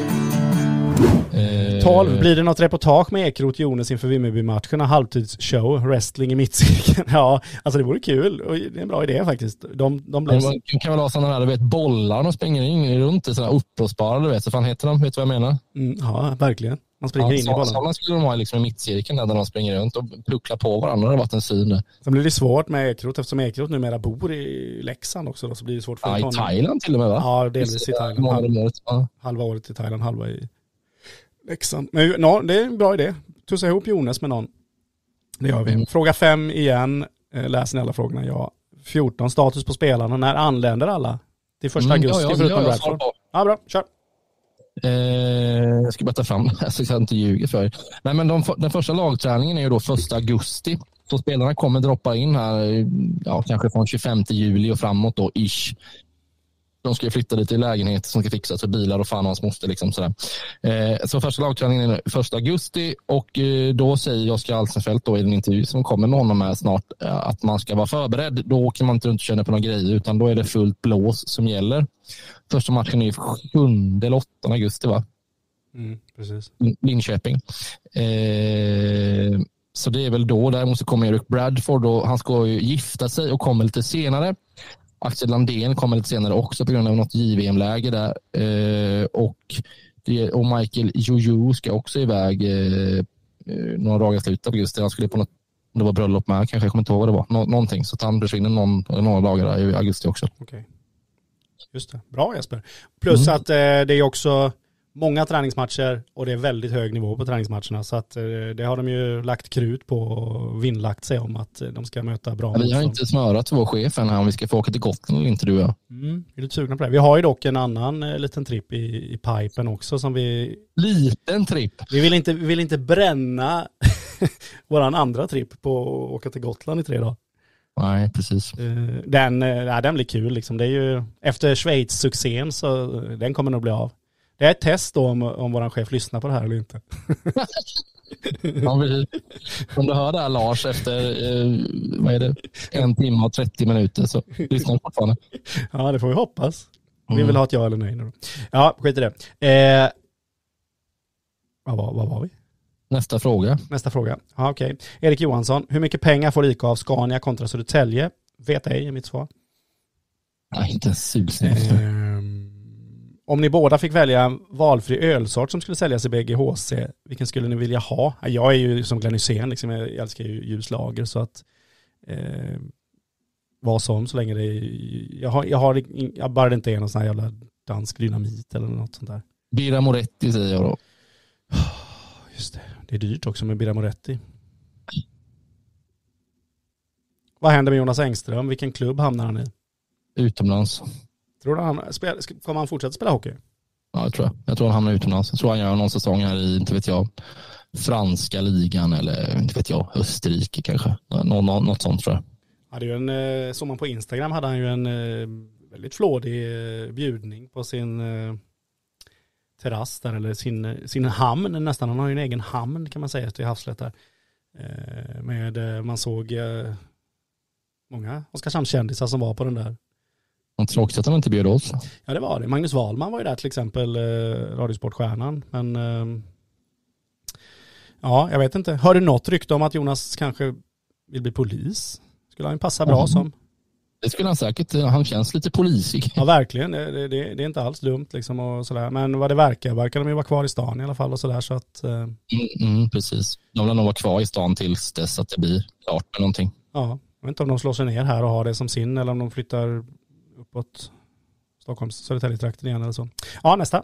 12. Blir det något reportage med Ekeroth Jones inför Vimmerby-matcherna? Halvtidsshow, wrestling i mittcirkeln. Ja, alltså det vore kul. Och det är en bra idé faktiskt. De blev... Man kan väl ha sådana här, du vet, bollar de springer runt i sådana uppblåsbara, du vet. Så fan heter de? Vet du vad jag menar? Ja, verkligen. Man springer in i bollen. Sådana skulle de ha liksom i mittcirkeln där de springer runt och pucklar på varandra. Det har varit en syn. Sen blir det svårt med Ekeroth, eftersom Ekeroth numera bor i Leksand också. Då, så blir det svårt för honom. I Thailand till och med, va? Ja, delvis i Thailand. Halva året i Thailand, halva i Leksand. Men det är en bra idé. Tussa ihop Jonas med någon. Det gör vi. Fråga 5 igen. Läser ni alla frågorna? Ja. 14. Status på spelarna. När anländer alla? Till 1 augusti förutom Bradford. Ja, bra. Kör. Jag ska bara ta fram det så jag inte ljuger för er. Nej, men den första lagträningen är ju då 1 augusti. Så spelarna kommer droppa in här, kanske från 25 juli och framåt då, ish. De ska flytta lite i lägenheter som ska fixas för bilar och fan och hans moster. Liksom sådär. Så första lagträningen är 1 augusti och då säger Oskar Alsenfelt då i en intervju som kommer med honom här snart att man ska vara förberedd. Då åker man inte runt och känner på några grejer utan då är det fullt blås som gäller. Första matchen är 7 eller 8 augusti va? Precis. Linköping. Så det är väl då. Däremot så kommer Eric Bradford och han ska ju gifta sig och kommer lite senare. Axel Landén kommer lite senare också på grund av något JVM-läge där. Och Michael Jojo ska också iväg några dagar i slutet av augusti. Han skulle på något, det var bröllop med kanske, jag kommer inte ihåg vad det var. Någonting, så han försvinner några dagar i augusti också. Okej. Just det. Bra Jesper. Plus att det är också många träningsmatcher och det är väldigt hög nivå på träningsmatcherna. Så att det har de ju lagt krut på och vinnlagt sig om att de ska möta bra motstånd. Vi har inte smörat vår chef än här om vi ska få åka till Gotland eller inte du och jag. Är lite sugna på det. Vi har ju dock en annan liten tripp i pipen också som vi... Liten tripp? Vi vill inte bränna våran andra tripp på att åka till Gotland i 3 dagar. Nej, precis. Den blir kul liksom. Det är ju efter Schweiz-succén så den kommer nog bli av. Det är ett test då om våran chef lyssnar på det här eller inte. Om du hör det här Lars efter 1 timme och 30 minuter så lyssnar du fortfarande. Ja, det får vi hoppas. Vi vill ha ett ja eller nej nu. Ja, skit i det. Vad var vi? Nästa fråga. Ja, okej. Erik Johansson, hur mycket pengar får IK av Scania kontra Södertälje? Vet ej är mitt svar. Nej, inte susning. Om ni båda fick välja en valfri ölsort som skulle säljas i BGHC, vilken skulle ni vilja ha? Jag är ju som Glenn Hysén, liksom, jag älskar ju ljuslager så att vad som så länge det är, jag bara det inte är någon sån här jävla dansk dynamit eller något sånt där. Birra Moretti säger jag då. Just det. Det är dyrt också med Birra Moretti. Vad händer med Jonas Engström? Vilken klubb hamnar han i? Utomlands. Tror du kommer han fortsätta spela hockey? Ja, jag tror han hamnar utomlands. Jag tror han gör någon säsong här i, inte vet jag, franska ligan eller inte vet jag, Österrike kanske. Något sånt tror jag. Hade ju såg man på Instagram hade han ju en väldigt flådig bjudning på sin terrass där, eller sin hamn nästan. Han har ju en egen hamn kan man säga till havslätt där. Man såg många Oskarshamnskändisar som var på den där. Man tror också att han inte bjöd oss. Ja, det var det. Magnus Wahlman var ju där till exempel, Radiosportstjärnan. Men ja, jag vet inte. Hör du något rykte om att Jonas kanske vill bli polis? Skulle han passa bra som? Det skulle han säkert. Han känns lite polisig. Ja, verkligen. Det är inte alls dumt liksom och sådär. Men vad det verkar de ju vara kvar i stan i alla fall och sådär så att... precis. De vill nog vara kvar i stan tills dess att det blir klart med någonting. Ja, jag vet inte om de slår sig ner här och har det som sin eller om de flyttar uppåt Stockholms Södertälje-trakten igen eller så. Ja, nästa.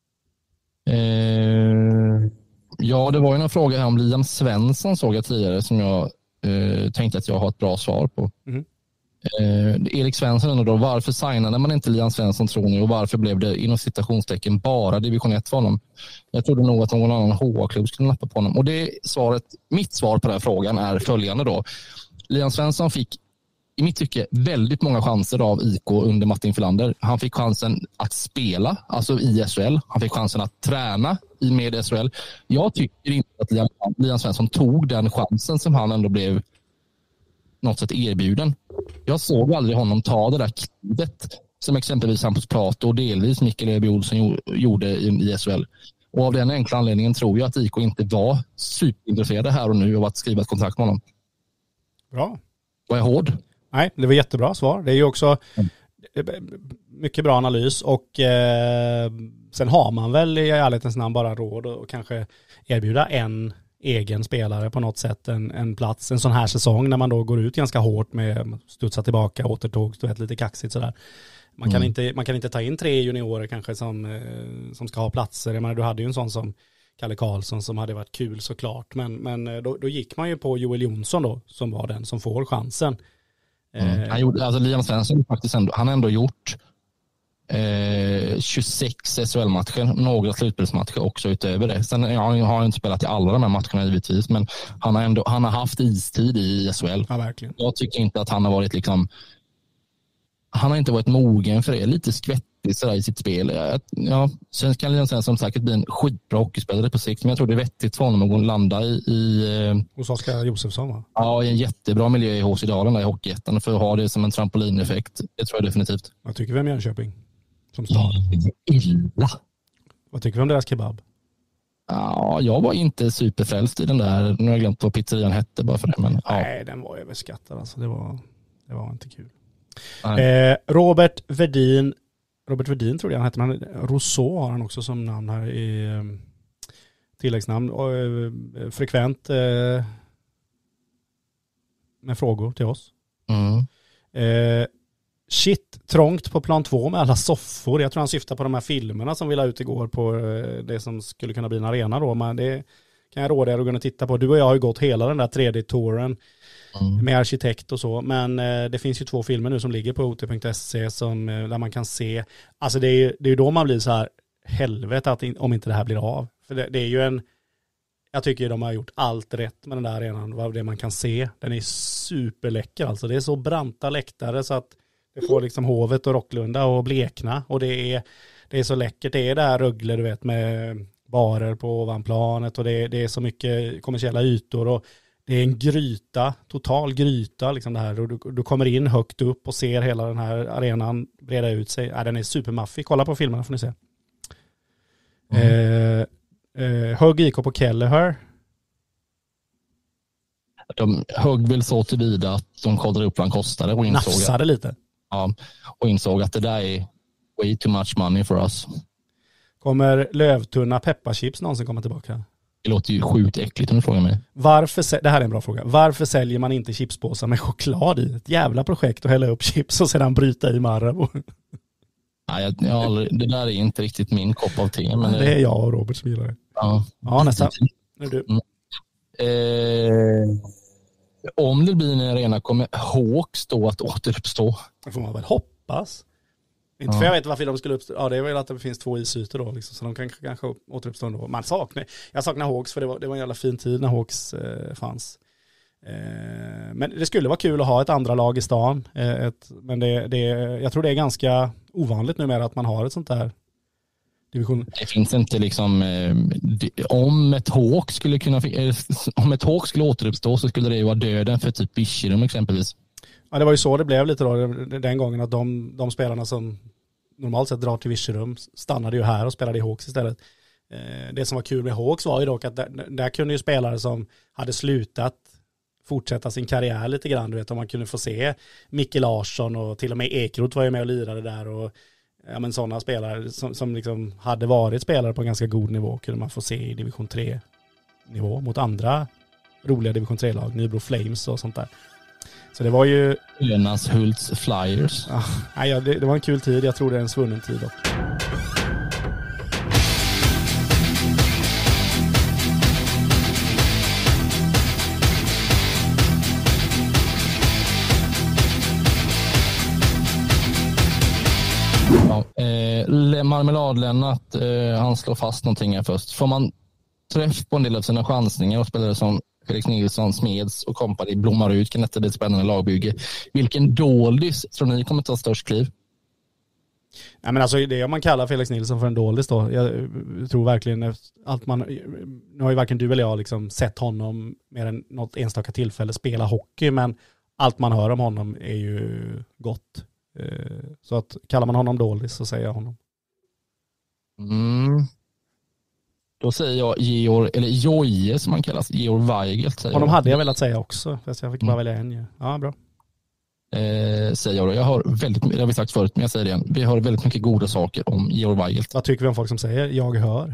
Ja, det var ju en fråga här om Liam Svensson såg jag tidigare som jag tänkte att jag har ett bra svar på. Erik Svensson då, varför signade man inte Liam Svensson tror ni och varför blev det inom citationstecken bara division 1 för honom? Jag trodde nog att någon annan HA-klubb skulle nappa på honom och mitt svar på den här frågan är följande då. Liam Svensson fick i mitt tycke väldigt många chanser av IK under Martin Filander. Han fick chansen att spela, alltså i SHL. Han fick chansen att träna med SHL. Jag tycker inte att Liam Svensson tog den chansen som han ändå blev något sätt erbjuden. Jag såg aldrig honom ta det där klivet som exempelvis Hampus Prato och delvis Mikael Öby Olsson gjorde i SHL. Och av den enkla anledningen tror jag att IK inte var superintresserade här och nu av att skriva ett kontrakt med honom. Bra. Var jag hård? Nej, det var jättebra svar. Det är ju också mycket bra analys och sen har man väl i ärlighetens namn bara råd och kanske erbjuda en egen spelare på något sätt en plats en sån här säsong när man då går ut ganska hårt med studsa tillbaka, återtåg, lite kaxigt sådär. Man kan inte ta in 3 juniorer kanske som ska ha platser. Jag menar, du hade ju en sån som Kalle Karlsson som hade varit kul såklart men då gick man ju på Joel Jonsson då som var den som får chansen. Han gjorde, alltså Liam Svensson faktiskt han har ändå gjort 26 SHL-matcher, några slutspelsmatcher också utöver det. Sen har han inte spelat i alla de här matcherna givetvis, men han har haft istid i SHL. Ja, verkligen. Jag tycker inte att han har varit liksom, han har inte varit mogen för det, lite skvättig sådär i sitt spel. Ja, sen kan Liam Svensson säkert bli en skitbra hockeyspelare på sikt, men jag tror det är vettigt för honom att landa hos Oskar Josefsson, va? Ja, i en jättebra miljö i HC Dalen där i Hockeyettan, för att ha det som en trampolineffekt. Det tror jag definitivt. Vad tycker vi om Jönköping som stad? Illa. Vad tycker vi om deras kebab? Ja, jag var inte superfrälst i den där. Nu har jag glömt vad pizzerian hette bara för det. Men, ja. Nej, den var överskattad. Alltså. Det var inte kul. Robert Verdin tror jag han heter, men Rousseau har han också som namn här i tilläggsnamn. Och, frekvent med frågor till oss. Shit, trångt på plan 2 med alla soffor. Jag tror han syftar på de här filmerna som vi la ut igår på det som skulle kunna bli en arena då. Men det kan jag råda er att kunna titta på. Du och jag har ju gått hela den där 3D-touren med arkitekt och så. Men det finns ju 2 filmer nu som ligger på ot.se där man kan se. Alltså det är ju då man blir så här, helvete att om inte det här blir av. För det är ju jag tycker de har gjort allt rätt med den där arenan. Vad det man kan se. Den är superläcker alltså. Det är så branta läktare så att det får liksom Hovet och Rocklunda och blekna. Och det är så läckert. Det är där Rögle, du vet, med barer på ovanplanet. Och det är så mycket kommersiella ytor. Och det är en gryta, total gryta liksom det här. Och du kommer in högt upp och ser hela den här arenan breda ut sig. Den är supermaffig. Kolla på filmerna får ni se. Högg IK på Kelleher. De högg väl så tillvida att de kollade upp vad han kostade och nafsade lite. Ja, och insåg att det där är way too much money for us. Kommer lövtunna pepparchips någonsin komma tillbaka? Det låter ju sjukt äckligt om du frågar mig. Det här är en bra fråga. Varför säljer man inte chipspåsar med choklad i? Ett jävla projekt att hälla upp chips och sedan bryta i Marabou. Nej, det där är inte riktigt min kopp av te. Men det är jag och Robert som gillar det. Ja, nästa. Nu är du. Om det blir en arena kommer Hawks då att återuppstå? Det får man väl hoppas. Inte för jag vet varför de skulle uppstå. Ja, det är väl att det finns 2 isytor då. Liksom, så de kan kanske återuppstå ändå. Jag saknar Hawks för det var en jävla fin tid när Hawks fanns. Men det skulle vara kul att ha ett andra lag i stan. Men jag tror det är ganska ovanligt numera att man har ett sånt där division. Det finns inte liksom om ett Hawk skulle återuppstå så skulle det ju vara döden för typ Virserum exempelvis. Ja, det var ju så det blev lite då den gången att de spelarna som normalt sett drar till Virserum stannade ju här och spelade i Hawks istället. Det som var kul med Hawks var ju dock att där kunde ju spelare som hade slutat fortsätta sin karriär lite grann, du vet, om man kunde få se Micke Larsson och till och med Ekeroth var ju med och lirade där och men sådana spelare som liksom hade varit spelare på en ganska god nivå kunde man få se i division 3 nivå mot andra roliga division 3-lag, Nybro Flames och sånt där. Så det var ju Hults Flyers. Ja, det var en kul tid. Jag tror det är en svunnen tid också. Marmeladlännat, han slår fast någonting här först. Får man träff på en del av sina chansningar och spelare som Felix Nilsson, Smeds och kompani blommar ut, kan detta bli ett spännande lagbygge. Vilken doldis tror ni kommer ta störst kliv? Ja, men alltså det om man kallar Felix Nilsson för en doldis då. Jag tror verkligen att nu har ju varken du eller jag liksom sett honom mer än något enstaka tillfälle spela hockey, men allt man hör om honom är ju gott. Så att kallar man honom doldis så säger jag honom. Då säger jag Joje som han kallas, Georg Weigelt. Honom hade jag velat säga också, fast jag fick bara välja en. Ja, bra. Säger jag då. Jag har det har vi sagt förut, men jag säger det igen. Vi hör väldigt mycket goda saker om Georg Weigelt. Vad tycker vi om folk som säger jag hör?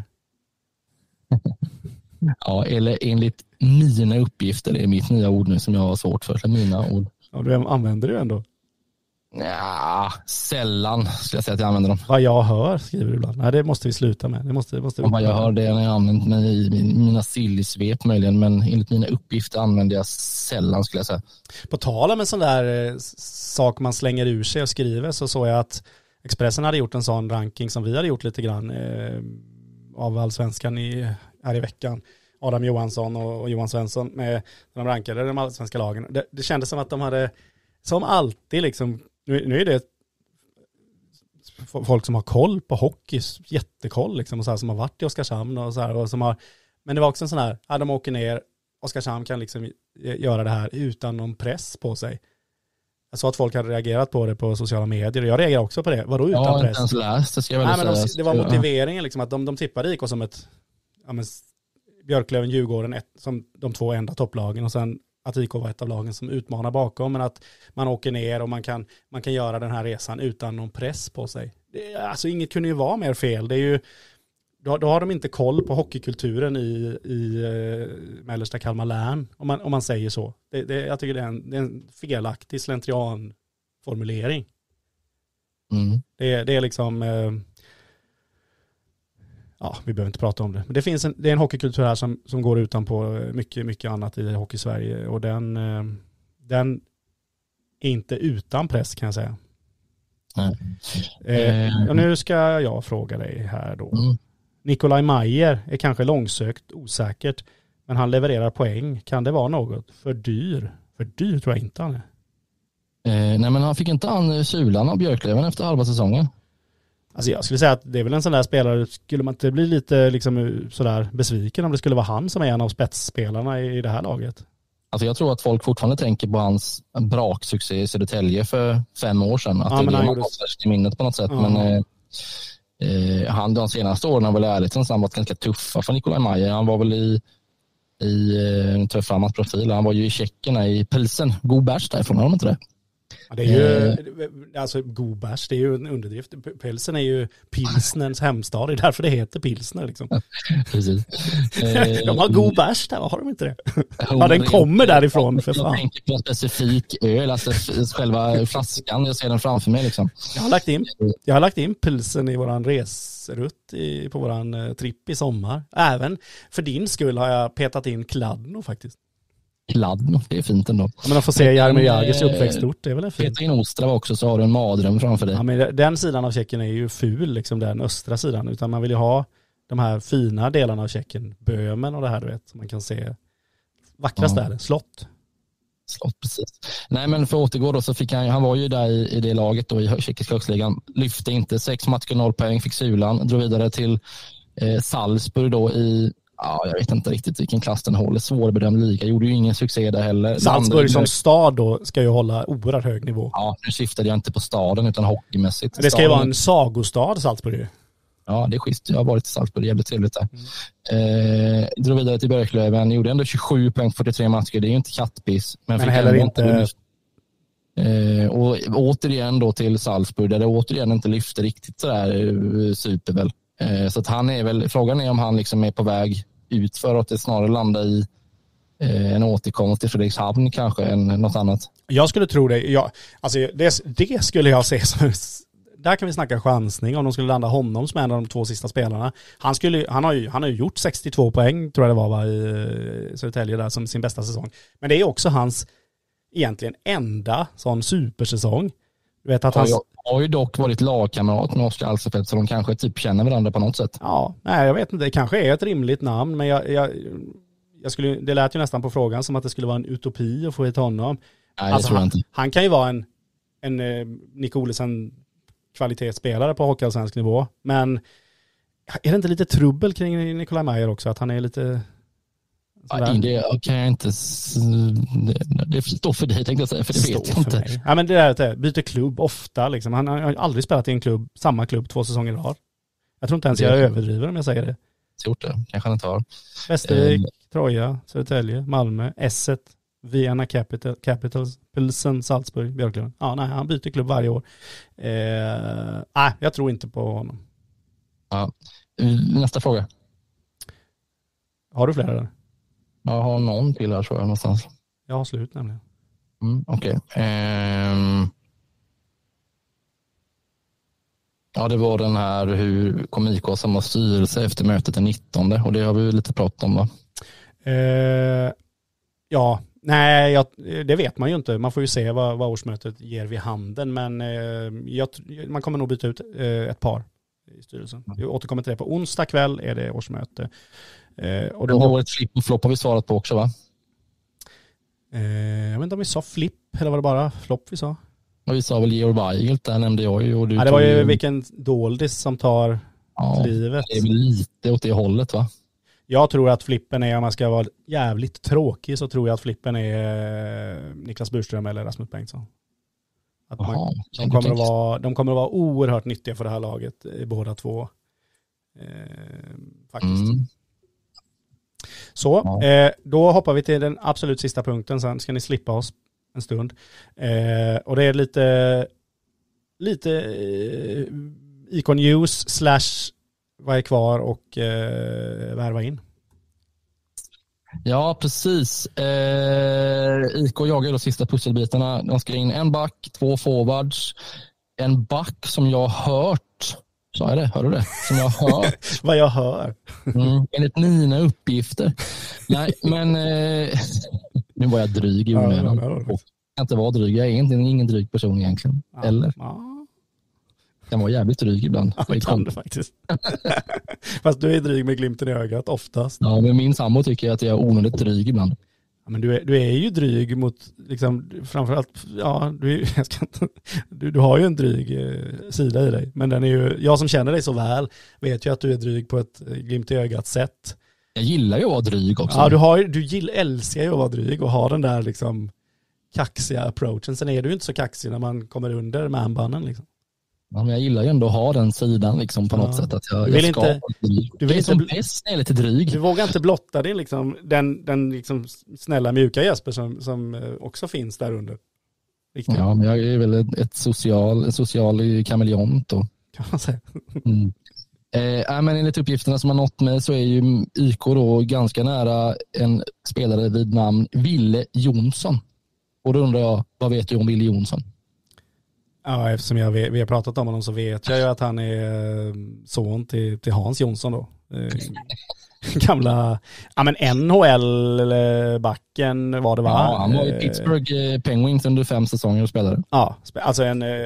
Ja, eller enligt mina uppgifter, det är mitt nya ord nu som jag har svårt för. Mina ord. Ja, du använder det ändå. Ja, sällan skulle jag säga att jag använder dem. Vad jag hör skriver du ibland. Nej, det måste vi sluta med. Det måste vad jag hör det när jag använder mig i mina sillisvep möjligen, men enligt mina uppgifter använder jag sällan skulle jag säga. På tal om en sån där sak man slänger ur sig och skriver så såg jag att Expressen hade gjort en sån ranking som vi hade gjort lite grann av allsvenskan här i veckan. Adam Johansson och Johan Svensson när de rankade de allsvenska lagen. Det kändes som att de hade, som alltid liksom, nu är det folk som har koll på hockey, jättekoll liksom, och så här, som har varit i Oskarshamn och så här, och som har, men det var också en sån här, de åker ner, Oskarshamn kan liksom göra det här utan någon press på sig. Jag sa att folk hade reagerat på det på sociala medier, och jag reagerar också på det. Vadå utan press? Inte ens läst, det ska jag väl säga. Det var motiveringen liksom, att de tippade IK som ett Björklöven, Djurgården som de 2 enda topplagen, och sen att IK var ett av lagen som utmanar bakom, men att man åker ner och man kan göra den här resan utan någon press på sig. Alltså inget kunde ju vara mer fel. Det är ju, då har de inte koll på hockeykulturen i mellersta Kalmar län, om man säger så. Jag tycker det är en felaktig slentrianformulering. Det är liksom vi behöver inte prata om det. Men det är en hockeykultur här som går utanpå mycket, mycket annat i hockey-Sverige, och den är inte utan press, kan jag säga. Och nu ska jag fråga dig här då. Nikolaj Mayer är kanske långsökt, osäkert, men han levererar poäng. Kan det vara något? För dyr tror jag inte han är. Nej, men han fick inte an sulan av Björklöven efter halva säsongen. Alltså jag skulle säga att det är väl en sån där spelare, skulle man inte bli lite liksom sådär besviken om det skulle vara han som är en av spetsspelarna i det här laget? Alltså jag tror att folk fortfarande tänker på hans braksuccé i Södertälje för 5 år sedan. Att det är man har i minnet på något sätt. Men de senaste åren har väl ärligt varit ganska tuffa för Nikolaj Mayer. Han var väl i tuff framåt profil. Han var ju i Tjeckien i Pilsen. God bärs därifrån, har de inte det? Ja, det är ju, alltså god bärs, det är ju en underdrift. Pilsen är ju pilsnens hemstad, det är därför det heter pilsner liksom. Precis. De har god bärs där, har de inte det? Ja, den kommer därifrån för fan. Jag tänker på en specifik öl, alltså själva flaskan, jag ser den framför mig liksom. Jag har lagt in pilsen i våran resrutt på våran tripp i sommar. Även för din skull har jag petat in Kladno faktiskt. Kladno, det är fint ändå. Ja, men de får se Jaromir Jagrs uppväxtort, det är väl en fin. Peter in Ostrava också, så har du en madröm framför dig. Ja, men den sidan av Tjeckien är ju ful, liksom den östra sidan, utan man vill ju ha de här fina delarna av Tjeckien, Böhmen och det här, du vet, så man kan se vackra städer, slott, precis. Nej, men för att återgå då, så fick han var ju där i det laget då i tjeckiska högstligan, lyfte inte 6 matcher, 0 poäng, fick sulan, drog vidare till Salzburg då i, jag vet inte riktigt vilken klass den håller, svårbedömd liga, gjorde ju ingen succé där heller. Salzburg som stad då ska ju hålla oerhört hög nivå. Ja, nu syftade jag inte på staden utan hockeymässigt. Det ska ju vara en sagostad, Salzburg. Ja, det är schysst. Jag har varit i Salzburg, jävligt trevligt där. Drog vidare till Björklöven, gjorde ändå 27 poäng på 43 matcher, det är ju inte kattpiss. Men heller inte... och återigen då till Salzburg, där det återigen inte lyfter riktigt sådär super väl. Så att han är väl, frågan är om han liksom är på väg ut för att det snarare landar i en återkomst till Fredrikshamn kanske än något annat. Jag skulle tro det. Alltså det skulle jag se som, där kan vi snacka chansning om de skulle landa honom som en av de 2 sista spelarna. Han har ju gjort 62 poäng tror jag det var i Södertälje där som sin bästa säsong. Men det är också hans egentligen enda sån supersäsong. Du vet att han har ju dock varit lagkamrat med Oskar Alsefelt, så de kanske typ känner varandra på något sätt. Ja, nej jag vet inte, det kanske är ett rimligt namn, men jag skulle, det lät ju nästan på frågan som att det skulle vara en utopi att få hit honom. Nej, alltså, tror jag inte. Han kan ju vara en Nick Olesen kvalitetsspelare på hockeyallsvensk nivå, men är det inte lite trubbel kring Nikolaj Mayer också, att han är lite... Det kan jag inte. Det står för dig, tänkte jag säga, för det vet jag inte. Ja, men det där byter klubb ofta liksom. Han har aldrig spelat i en klubb, samma klubb 2 säsonger i rad. Jag tror inte ens jag överdriver om jag säger det. Gjort det, kanske han inte har. Västervik, Troja, Södertälje, Malmö, Esset, Vienna Capitals, Pilsen, Salzburg, Björklöven. Ja, nej, han byter klubb varje år. Jag tror inte på honom. Ja. Nästa fråga. Har du flera där? Jag har någon till här tror jag någonstans. Jag har slut nämligen. Okej. Ja, det var den här, hur kom IK samma styrelse efter mötet den 19, och det har vi lite pratat om va? Nej, det vet man ju inte. Man får ju se vad årsmötet ger vid handen. Men man kommer nog byta ut ett par i styrelsen. Jag återkommer till det. På onsdag kväll är det årsmöte. Och då har ett flipp och flopp har vi svarat på också, va? Jag vet inte om vi sa flipp eller var det bara flopp vi sa? Och vi sa väl Georg Weigelt, där nämnde jag ju. Och du det var ju vilken doldis som tar livet. Det är väl lite åt det hållet, va? Jag tror att flippen är, om man ska vara jävligt tråkig, så tror jag att flippen är Niklas Burström eller Rasmus Bengtsson. Att de kommer att vara oerhört nyttiga för det här laget, båda två. Faktiskt. Så, då hoppar vi till den absolut sista punkten. Sen ska ni slippa oss en stund. Och det är lite Icon News / vad är kvar och värva in. Ja, precis. IK jagar de sista pusselbitarna. De ska in en back, 2 forwards, en back som jag har hört. Sa jag det? Hör du det? Som jag har hört. Vad jag hör. Enligt mina uppgifter. Nej, men nu var jag dryg i onödan. Jag kan inte vara dryg. Jag är ingen dryg person egentligen. Eller? Jag var jävligt dryg ibland. Ja, det kan du faktiskt. Fast du är dryg med glimten i ögat oftast. Ja, men min sambo tycker att jag är onödigt dryg ibland. Ja, men du är ju dryg mot, liksom, framförallt, ja, du har ju en dryg sida i dig. Men den är ju, jag som känner dig så väl vet ju att du är dryg på ett glimt i ögat sätt. Jag gillar ju att vara dryg också. Ja, älskar ju att vara dryg och ha den där liksom kaxiga approachen. Sen är du ju inte så kaxig när man kommer under manbannen liksom. Ja, men jag gillar ju ändå att ha den sidan liksom på något sätt. Att jag vill ska inte, du vill som bäst när jag är lite dryg. Du vågar inte blotta din, liksom, den liksom snälla mjuka Jesper som också finns där under. Riktigt. Ja, men jag är väl en social kameleont då. Kan man säga. Men enligt uppgifterna som har nått mig så är ju IK då ganska nära en spelare vid namn Ville Jonsson. Och då undrar jag, vad vet du om Ville Jonsson? Ja, eftersom vi har pratat om honom så vet jag ju att han är son till Hans Jonsson då. Gamla, ja men NHL-backen var det va? Ja, han var i Pittsburgh Penguins under 5 säsonger och spelade. Ja, alltså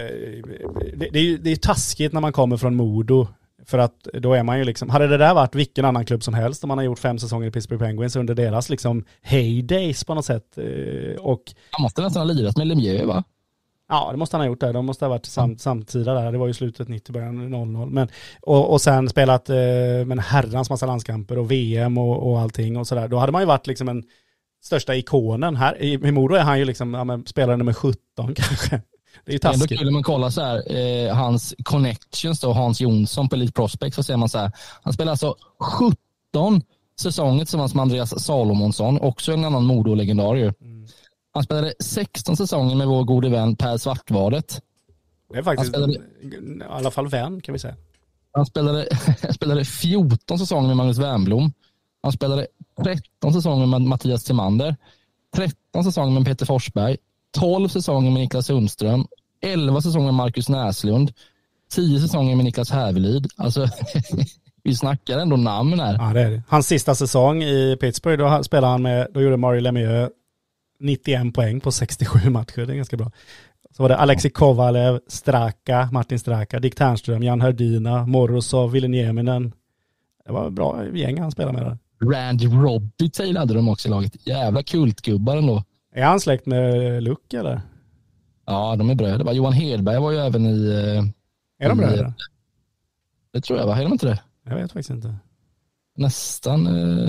det är ju taskigt när man kommer från Modo. För att då är man ju liksom, hade det där varit vilken annan klubb som helst om man har gjort 5 säsonger i Pittsburgh Penguins under deras liksom heydays på något sätt. Och han måste nästan ha lirat med Lemieux, va? Ja, det måste han ha gjort där. De måste ha varit samtida där. Det var ju slutet 90, början 00. Men, och sen spelat med en herrans massa landskamper och VM och allting och sådär. Då hade man ju varit liksom en största ikonen. Här i Modo är han ju liksom spelare nummer 17 kanske. Det är ju taskigt. Ändå kul när man kollar så här, hans connections då, Hans Jonsson på Elite Prospects, så ser man så här, han spelar alltså 17 säsonger tillsammans med Andreas Salomonsson, också en annan Modo-legendar ju. Han spelade 16 säsonger med vår gode vän Per Svartvadet. Det är faktiskt i alla fall vän kan vi säga. Han spelade 14 säsonger med Magnus Wernbloom. Han spelade 13 säsonger med Mattias Timander. 13 säsonger med Peter Forsberg. 12 säsonger med Niklas Sundström. 11 säsonger med Marcus Näslund. 10 säsonger med Niklas Hävelid. Alltså, vi snackar ändå namn här. Ja, det är det. Hans sista säsong i Pittsburgh, då spelade han då gjorde Mario Lemieux 91 poäng på 67 matcher. Det är ganska bra. Så var det Alexei Kovalev, Martin Straka, Dick Ternström, Jan Herdina, Morozov, Ville Nieminen. Det var bra gäng han spelade med där. Randy Robitaille hade de också i laget. Jävla kultgubbar ändå. Är han släkt med Luck eller? Ja, de är bröder. Johan Hedberg var ju även i... Är de bröder? Det tror jag, va? Är de inte det? Jag vet faktiskt inte. Nästan...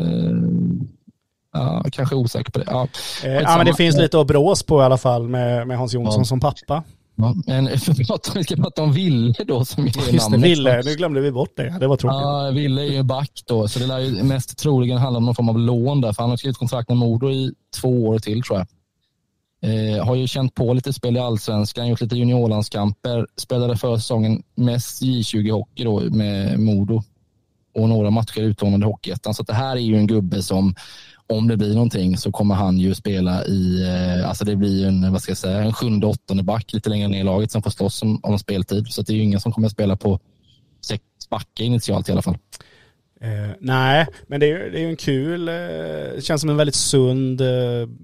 Ja, kanske osäker på det. Ja, men det finns lite att brås på i alla fall med Hans Jonsson som pappa. Ja, men vi ska prata om Ville då som är just namnet. Ville, nu glömde vi bort det. Det var tråkigt. Ja, Ville är ju back då, så det lär ju mest troligen handla om någon form av lån där, för han har skrivit kontrakt med Modo i 2 år till tror jag. Har ju känt på lite spel i Allsvenskan, gjort lite juniorlandskamper, spelade för säsongen mest J20-hockey då med Modo och några matcher utlånade Hockeyettan, så att det här är ju en gubbe som, om det blir någonting så kommer han ju spela i, alltså det blir en 7:e, 8:e back lite längre ner i laget som får slåss om speltid. Så det är ju ingen som kommer att spela på 6 backar initialt i alla fall. Nej, men det är ju en kul, det känns som en väldigt sund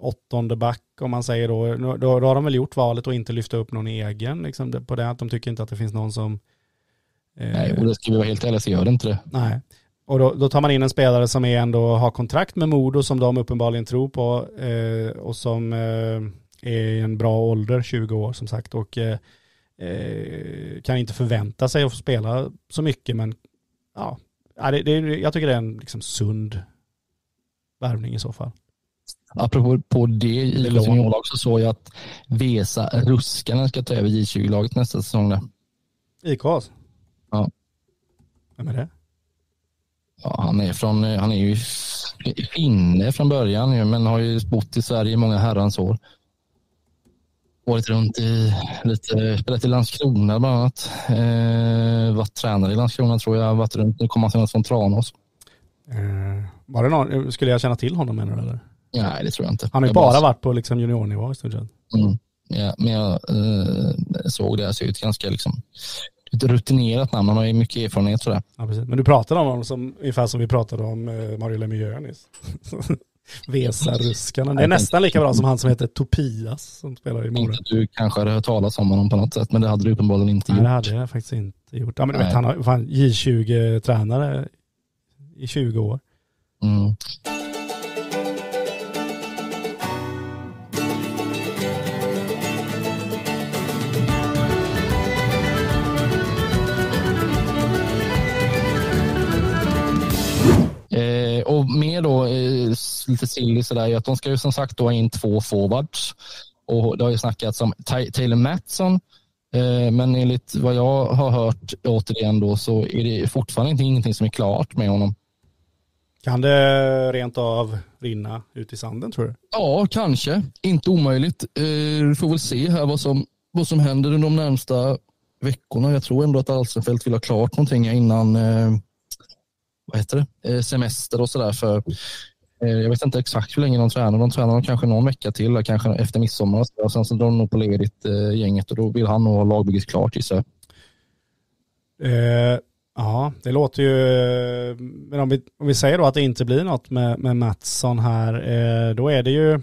åttonde back om man säger då har de väl gjort valet och inte lyfta upp någon egen liksom, på det att de tycker inte att det finns någon som nej, och det ska vi vara helt ärliga så gör det inte det. Nej, och då tar man in en spelare som ändå har kontrakt med Modo som de uppenbarligen tror på och som är i en bra ålder, 20 år som sagt, och kan inte förvänta sig att få spela så mycket, men ja, jag tycker det är en liksom sund värvning i så fall. Apropå på det i juniorlag så såg jag att Vesa Ruskanen ska ta över J20-laget nästa säsong där. IKs? Ja. Vem är det? Ja, han är ju finne från början men har ju bott i Sverige i många herrans år. Varit runt spelat i Landskrona bland annat. Varit tränare i Landskrona tror jag. Varit runt, nu kommer han från Tranås. Var det någon, skulle jag känna till honom menar du eller? Nej, det tror jag inte. Han har ju bara varit på liksom juniornivå i stort sett. Ja, men jag såg det, ser ut ganska liksom ett rutinerat namn, han har ju mycket erfarenhet för det. Ja, precis. Men du pratade om honom ungefär som vi pratade om Mario Lemieux nyss. Vesa Ruskanen. Det är nästan lika bra som han som heter Topias som spelar i Mora. Du kanske hade hört talas om honom på något sätt, men det hade du uppenbarligen inte gjort. Nej, det hade jag faktiskt inte gjort. Ja, men du vet, han har fan J20-tränare i 20 år. Mm. Och med då lite silly sådär att de ska ju som sagt då ha in 2 forwards och det har ju snackats om Taylor Matson men enligt vad jag har hört återigen då så är det fortfarande ingenting som är klart med honom. Kan det rent av rinna ut i sanden tror du? Ja, kanske. Inte omöjligt. Vi får väl se här vad som händer under de närmsta veckorna. Jag tror ändå att Alsenfelt vill ha klart någonting innan semester och sådär för jag vet inte exakt hur länge de tränar. De tränar kanske någon vecka till, kanske efter midsommar och sen så drar de nog på ledigt gänget och då vill han nog ha lagbygget klart gissar. Ja, det låter ju, men om vi säger då att det inte blir något med Mattsson här, då är det ju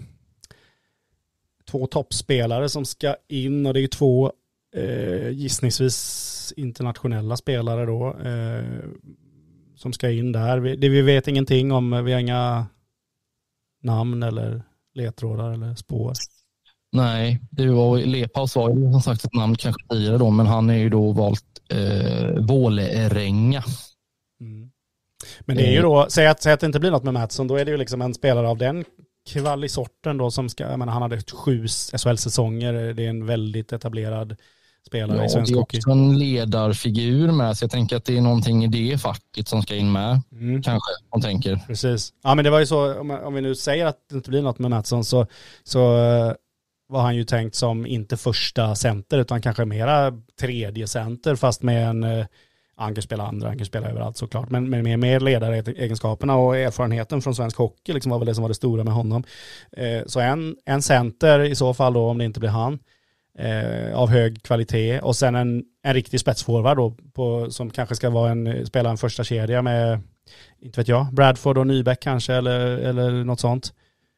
2 toppspelare som ska in och det är ju 2 gissningsvis internationella spelare då som ska in där. Vi vet ingenting om, vi har inga namn eller ledtrådar eller spår. Nej, Lepaus var ju som sagt ett namn kanske tidigare då, men han är ju då valt Vålerenga. Mm. Men det är ju då, säg att det inte blir något med Mattsson, då är det ju liksom en spelare av den kvalisorten då som ska, jag menar, han hade 7 SHL-säsonger, det är en väldigt etablerad spelare i svensk hockey. Det är också en ledarfigur med, så jag tänker att det är någonting i det facket som ska in med, kanske, man tänker. Precis. Ja, men det var ju så, om vi nu säger att det inte blir något med Mattsson så var han ju tänkt som inte första center utan kanske mera tredje center fast med en Anker spelar andra, Anker spelar överallt såklart, men med mer ledaregenskaperna och erfarenheten från svensk hockey liksom var väl det som var det stora med honom. Så en center i så fall då, om det inte blir han, av hög kvalitet och sen en riktig spetsforward då som kanske ska spela en första kedja med, inte vet jag, Bradford och Nybeck kanske eller något sånt.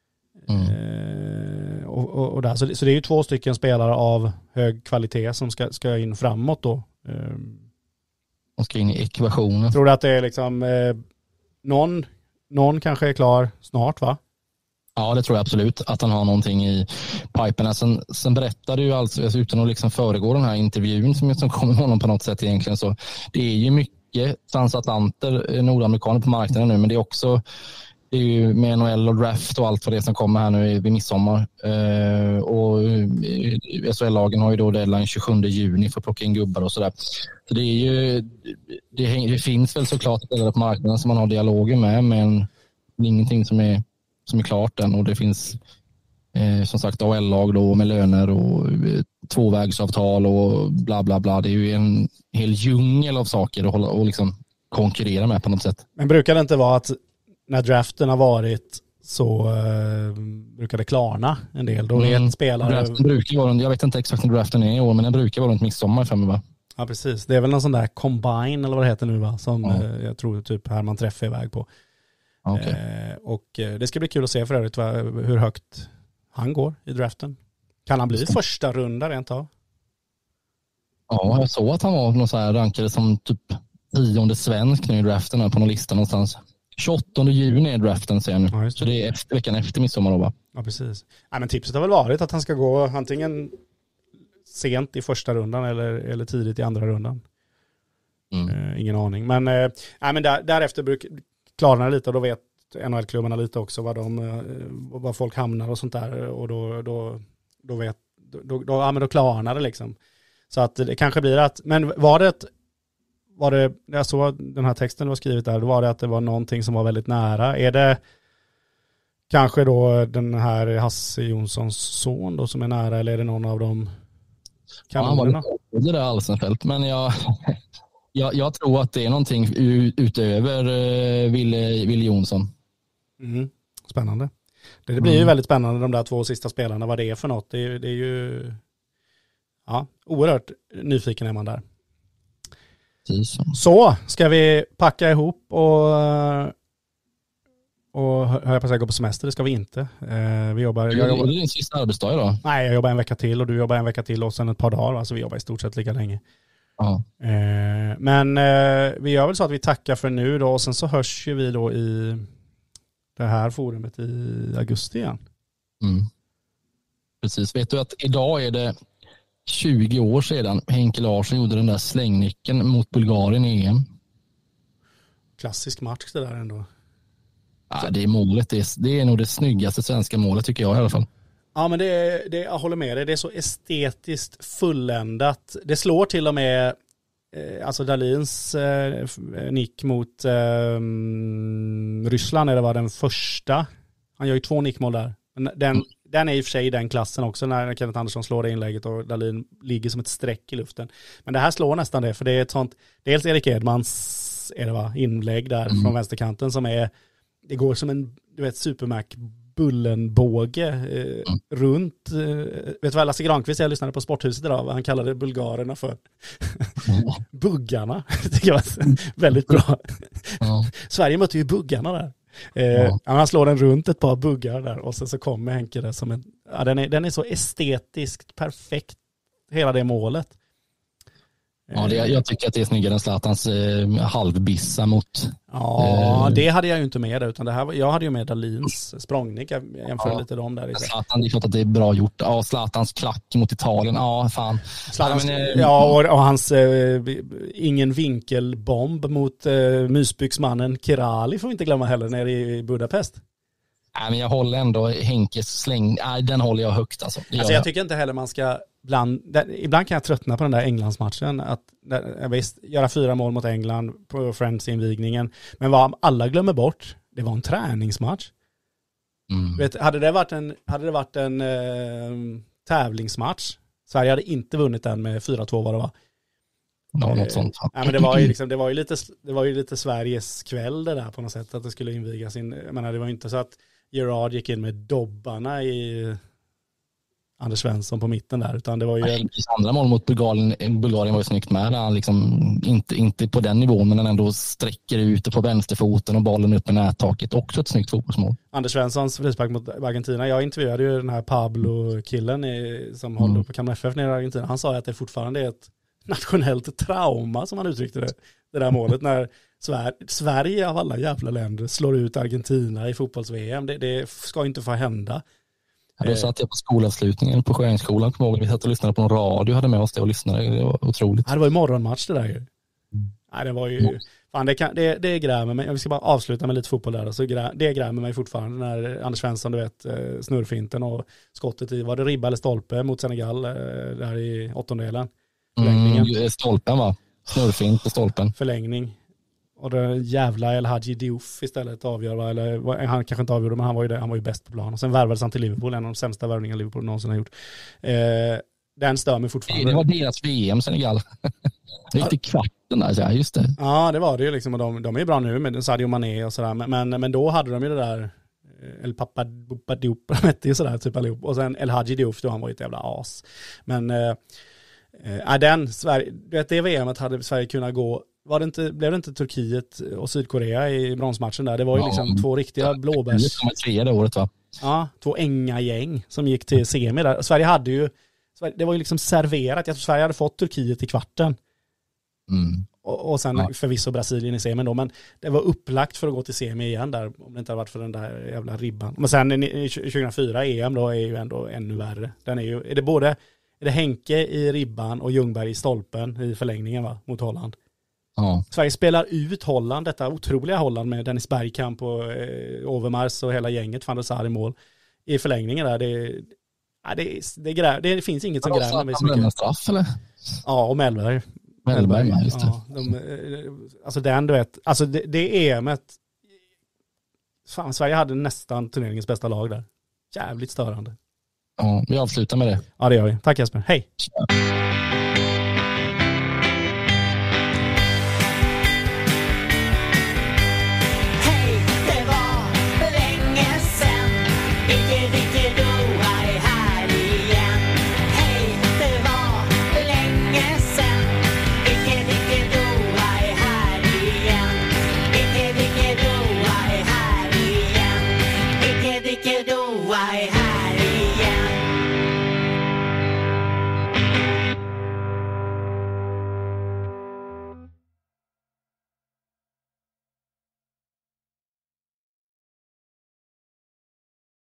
Och där. Så det är ju 2 stycken spelare av hög kvalitet som ska in framåt då. De ska in i ekvationen. Tror du att det är liksom någon kanske är klar snart, va? Ja, det tror jag absolut. Att han har någonting i piperna. Sen berättade ju alltså utan att liksom föregå den här intervjun som kommer med honom på något sätt egentligen, så det är ju mycket transatlanter, nordamerikaner på marknaden nu, men det är också det är ju med NHL och draft och allt för det som kommer här nu vid midsommar. Och SHL-lagen har ju då deadline 27 juni för att plocka in gubbar och sådär. Så det är ju, det finns väl såklart spelare på marknaden som man har dialoger med, men det är ingenting som är klart än, och det finns som sagt AHL-lag då med löner och tvåvägsavtal och bla bla bla. Det är ju en hel djungel av saker att hålla och liksom konkurrera med på något sätt. Men brukar det inte vara att när draften har varit så brukar det klarna en del? Då vet spelare... Draften brukar vara, jag vet inte exakt när draften är i år, men den brukar vara runt midsommar framme, va? Ja, precis. Det är väl någon sån där combine eller vad det heter nu, va? Som jag tror typ Herman Träff är iväg på. Okay. Och det ska bli kul att se för övrigt hur högt han går i draften. Kan han bli första runda rent av? Ja, jag såg att han var någon så här rankade som typ 10:e svensk nu i draften här på någon lista någonstans. 28 juni är draften sen. Ja, så det är veckan efter midsommar då, va? Ja, precis. Nej, men tipset har väl varit att han ska gå antingen sent i första rundan eller tidigt i andra rundan. Ingen aning. Men, men därefter klarnar det lite och då vet NHL-klubbarna lite också vad folk hamnar och sånt där. Och då klarnar det liksom. Så att det kanske blir att, men var det, jag såg den här texten du har skrivit där, då var det att det var någonting som var väldigt nära. Är det kanske då den här Hasse Jonssons son då som är nära, eller är det någon av de kanonerna? Ja, det där Alsenfelt, men jag tror att det är någonting utöver Ville Jonsson. Spännande. Det blir ju väldigt spännande, de där 2 sista spelarna, vad det är för något. Det är ju oerhört nyfiken är man där. Så ska vi packa ihop och hör jag på att gå på semester, det ska vi inte. Vi jobbar. Det är din sista arbetsdag idag. Nej, jag jobbar en vecka till och du jobbar en vecka till och sen ett par dagar. Alltså vi jobbar i stort sett lika länge. Men vi gör väl så att vi tackar för nu då och sen så hörs ju vi då i det här forumet i augusti igen. Precis, vet du att idag är det 20 år sedan Henke Larsson gjorde den där slängnicken mot Bulgarien i EM. Klassisk match det där ändå. Ja, det är målet. Det är nog det snyggaste svenska målet tycker jag i alla fall. Ja, men jag håller med dig. Det är så estetiskt fulländat. Det slår till och med alltså Dahlins nick mot Ryssland, eller var den första. Han gör ju 2 nickmål där. Den är i och för sig i den klassen också när Kenneth Andersson slår det inlägget och Dahlin ligger som ett streck i luften. Men det här slår nästan det, för det är ett sånt, dels Erik Edmans inlägg där från vänsterkanten som är, det går som en Supermac bullenbåge runt, vet du vad Lasse Granqvist, jag lyssnade på Sporthuset idag, han kallade bulgarerna för buggarna. Det tycker jag var väldigt bra. Sverige mötte ju buggarna där. Han slår den runt ett par buggar där och sen så kommer Henke där som den är så estetiskt perfekt, hela det målet. Ja, jag tycker att det är snyggare än Zlatans halvbissa mot... Ja, det hade jag ju inte med där, utan jag hade ju med Dahlins språngnick. Jag jämför lite dem där. Zlatan, det är klart att det är bra gjort. Ja, Zlatans klack mot Italien. Ja, fan. Och hans ingen vinkelbomb mot mysbyxmannen Kirali får vi inte glömma heller nere i Budapest. Nej, men jag håller ändå Henkes släng. Nej, den håller jag högt alltså. Jag tycker inte heller man ska ibland kan jag tröttna på den där Englandsmatchen att visst, göra 4 mål mot England på Friends-invigningen, men vad alla glömmer bort, det var en träningsmatch. Hade det varit en tävlingsmatch, Sverige hade inte vunnit den med 4-2 vad det var. Ja, något sånt. Men det var ju lite Sveriges kväll det där på något sätt, att det skulle invigas in. Men det var ju inte så att Gerard gick in med dobbarna i Anders Svensson på mitten där, utan det var ju Henkes andra mål mot Bulgarien var ju snyggt med, han liksom inte på den nivån, men han ändå sträcker ut på vänsterfoten och bollen upp i nättaket, också ett snyggt fotbollsmål. Anders Svenssons frispark mot Argentina, jag intervjuade ju den här Pablo-killen som håller på Kalmar FF nere i Argentina, han sa att det fortfarande är ett nationellt trauma som han uttryckte det där målet när Sverige av alla jävla länder slår ut Argentina i fotbolls-VM. Det ska inte få hända. Då satt jag på skolavslutningen på Sjöängsskolan. Vi satt och lyssnade på en radio, hade med oss det och lyssnade. Det var otroligt. Det var ju morgonmatch det där ju. Nej, det var ju... Fan, det grämer mig. Vi ska bara avsluta med lite fotboll där. Så det grämer mig fortfarande när Anders Svensson, du vet, snurrfinten och skottet i, var det ribba eller stolpe mot Senegal där i 8:ondelen. Stolpen va? Snurrfint på stolpen. Förlängning. Och det jävla El Hadji Diouf istället avgör, eller han kanske inte avgjorde, men han var ju bäst på plan. Och sen värvades han till Liverpool, en av de sämsta värvningarna Liverpool någonsin har gjort. Den stör mig fortfarande. Det var deras VM Senegal. Det gick till kvarten där, ja, just det. Ja, det var det ju liksom, och de är ju bra nu med Sadio Mané och sådär, men då hade de ju det där El Papa Diop, hette ju sådär typ allihop. Och sen El Hadji Diouf, då han var ju ett jävla as. Men det VMet hade Sverige kunnat gå. Blev det inte Turkiet och Sydkorea i bronsmatchen där? Det var ju liksom 2 riktiga blåbärs. Det var 3 det året va? Ja, 2 gäng som gick till semi där. Sverige hade ju, det var ju liksom serverat. Jag tror Sverige hade fått Turkiet i kvarten. Och sen förvisso Brasilien i semi då, men det var upplagt för att gå till semi igen där, om det inte hade varit för den där jävla ribban. Men sen i 2004 EM då är ju ändå ännu värre. Den är ju, är det Henke i ribban och Ljungberg i stolpen i förlängningen va, mot Holland. Ja. Sverige spelar ut Holland, detta otroliga Holland med Dennis Bergkamp och Overmars och hela gänget, Van der Sar i mål. I förlängningen där, det finns inget som grämer mig så mycket. Straff eller? Ja, och Mellberg, just det. Ja, alltså den du vet, alltså det EM:et, fan, Sverige hade nästan turneringens bästa lag där. Jävligt störande. Ja, vi avslutar med det. Ja, det gör vi. Tack Jesper. Hej.